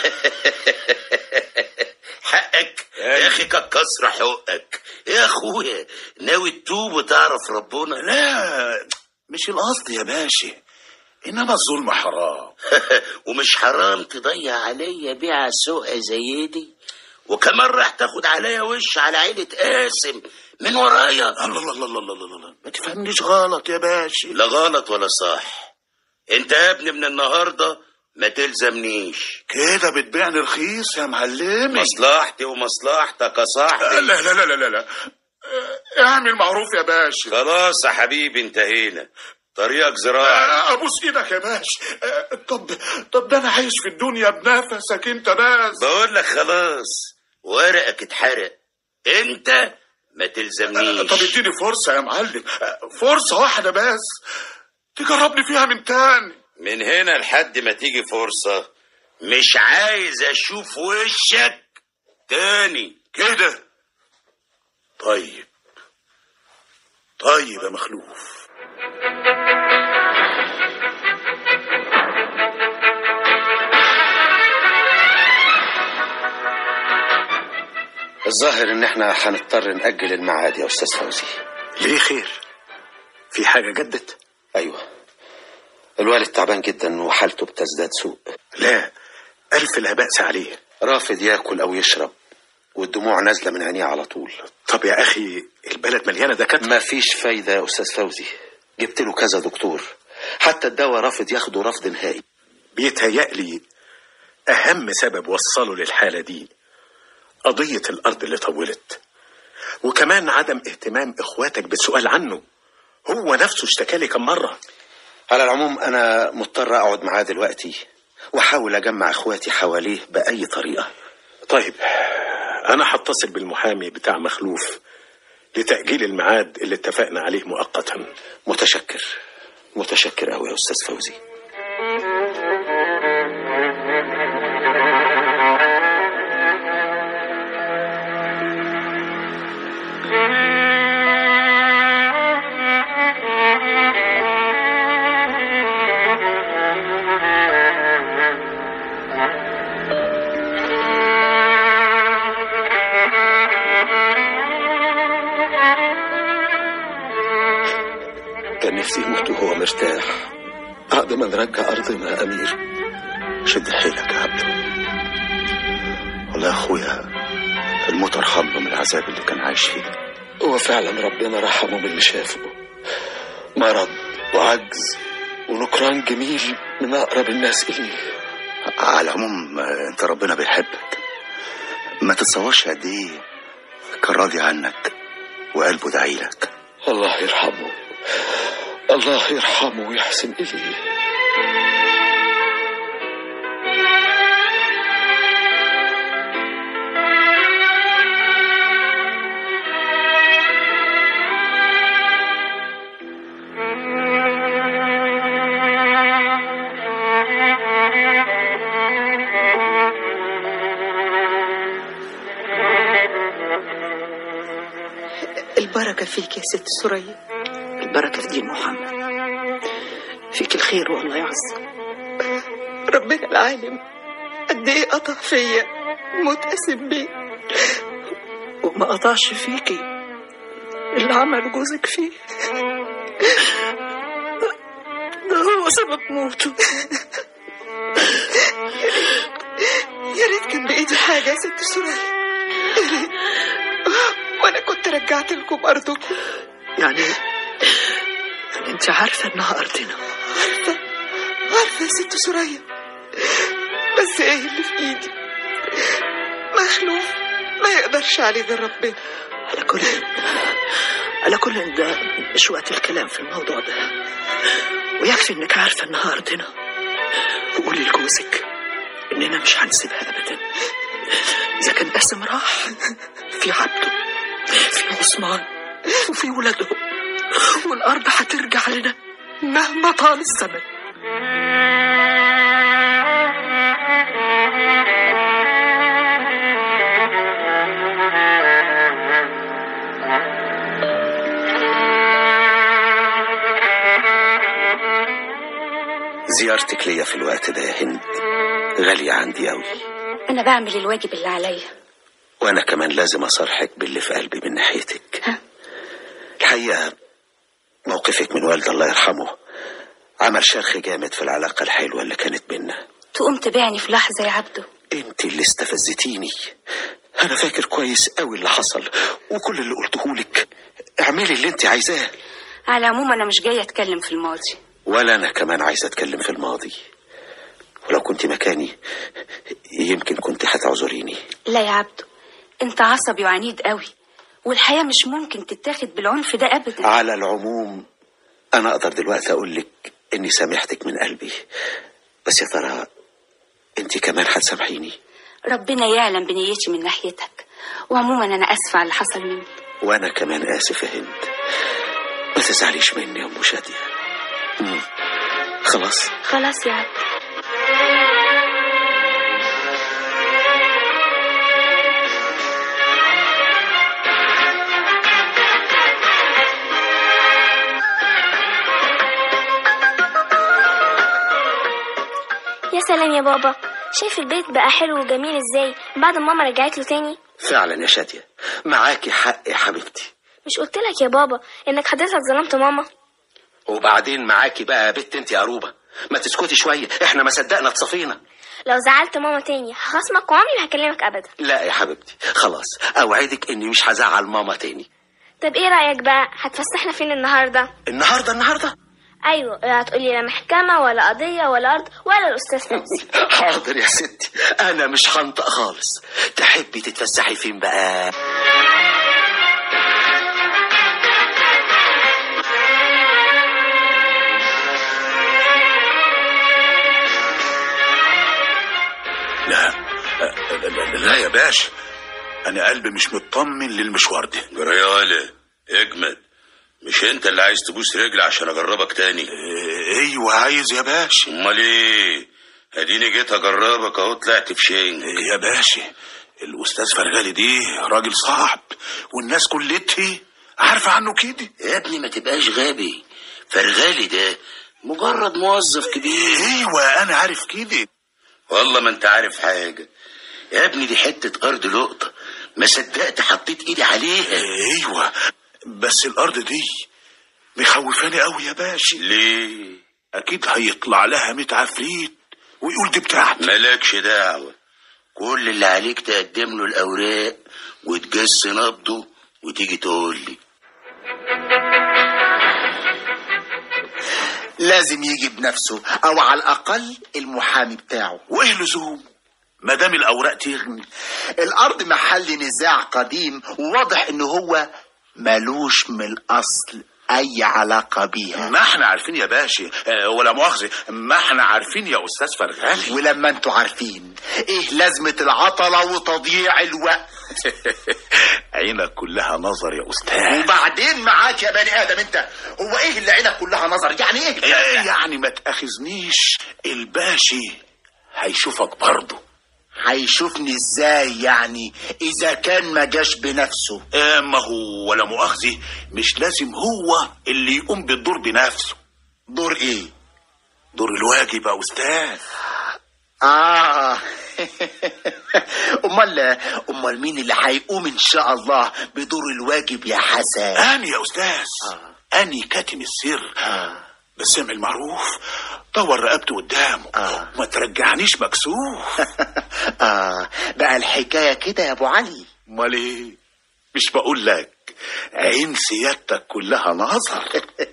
حقك يا اخي كسر حقك يا اخويا. ناوي تتوب وتعرف ربنا؟ لا مش القصد يا باشا، انما الظلم حرام. ومش حرام تضيع عليا بيعة سوقة زي دي، وكمان راح تاخد عليا وش على عيلة قاسم من ورايا. الله الله الله الله الله الله، ما تفهمنيش غلط يا باشا. لا غلط ولا صح، انت يا ابني من النهارده ما تلزمنيش. كده بتبيعني رخيص يا معلمي. مصلحتي ومصلحتك يا صاحبي. لا لا لا لا لا لا، اعمل معروف يا باشا. خلاص يا حبيبي انتهينا، طريقك زراعي. ابوس ايدك يا باشا. طب طب ده انا عايش في الدنيا بنفسك انت بس. بقول لك خلاص ورقك اتحرق، انت ما تلزمنيش. طب اديني فرصه يا معلم، فرصه واحده بس تجربني فيها من تاني. من هنا لحد ما تيجي فرصه مش عايز اشوف وشك تاني كده. طيب طيب يا مخلوف. الظاهر ان احنا هنضطر نأجل الميعاد يا استاذ فوزي. ليه خير؟ في حاجة جدت؟ ايوه، الوالد تعبان جدا وحالته بتزداد سوء. لا، ألف لا بأس عليه. رافض ياكل او يشرب، والدموع نازلة من عينيه على طول. طب يا أخي البلد مليانة دكاترة. مفيش فايدة يا أستاذ فوزي، جبت له كذا دكتور، حتى الدواء رافض ياخده رفض نهائي. بيتهيألي أهم سبب وصله للحالة دي قضية الأرض اللي طولت، وكمان عدم اهتمام إخواتك بالسؤال عنه. هو نفسه اشتكالي كم مرة. على العموم أنا مضطر أقعد معاه دلوقتي وأحاول أجمع إخواتي حواليه بأي طريقة. طيب أنا هتصل بالمحامي بتاع مخلوف لتأجيل الميعاد اللي اتفقنا عليه مؤقتا. متشكر متشكر أوي يا أستاذ فوزي. كان نفسي يموت وهو مرتاح بعد ما نرجع أرضنا يا أمير. شد حيلك يا عبده. والله يا أخويا الموت أرحم له من العذاب اللي كان عايش فيه. هو فعلا ربنا رحمه من اللي شافه، مرض وعجز ونكران جميل من أقرب الناس إليه. على العموم أنت ربنا بيحبك، ما تتصورش قد إيه كان راضي عنك وقلبه دعيلك. الله يرحمه، الله يرحمه ويحسن إليه. البركة فيك يا ست سوريا، البركة في دين محمد، فيك الخير والله يعز. ربنا العالم قد ايه قطع فيا متقسم بيه، وما قطعش فيكي اللي عمل جوزك فيه، ده هو سبب موته. يا ريت كان بإيدي حاجة يا ست سوريا، يا ريت وانا كنت رجعت لكم ارضكم. يعني يعني انت عارفة انها ارضنا؟ عارفة عارفة يا ست سوريا، بس ايه اللي في ايدي؟ مخلوف ما يقدرش عليه غير ربنا. على كل على كل ده مش وقت الكلام في الموضوع ده، ويكفي انك عارفة انها ارضنا. وقولي لجوزك اننا مش هنسيبها ابدا. اذا كان قاسم راح، في عبده، في عثمان، وفي ولادهم، والارض هترجع لنا مهما طال الزمن. زيارتك ليا في الوقت ده يا هند غالية عندي أوي. أنا بعمل الواجب اللي عليا، وأنا كمان لازم أصارحك باللي في قلبي من ناحيتك. ها؟ الحقيقة موقفك من والد الله يرحمه عمل شرخ جامد في العلاقة الحلوة اللي كانت بينا. تقوم تبيعني في لحظة يا عبده؟ انت اللي استفزتيني. أنا فاكر كويس أوي اللي حصل وكل اللي قلتهولك. اعملي اللي انت عايزاه. على العموم أنا مش جاية أتكلم في الماضي، ولا أنا كمان عايزة أتكلم في الماضي، ولو كنت مكاني يمكن كنت هتعذريني. لا يا عبده، انت عصبي وعنيد قوي، والحياة مش ممكن تتاخد بالعنف ده أبدا. على العموم أنا أقدر دلوقتي أقولك إني سامحتك من قلبي، بس يا ترى أنت كمان هتسامحيني؟ ربنا يعلم بنيتي من ناحيتك، وعموما أنا أسفة على اللي حصل مني. وأنا كمان آسف يا هند، ما تزعليش مني يا أم شادية. مم. خلاص خلاص يا عبده. يا سلام يا بابا، شايف البيت بقى حلو وجميل ازاي بعد ما ماما رجعت له تاني؟ فعلا يا شادية، معاكي حق يا حبيبتي. مش قلت لك يا بابا انك حضرتك ظلمت ماما؟ وبعدين معاكي بقى يا بت انت يا قروبة، ما تسكتي شوية، احنا ما صدقنا اتصفينا. لو زعلت ماما تاني هخصمك وعمري ما هكلمك ابدا. لا يا حبيبتي خلاص، اوعدك اني مش هزعل ماما تاني. طب ايه رايك بقى، هتفسحنا فين النهارده؟ النهارده النهارده ايوه، لا هتقولي لا محكمه ولا قضيه ولا ارض ولا الاستاذ فوزي. حاضر يا ستي، انا مش هنطق خالص. تحبي تتفسحي فين بقى؟ لا لا, لا يا باشا، انا قلبي مش مطمن للمشوار ده. جريالة اجمد، مش انت اللي عايز تبوس رجلي عشان اجربك تاني؟ ايوه عايز يا باشا. امال ايه؟ اديني جيت اجربك اهو، طلعت في شنك. يا باشا الاستاذ فرغالي دي راجل صعب، والناس كلتها عارفه عنه كده. يا ابني ما تبقاش غبي، فرغالي ده مجرد موظف كبير. ايوه انا عارف كده. والله ما انت عارف حاجه يا ابني، دي حته ارض لقطه، ما صدقت حطيت ايدي عليها. ايوه بس الارض دي مخوفاني قوي يا باشا. ليه؟ اكيد هيطلع لها ميت عفريت ويقول دي بتاعتي. مالكش دعوه، كل اللي عليك تقدم له الاوراق وتجس نبضه وتيجي تقول لي. لازم يجي بنفسه او على الاقل المحامي بتاعه. وايه لزوم ما دام الاوراق تغني؟ الارض محل نزاع قديم، وواضح ان هو ملوش من الاصل اي علاقه بيها. ما احنا عارفين يا باشا، اه ولا مؤاخذه، ما احنا عارفين يا استاذ فرغالي. ولما انتوا عارفين ايه لازمه العطله وتضييع الوقت؟ عينك كلها نظر يا استاذ. وبعدين معاك يا بني ادم انت، هو ايه اللي عينك كلها نظر؟ يعني ايه؟ ايه يعني ما تاخذنيش، الباشا هيشوفك برضه. هيشوفني ازاي يعني اذا كان ما جاش بنفسه؟ اه ما هو ولا مؤاخذه، مش لازم هو اللي يقوم بالدور بنفسه. دور ايه؟ دور الواجب يا استاذ. اه امال امال مين اللي هيقوم ان شاء الله بدور الواجب يا حسن؟ انا يا استاذ. آه. انا كاتم السر. آه. بس اعمل معروف، طور رقبته قدامه. آه. ما ترجعنيش مكسوف. اه بقى الحكايه كده يا ابو علي؟ امال ايه؟ مش بقول لك عين سيادتك كلها نظر.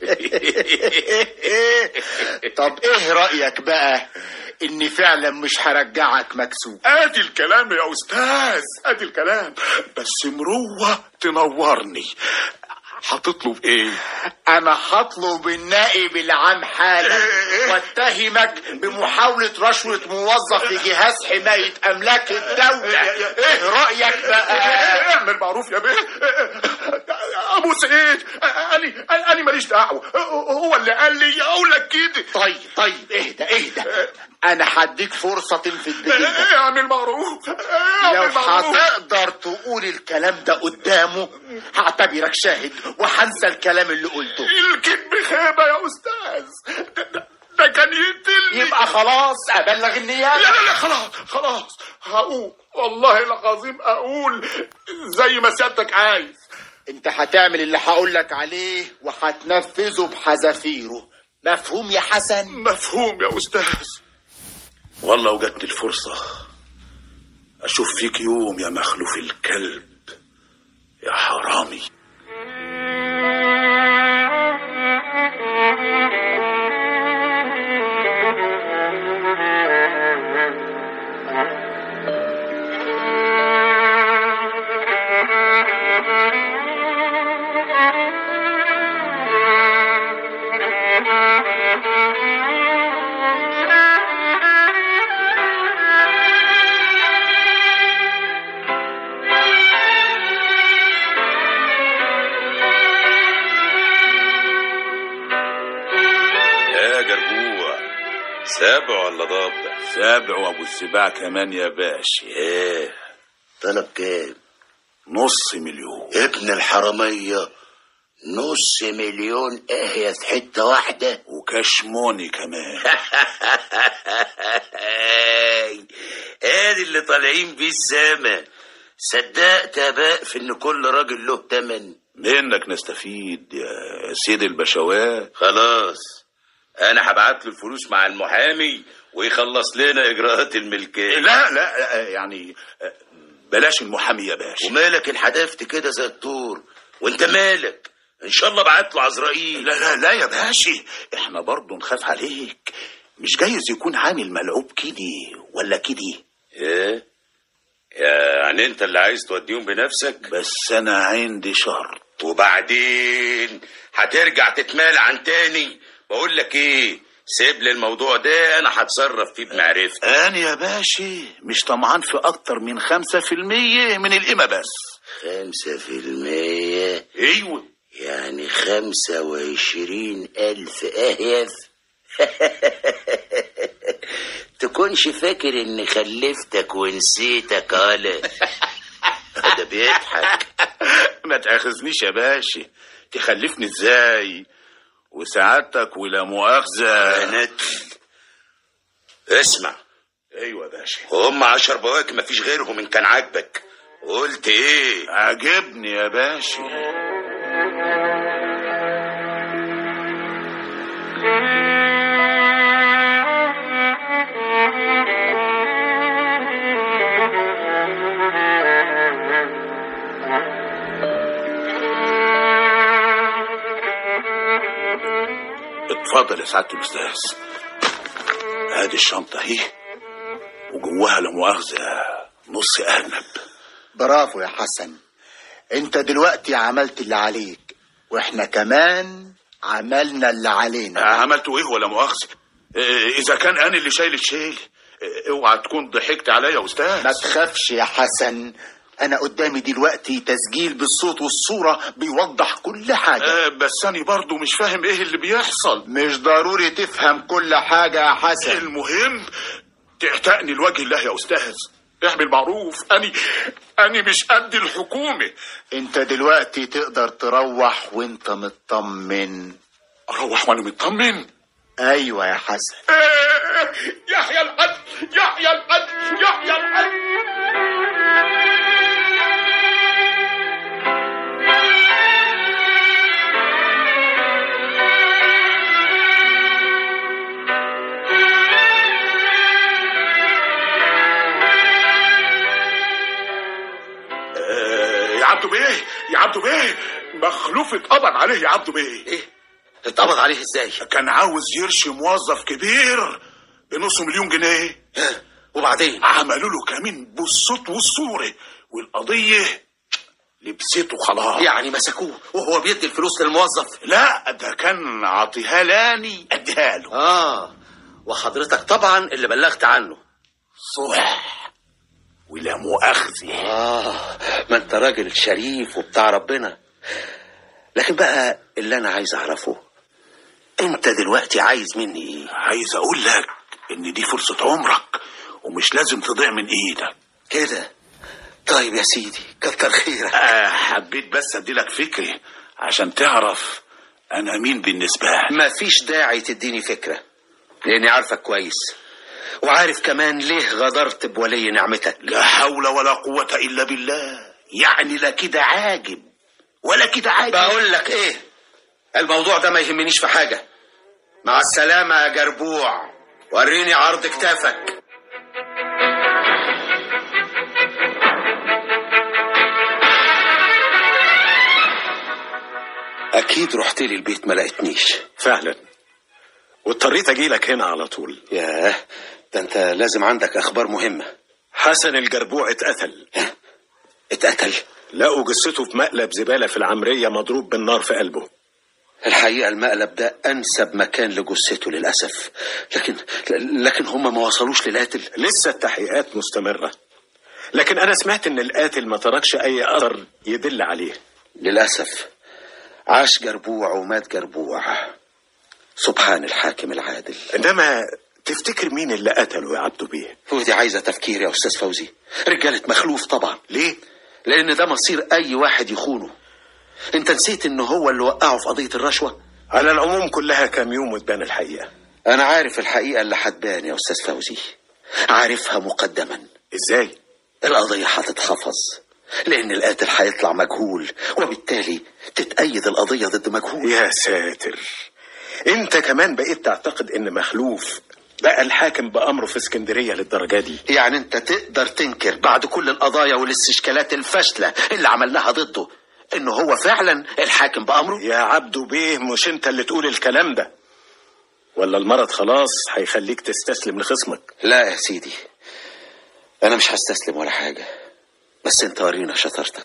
طب ايه رايك بقى اني فعلا مش هرجعك مكسوف؟ ادي الكلام يا استاذ، ادي الكلام. بس مروه تنورني. هتطلب ايه؟ انا هطلب النائب العام حالا واتهمك بمحاولة رشوة موظف في جهاز حماية املاك الدولة. ايه رأيك بقى؟ اعمل معروف يا بيه. ابو سعيد انا انا ماليش دعوة، هو اللي قال لي اقول لك كده. طيب طيب اهدى اهدى، انا هديك فرصة تنفذ بكده. اعمل معروف. لو هتقدر تقول الكلام ده قدامه هعتبرك شاهد وهنسى الكلام اللي قلته. الكذب خيبة يا استاذ، ده, ده, ده كان يقتلني. يبقى خلاص ابلغ النيابة. لا لا لا خلاص خلاص هقول، والله العظيم اقول زي ما سيادتك عايز. انت هتعمل اللي هقولك عليه وهتنفذه بحذافيره، مفهوم يا حسن؟ مفهوم يا استاذ. والله وجدت الفرصة اشوف فيك يوم يا مخلوف الكلب يا حرامي. سابع ولا ضابع؟ سابع وابو السباع كمان يا باشا. ايه طلب كام؟ نص مليون. ابن الحرامية، نص مليون ايه في حتة واحدة؟ وكشموني كمان. ادي اللي طالعين بيه السما. صدقت يا باء في ان كل راجل له تمن؟ منك نستفيد يا سيد البشوات. خلاص انا هبعت له الفلوس مع المحامي ويخلص لنا اجراءات الملكيه. لا لا يعني بلاش المحامي يا باشا. ومالك انحدفت كده زي الطور؟ وانت مالك؟ ان شاء الله بعت له عزرائيل. لا لا لا يا باشا، احنا برضه نخاف عليك. مش جايز يكون عامل ملعوب كده ولا كده. ايه يعني انت اللي عايز توديهم بنفسك؟ بس انا عندي شرط. وبعدين هترجع تتمال عن تاني؟ بقول لك ايه، سيب لي الموضوع ده انا هتصرف فيه بمعرفتي. انا يا باشا مش طمعان في اكتر من خمسة في المية من القيمة بس. خمسة في المية؟ ايوه يعني خمسة وعشرين الف اهيف. تكونش فاكر اني خلفتك ونسيتك على ده بيضحك. ما تاخذنيش يا باشا، تخلفني ازاي وسعادتك ولا مؤاخذة نتل. اسمع. ايوه يا باشا. هم عشر بواكي مفيش غيرهم ان كان عاجبك. قلت ايه؟ عاجبني يا باشا. اتفضل يا سعادة الأستاذ، ادي الشنطة اهي وجواها لا مؤاخذة نص أرنب. برافو يا حسن، انت دلوقتي عملت اللي عليك واحنا كمان عملنا اللي علينا. عملتوا ايه ولا مؤاخذة؟ اذا كان انا اللي شايل الشيل اوعى تكون ضحكت عليا يا استاذ. ما تخافش يا حسن، انا قدامي دلوقتي تسجيل بالصوت والصورة بيوضح كل حاجة. أه بس انا برضو مش فاهم ايه اللي بيحصل. مش ضروري تفهم كل حاجة يا حسن، المهم تعتقني لوجه الله يا استاذ. اعمل معروف، اني اني مش قد الحكومة. انت دلوقتي تقدر تروح وانت مطمن. اروح وانا مطمن؟ ايوه يا حسن. يحيى العدل يحيى العدل يحيى العدل. يا عبدو بيه يا عبدو بيه، مخلوف اتقبض عليه يا عبدو بيه. ايه اتقبض عليه ازاي؟ كان عاوز يرشي موظف كبير بنص مليون جنيه. وبعدين عملوا له كمين بالصوت والصورة والقضية لبسته خلاص. يعني مسكوه وهو بيدي الفلوس للموظف؟ لا ده كان عطيها لاني اديها له. اه وحضرتك طبعا اللي بلغت عنه. صح ولا مؤاخذة. اه ما انت راجل شريف وبتاع ربنا. لكن بقى اللي انا عايز اعرفه، انت دلوقتي عايز مني ايه؟ عايز اقول لك ان دي فرصة عمرك ومش لازم تضيع من ايدك كده. طيب يا سيدي كتر خيرك. آه حبيت بس ادي لك فكرة عشان تعرف انا مين بالنسبة لك. مفيش داعي تديني فكرة لاني عارفك كويس، وعارف كمان ليه غدرت بولي نعمتك. لا حول ولا قوة الا بالله. يعني لا كده عاجب ولا كده عاجب. بقول لك ايه، الموضوع ده ما يهمنيش في حاجة. مع السلامة يا جربوع، وريني عرض كتافك. اكيد رحت لي البيت ما لقيتنيش. فعلا، واضطريت اجيلك هنا على طول. ياه، ده انت لازم عندك اخبار مهمة. حسن الجربوع اتقتل. اتقتل؟ لقوا جثته في مقلب زبالة في العمرية مضروب بالنار في قلبه. الحقيقة المقلب ده انسب مكان لجثته للأسف، لكن لكن هم ما وصلوش للقاتل. لسه التحقيقات مستمرة، لكن انا سمعت ان القاتل ما تركش اي اثر يدل عليه. للأسف عاش جربوع ومات جربوع، سبحان الحاكم العادل. انما تفتكر مين اللي قتله يا عبدو بيه؟ ودي عايزة تفكير يا أستاذ فوزي. رجالة مخلوف طبعا. ليه؟ لأن ده مصير أي واحد يخونه. أنت نسيت إنه هو اللي وقعه في قضية الرشوة؟ على العموم كلها كام يوم وتبان الحقيقة. أنا عارف الحقيقة اللي هتبان يا أستاذ فوزي، عارفها مقدما. إزاي؟ القضية هتتحفظ لأن القاتل هيطلع مجهول، وبالتالي تتأيد القضية ضد مجهول. يا ساتر، انت كمان بقيت تعتقد ان مخلوف بقى الحاكم بأمره في اسكندرية للدرجة دي؟ يعني انت تقدر تنكر بعد كل القضايا والاستشكالات الفاشلة اللي عملناها ضده انه هو فعلا الحاكم بأمره؟ يا عبدو بيه، مش انت اللي تقول الكلام ده؟ ولا المرض خلاص هيخليك تستسلم لخصمك؟ لا يا سيدي، انا مش هستسلم ولا حاجة، بس انت ورينا شطارتك.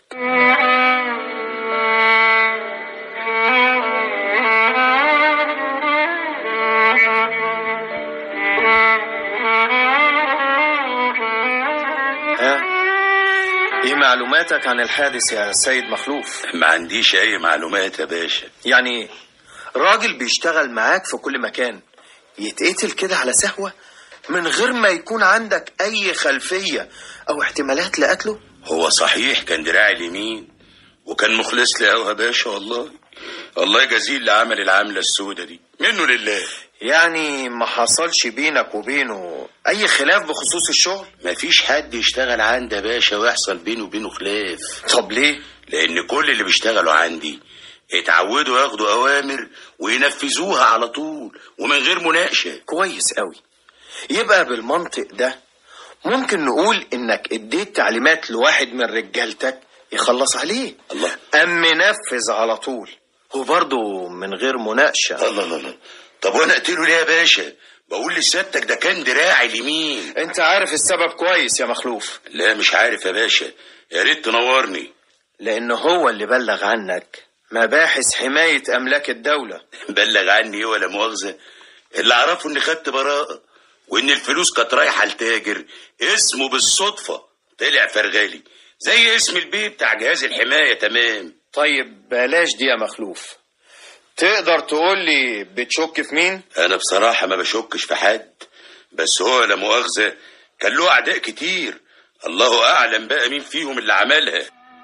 ايه معلوماتك عن الحادث يا سيد مخلوف؟ ما عنديش اي معلومات يا باشا. يعني راجل بيشتغل معاك في كل مكان يتقتل كده على سهوة من غير ما يكون عندك اي خلفية او احتمالات لقتله؟ هو صحيح كان دراعي اليمين وكان مخلص لي قوي يا باشا، والله الله يجازيه اللي عمل العملة السودة دي، منه لله. يعني ما حصلش بينك وبينه اي خلاف بخصوص الشغل؟ مفيش حد يشتغل عندي يا باشا ويحصل بينه وبينه خلاف. طب ليه؟ لان كل اللي بيشتغلوا عندي اتعودوا ياخدوا اوامر وينفذوها على طول ومن غير مناقشة. كويس قوي. يبقى بالمنطق ده ممكن نقول انك اديت تعليمات لواحد من رجالتك يخلص عليه. الله. ام منفذ على طول وبرضه من غير مناقشة. الله الله الله. طب وانا اقتله ليه يا باشا؟ بقول لسيادتك ده كان دراعي اليمين. انت عارف السبب كويس يا مخلوف. لا مش عارف يا باشا، يا ريت تنورني. لان هو اللي بلغ عنك مباحث حماية املاك الدولة. بلغ عني ولا مؤاخذة؟ اللي اعرفه اني خدت براءة وان الفلوس كانت رايحة لتاجر اسمه بالصدفة طلع فرغالي زي اسم البيه بتاع جهاز الحماية. تمام. طيب بلاش دي يا مخلوف، تقدر تقول لي بتشك في مين؟ انا بصراحة ما بشكش في حد، بس هو لا مؤاخذة كان له اعداء كتير، الله اعلم بقى مين فيهم اللي عملها.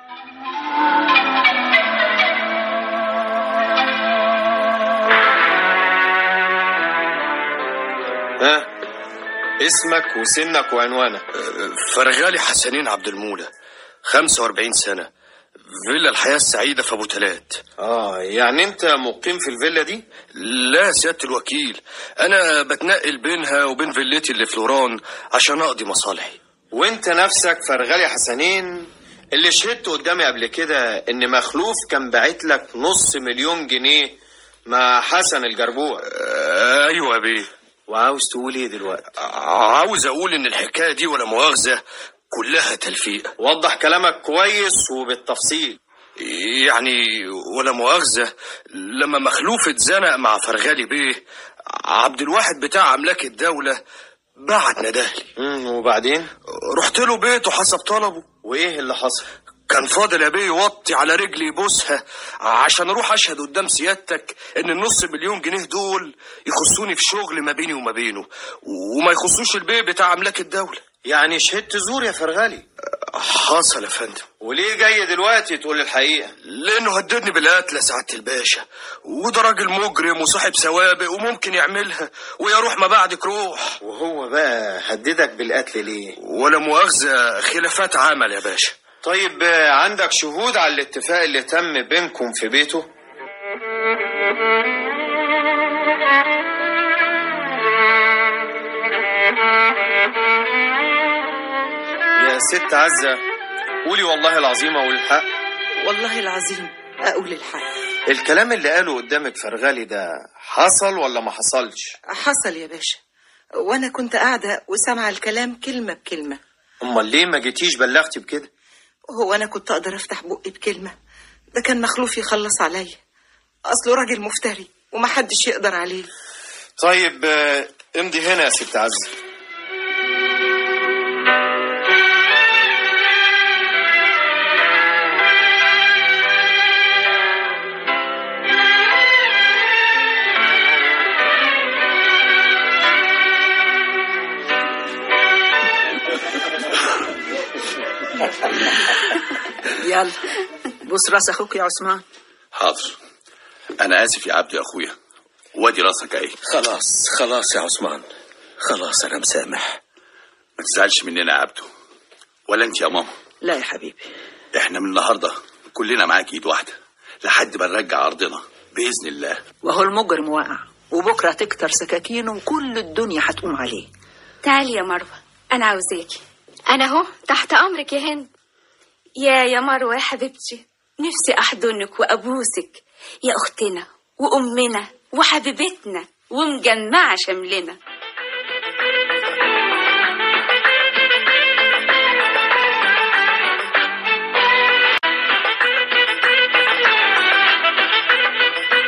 ها اسمك وسنك وعنوانك؟ فرغالي حسنين عبد المولى، خمسة وأربعين سنة، فيلا الحياة السعيدة في أبو تلات. اه يعني انت مقيم في الفيلا دي؟ لا سيادة الوكيل، أنا بتنقل بينها وبين فيلتي اللي في لوران عشان أقضي مصالحي. وانت نفسك فرغالي حسنين اللي شهدت قدامي قبل كده ان مخلوف كان باعت لك نص مليون جنيه مع حسن الجربوع. آه أيوة يا بيه. وعاوز تقول ايه دلوقتي؟ عاوز أقول إن الحكاية دي ولا مؤاخذة كلها تلفيق. وضح كلامك كويس وبالتفصيل. يعني ولا مؤاخذة لما مخلوف اتزنق مع فرغالي بيه، عبد الواحد بتاع أملاك الدولة بعت ندهلي. امم وبعدين؟ رحت له بيته حسب طلبه. وايه اللي حصل؟ كان فاضل يا بيه يوطي على رجلي يبوسها عشان اروح اشهد قدام سيادتك ان النص مليون جنيه دول يخصوني في شغل ما بيني وما بينه وما يخصوش البيه بتاع املاك الدولة. يعني شهدت زور يا فرغالي؟ حصل يا فندم. وليه جاي دلوقتي تقول الحقيقة؟ لانه هددني بالقتل يا سعادة الباشا، وده راجل مجرم وصاحب سوابق وممكن يعملها ويا روح ما بعدك روح. وهو بقى هددك بالقتل ليه؟ ولا مؤاخذة خلافات عمل يا باشا. طيب عندك شهود على الاتفاق اللي تم بينكم في بيته؟ يا ست عزة قولي والله العظيم اقول الحق. والله العظيم اقول الحق. الكلام اللي قاله قدامك فرغالي ده حصل ولا ما حصلش؟ حصل يا باشا، وانا كنت قاعدة وسامعة الكلام كلمة بكلمة. امال ليه ما جيتيش بلغتي بكده؟ هو انا كنت اقدر افتح بقي بكلمة؟ ده كان مخلوف يخلص عليا، اصله راجل مفتري ومحدش يقدر عليه. طيب امضي هنا يا ست عزة. يلا بص راس اخوك يا عثمان. حاضر. انا اسف يا عبد يا اخويا، وادي راسك اهي. خلاص خلاص يا عثمان، خلاص انا مسامح. ما تزعلش مننا يا عبدو، ولا انت يا ماما. لا يا حبيبي، احنا من النهارده كلنا معاك ايد واحده لحد ما نرجع ارضنا باذن الله. وهو المجرم واقع وبكرة تكتر سكاكينه وكل الدنيا هتقوم عليه. تعالي يا مروة، أنا عاوزاكي. أنا أهو تحت أمرك يا هند. يا يا مروة يا حبيبتي، نفسي أحضنك وأبوسك يا أختنا وأمنا وحبيبتنا ومجمعة شملنا.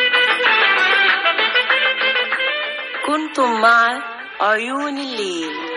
كنتم مع عيون الليل.